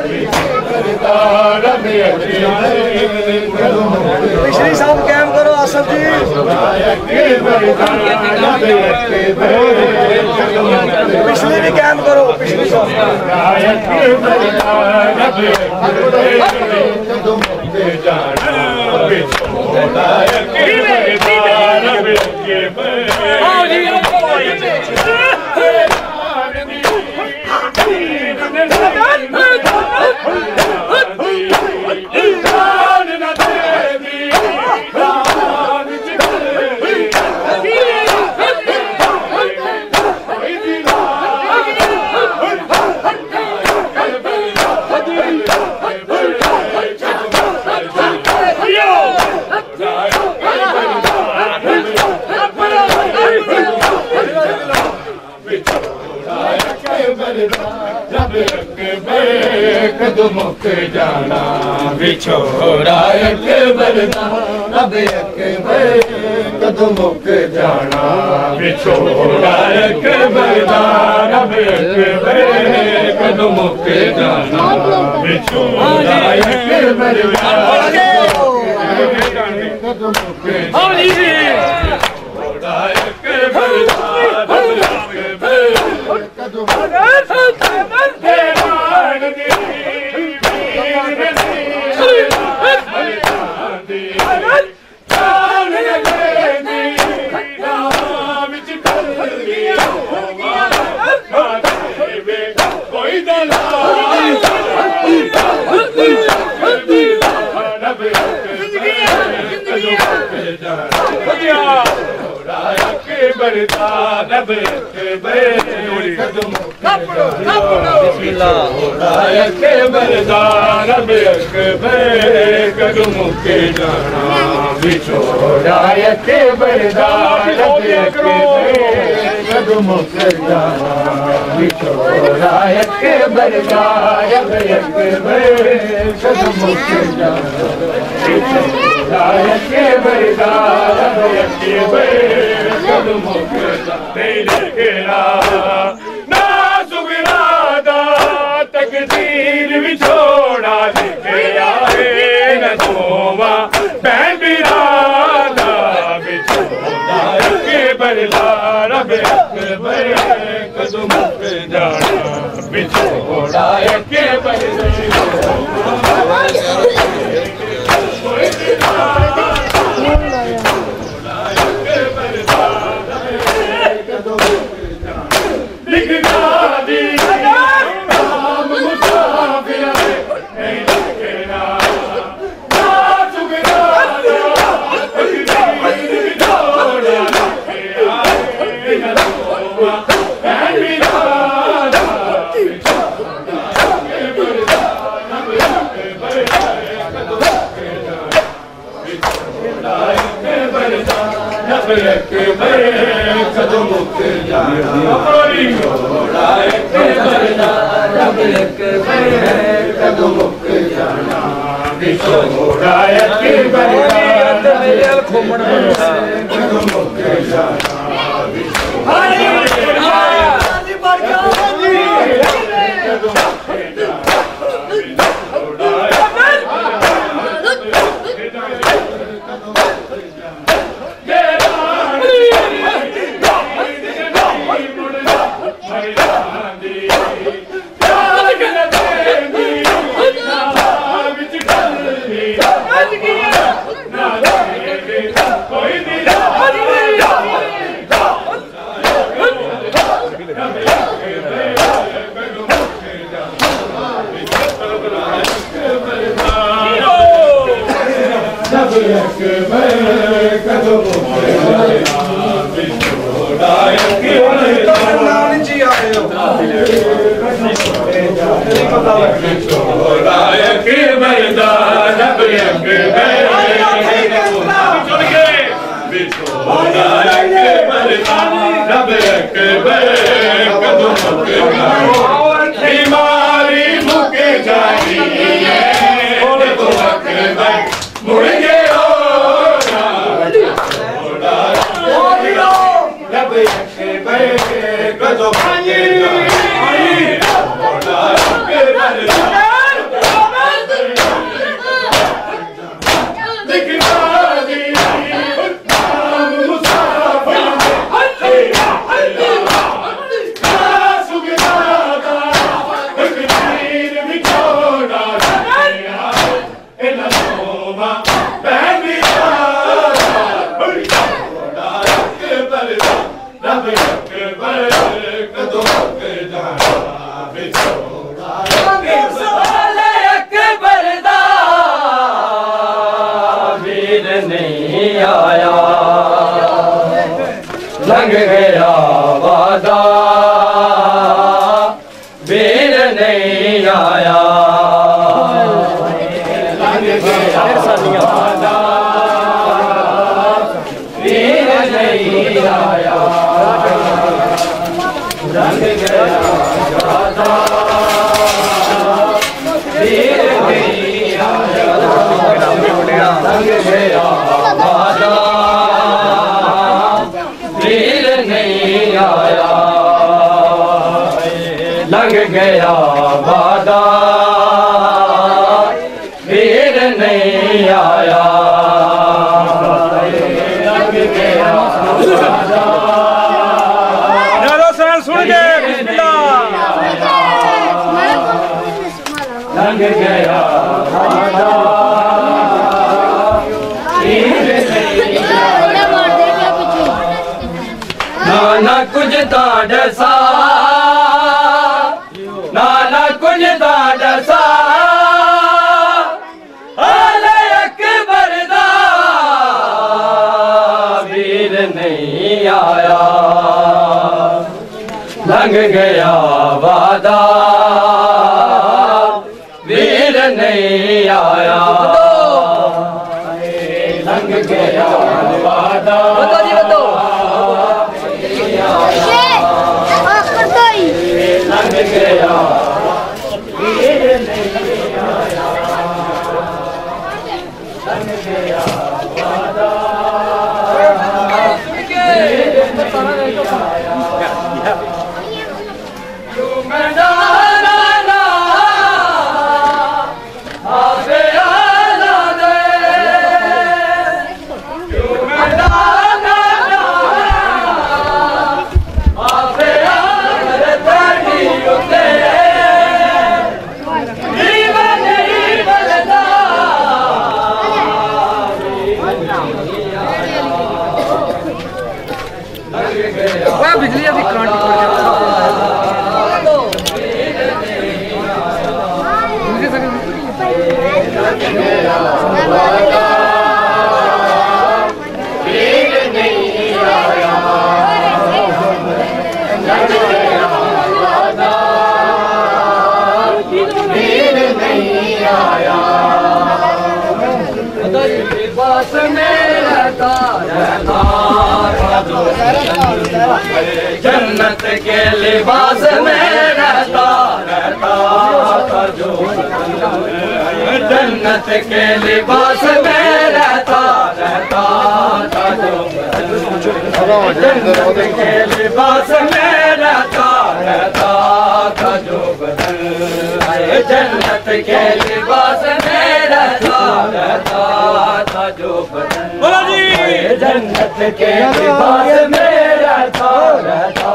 S4: پچھلی صاحب قائم کرو آصف جی پچھلی بھی قائم کرو پچھلی قدموں کے جانا بچھوڑا بردار رب اکبر قدموں کے جانا بچھوڑا بردار رب اکبر قدموں کے جانا بچھوڑا بردار قدموں کے قدموں کے جانا بچھوڑا کے بردار قدموں کے جانا بچھوڑا کے بردار قدموں کے جانا بچھوڑا کے بردار قدموں کے جانا نازک ارادہ تقدیر بچھوڑا لکھے آئے نہ دھواں بہن برادہ بچھوڑا کے بردار رب اکبر قدموں پہ جانا بچھوڑا کے بردار
S5: जन्नत के लिबास में जन्नत के लिबास में रहता रहता था जो जन्नत के लिबास में रहता रहता था जो बदन जन्नत के लिबास में रहता रहता था जो बदन जन्नत के लिबास में रहता रहता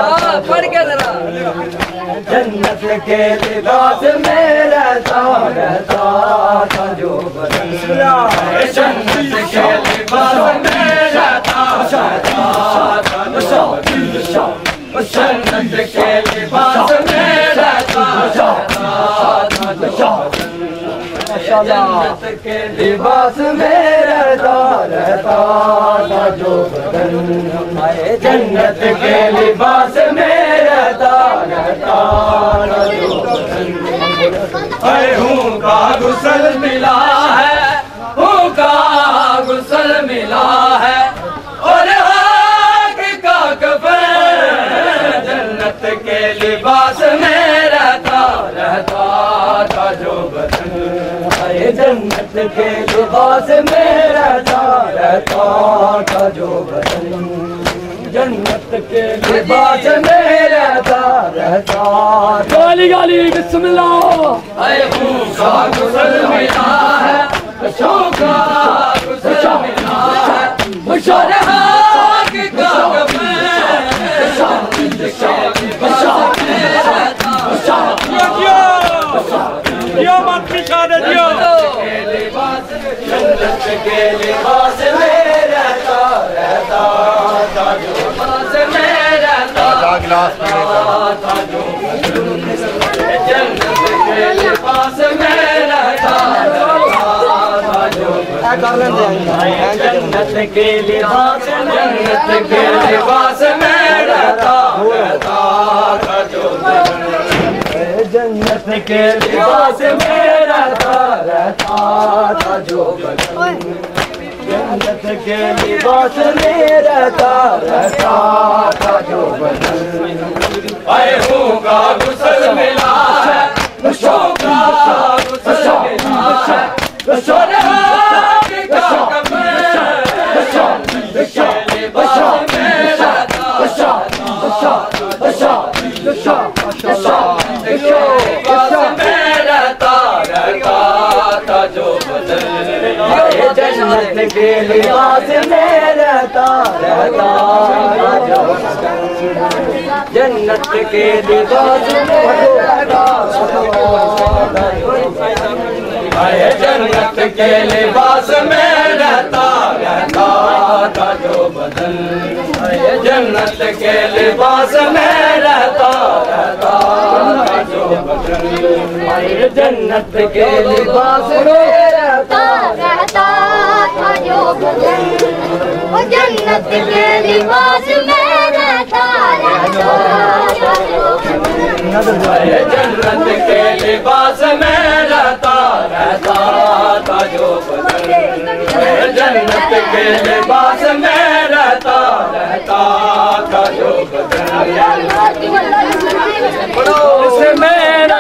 S5: जन्नत के लिबास में रहता रहता था जो बदन जन्नत के लिबास में रहता रहता था जो बदन जन्नत के लिबास में रहता रहता था जो बदन जन्नत के लिबास में रहता रहता था जो बदन जन्नत के लिबास में रहता रहता था जो बदन हूँ का गुसल मिला है हूँ का गुसल मिला है और आग का कफन जन्नत के लिबास में रहता रहता था जो बदन जन्नत के लिबास में रहता रहता था जो बदन जन्नत के लिबास में रहता रहता गाली गाली बिस्मिल्लाह ऐ खून का गुसल मिला है खुशों का गुसल मिला है खुशों आग का कफन जन्नत के लिबास में रहता दियो मत पिछा दे दियो जन्नत के लिबास में रहता रहता था जो लिबास में रहता था जो जन्नत के लिबास में रहता था जो जन्नत के लिबास जन्नत के लिबास में रहता रहता था जो जन्नत के लिबास में रहता रहता था जो बदन जन्नत के लिबास में रहता रहता था जो बदन आए हूँ का गुसल मिला है खुशों का गुसल मिला है खुशों आग का कफन जन्नत के लिबास में रहता जन्नत के लिबास में रहता रहता जो जन्नत के लिबास में रहता जन्नत के लिबास में रहता रहता था जो बदन जन्नत के लिबास में रहता रहता था जो बदन जन्नत के लिबास में रहता
S7: रहता था जो बदन वो जन्नत के लिबास में रहता रहता था जो
S5: जन्नत के लिबास में रहता रहता था जो बदन जन्नत के लिबास में रहता रहता था जो बदन मेरा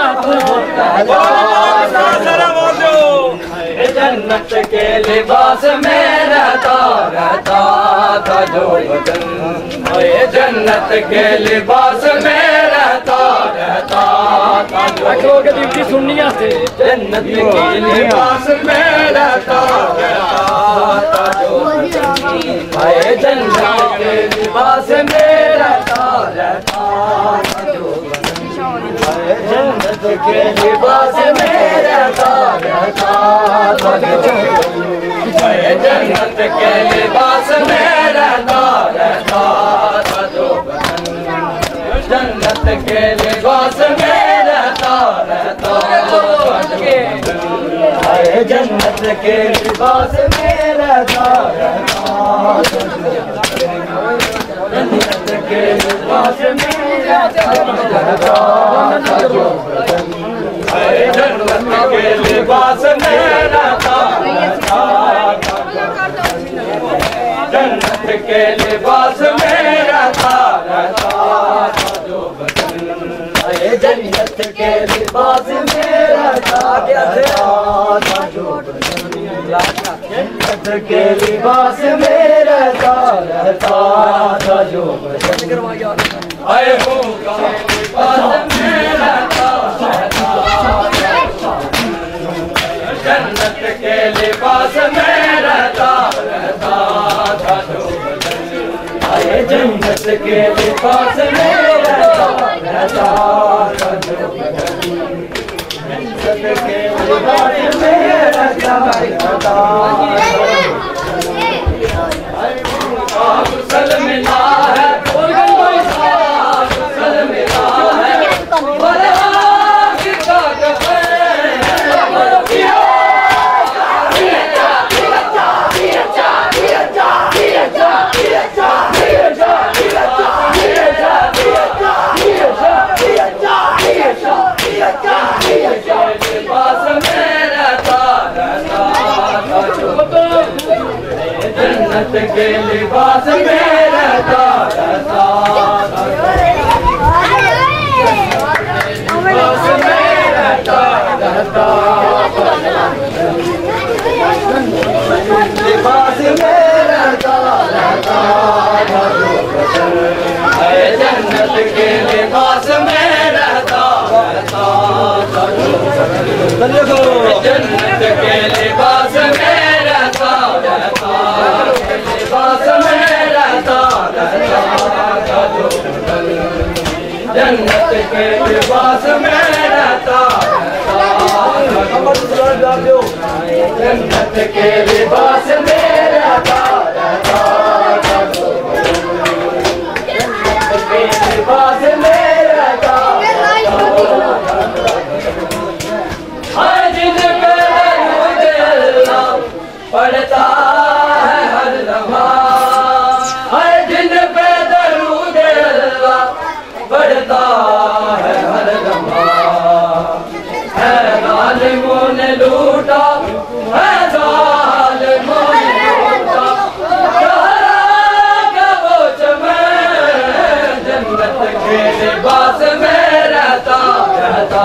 S5: जन्नत के लिबास में रहता रहता था जो बदन जन्नत के लिबास में रहता रहता था जो ड्यूटी सुननी से जन्नत के लिबास में रहता रहता था जो जन्नत के लिबास में रहता रहता था जो जन्नत के लिबास में रहता रहता था जो जन्नत के लिबास में रहता रहता था जो जन्नत के लिबास में रहता रहता जन्नत के लिबास में रहता रहता जन्नत के लिबास में रहता रहता जन्नत के लिबास में रहता रहता जन्नत के लिबास में रहता रहता जो बदन जन्नत के लिबास में جنت کے لباس میں رہتا رہتا تھا جو آئے ہوگا لباس میں رہتا رہتا جنت کے لباس میں رہتا رہتا تھا جو آئے جنت کے لباس میں رہتا رہتا تھا جو جنت کے لباس میں رہتا رہتا سل ملا ہے سل ملا ہے جنت کے لباس میں رہتا رہتا لباس میں رہتا رہتا لباس میں رہتا رہتا جنت کے لباس میں رہتا رہتا جنت کے لباس میں رہتا رہتا لباس میں رہتا رہتا جنت کے لباس میں رہتا جنت کے لباس میں رہتا رہتا جنت کے لباس میں رہتا ہر جن پہ درود اللہ پڑھتا ہے ہر لمحہ ہر جن پہ درود اللہ پڑھتا ہے ہر لمحہ ہے ظالموں نے لوٹا ہے ظالموں نے لوٹا کہ وہ چمن جنت کے لباس میں رہتا رہتا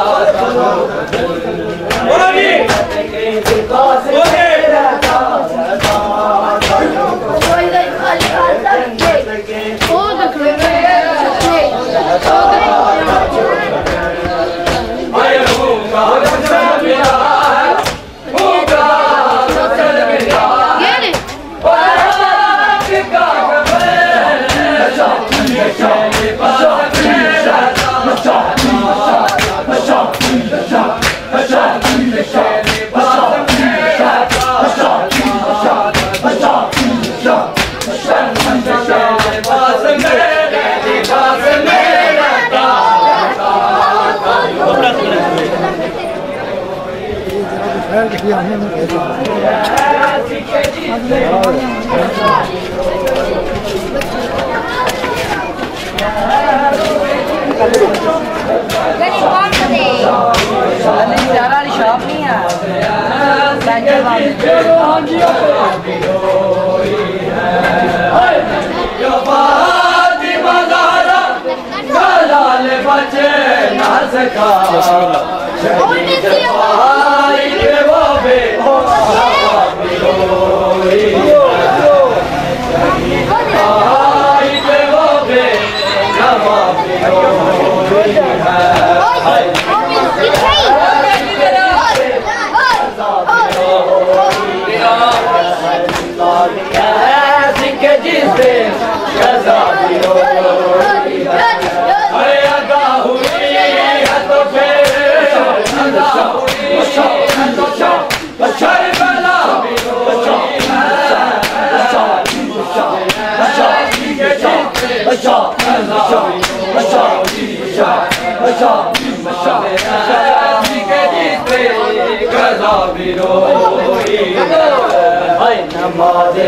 S5: نماز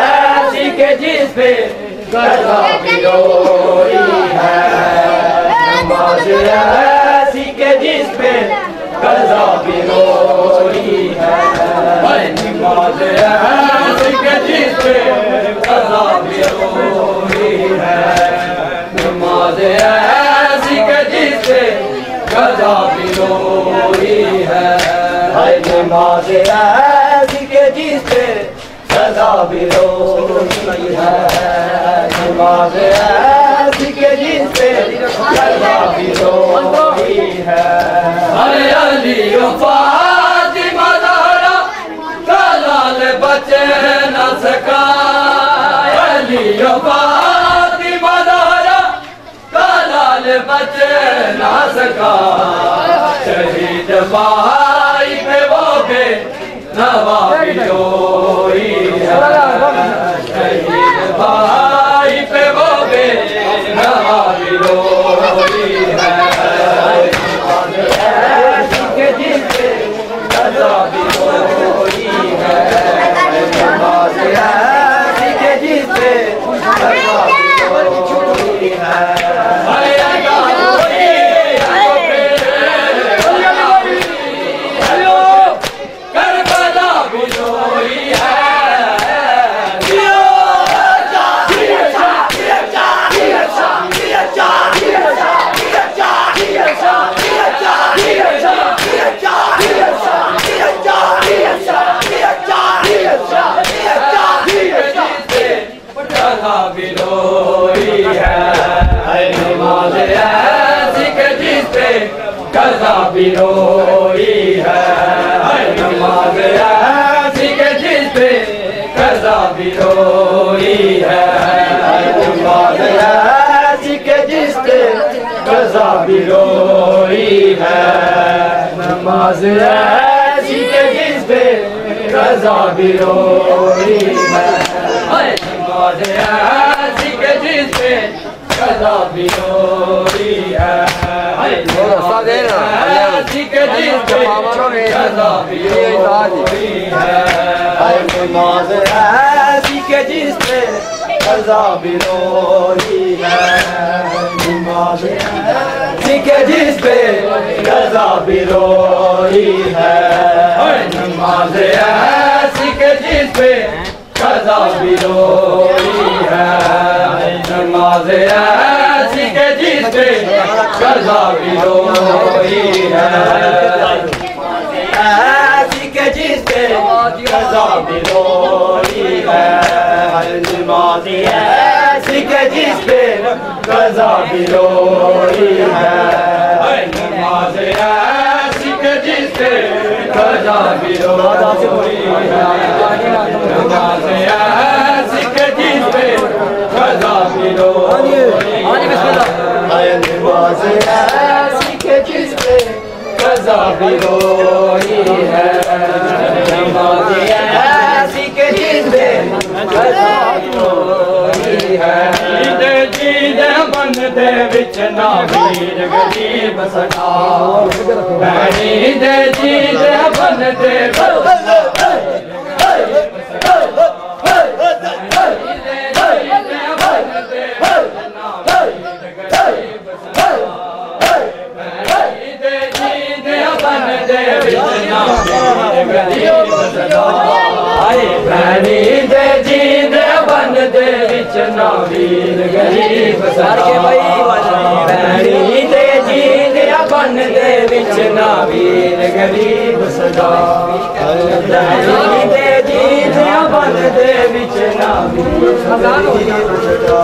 S5: ایسی کہ جس پہ قضا بھی روئی ہے نماز ایسی کہ جس پہ قضا بھی روئی ہے نماز ایسی کہ جس پہ قضا بھی روئی ہے نماز ایسی کہ جس پہ قضا بھی روئی ہے نماز ایسی کہ جس پہ قضا بھی روئی ہے نماز ایسی کہ جس پہ قضا بھی روئی ہے ارے علی و فاطمہ زہرا کا لال بچے نہ سکا علی و فاطمہ زہرا کا لال بچے نہ سکا شہید بھائی پہ وہ بے نوا بھی روئی ہے شہید بھائی پہ وہ بے نوا بھی روئی ہے ایسی کہ جس پہ قضا بھی روئی ہے نماز ایسی کہ جس پہ قضا بھی روئی ہے قضا بھی روئی ہے نماز ایسی کہ جس پہ قضا بھی روئی ہے نماز ایسی کہ جس پہ قضا بھی روئی ہے نماز ایسی کہ جس پہ قضا بھی روئی ہے نماز ایسی کہ جس پہ قضا بھی روئی ہے ایسی کہ جس پہ قضا بھی روئی ہے نماز ایسی کہ جس پہ قضا بھی روئی ہے نماز ایسی کہ جس پہ قضا بھی روئی ہے نماز ایسی کہ جس پہ قضا بھی روئی ہے نماز ایسی کہ جس پہ قضا بھی روئی ہے ایسی کہ جس پہ قضا بھی روئی ہے نماز ایسی کہ جس پہ قضا بھی روئی ہے نماز ایسی کہ جس پہ قضا بھی روئی ہے نماز ایسی کہ جس پہ قضا بھی روئی ہے نماز ایسی کہ جس پہ قضا بھی روئی ہے نماز ایسی کہ جس پہ قضا بھی روئی ہے جیدے جیدے بندے وچ ناویر غریب سدا جیدے جیدے بندے بہنی دے جی دے بن دے وچ ناویر غریب سدا بہنی دے جی دے بن دے وچ ناویر غریب سدا بہنی دے جی دے بن دے وچ ناویر غریب سدا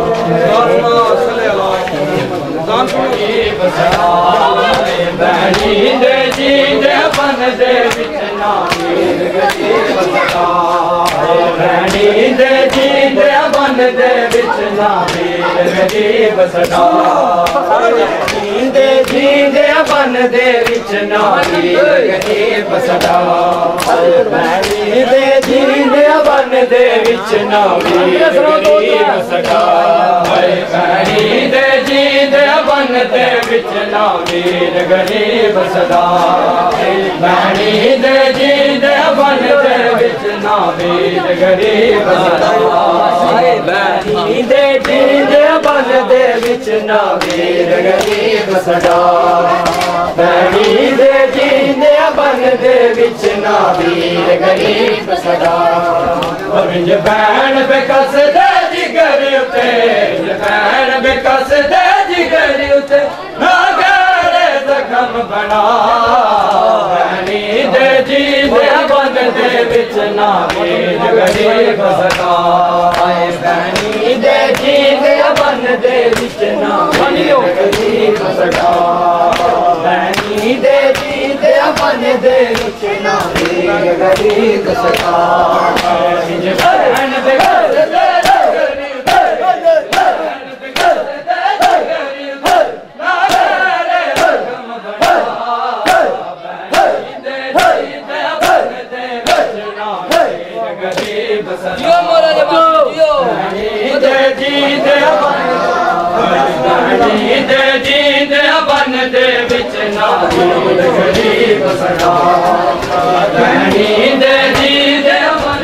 S5: غریب سدا بہنی دے جی دے بن دے وچ ناویر غریب سدا بہنی دے جی دے بن دے وچ ناویر غریب سدا بہنی دے جی دے بن دے وچ ناویر غریب سدا بہنی دے جی دے بن دے وچ ناویر غریب سدا بہنی دے جی دے بن دے وچ ناویر غریب سدا بہنی دے جی دے بن دے وچ ناویر غریب سدا بہنی دے جی دے بن دے وچ ناویر غریب سدا بہنی دے جی دے بن دے وچ ناویر غریب سدا ونج بہن بے کس دے جگر اتے بہن بے کس دے جگر اتے نہ گھر غم بنا بہنی دے جی دے بن دے وچ نا میج غریب سدا بہنی دے جی دے بن دے وچ نا میج غریب سدا بہنی دے جی دے بن دے وچ نا میج غریب سدا بہن دے گھر دے بن دے وچ نا غریب سدا بہنی دے جی دے بن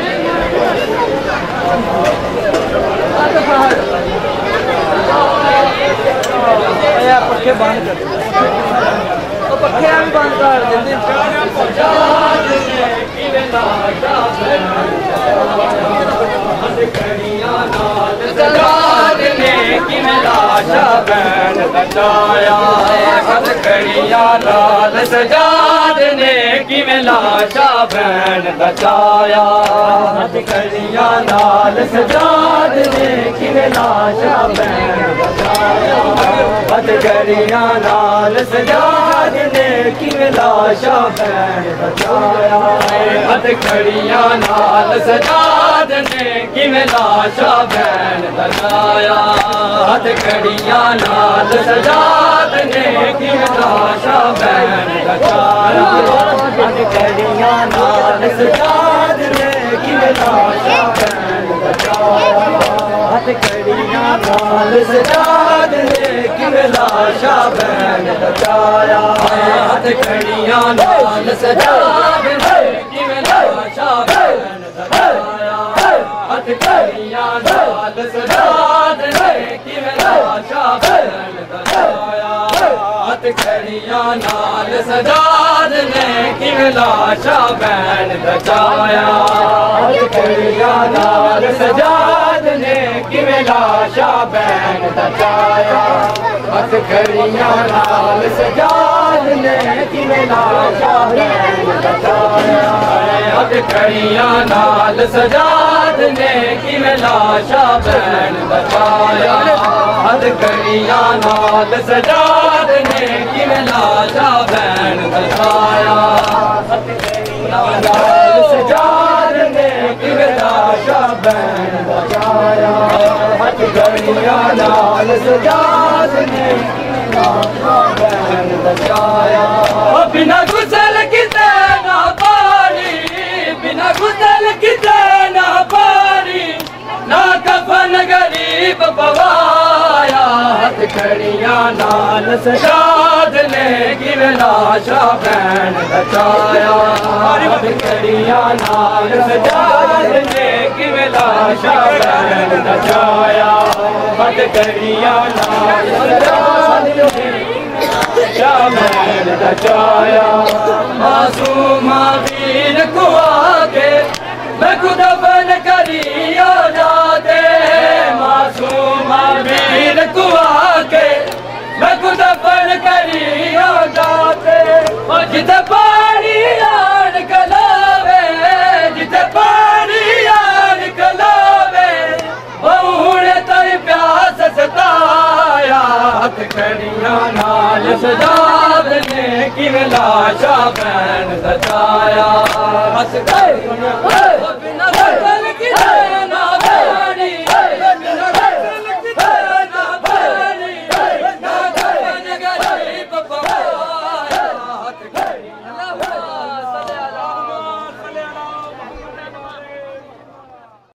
S5: پکھے بند کر پکھے بھی بند کر دے لاشا بین بچایا ہتھ کڑیاں نال سجاد نے کیویں لاشا بین بچایا ہتھ کڑیاں نال سجاد نے کیویں لاشا بین بچایا ہتھ کڑیاں نال سجاد نے کیویں لاشا بین بچایا ہتھ کڑیاں نال سجاد نے کیویں لاشا بین بچایا ہتھ کڑیاں نال سجاد نے کیویں لاشا بین بچایا ہتھ کڑیاں نال سجاد نے کیویں لاشا بین بچایا ہتھ کڑیاں نال سجاد نے کیویں لاشا بین بچایا ہتھ کڑیاں نال سجاد نے کیویں لاشا بین بچایا ہتھ کڑیاں نال سجاد نے کیویں لاشا بین بچایا ہتھ کڑیاں نال سجاد نے کیویں لاشا بین بچایا ہتھ کڑیاں نال سجاد نے کیویں لاشا بین بچایا ہتھ کڑیاں نال سجاد نے کیویں لاشا بین بچایا ہتھ کڑیاں نال سجاد نے کیویں لاشا بین بچایا ہتھ کڑیاں نال سجاد نے کیویں لاشا بین بچایا ہتھ کڑیاں نال سجاد نے کیویں لاشا بین بچایا ہتھ کڑیاں نال سجاد نے کیویں لاشا بین بچایا بنا غسل کیتے نہ پانی بنا غسل کیتے نہ پانی نہ کفن غریب پوایا ہتھ کڑیاں نال سجاد نے کیویں لاشا بین بچایا ہتھ کڑیاں نال سجاد نے کیویں لاشا بین بچایا ہتھ کڑیاں نال سجاد نے لاشا بین بچایا معصوم ویر کو آکے میں خود دفن کری جاتے معصوم ویر کو آکے میں خود دفن کری جاتے جتے پانی آن کلاوے جتے پانی آن کلاوے بہوڑے تائی پیاس ستایا ہتھ کڑیاں نال سجاد نے کیویں لاشا بین بچایا ہتھ کڑیاں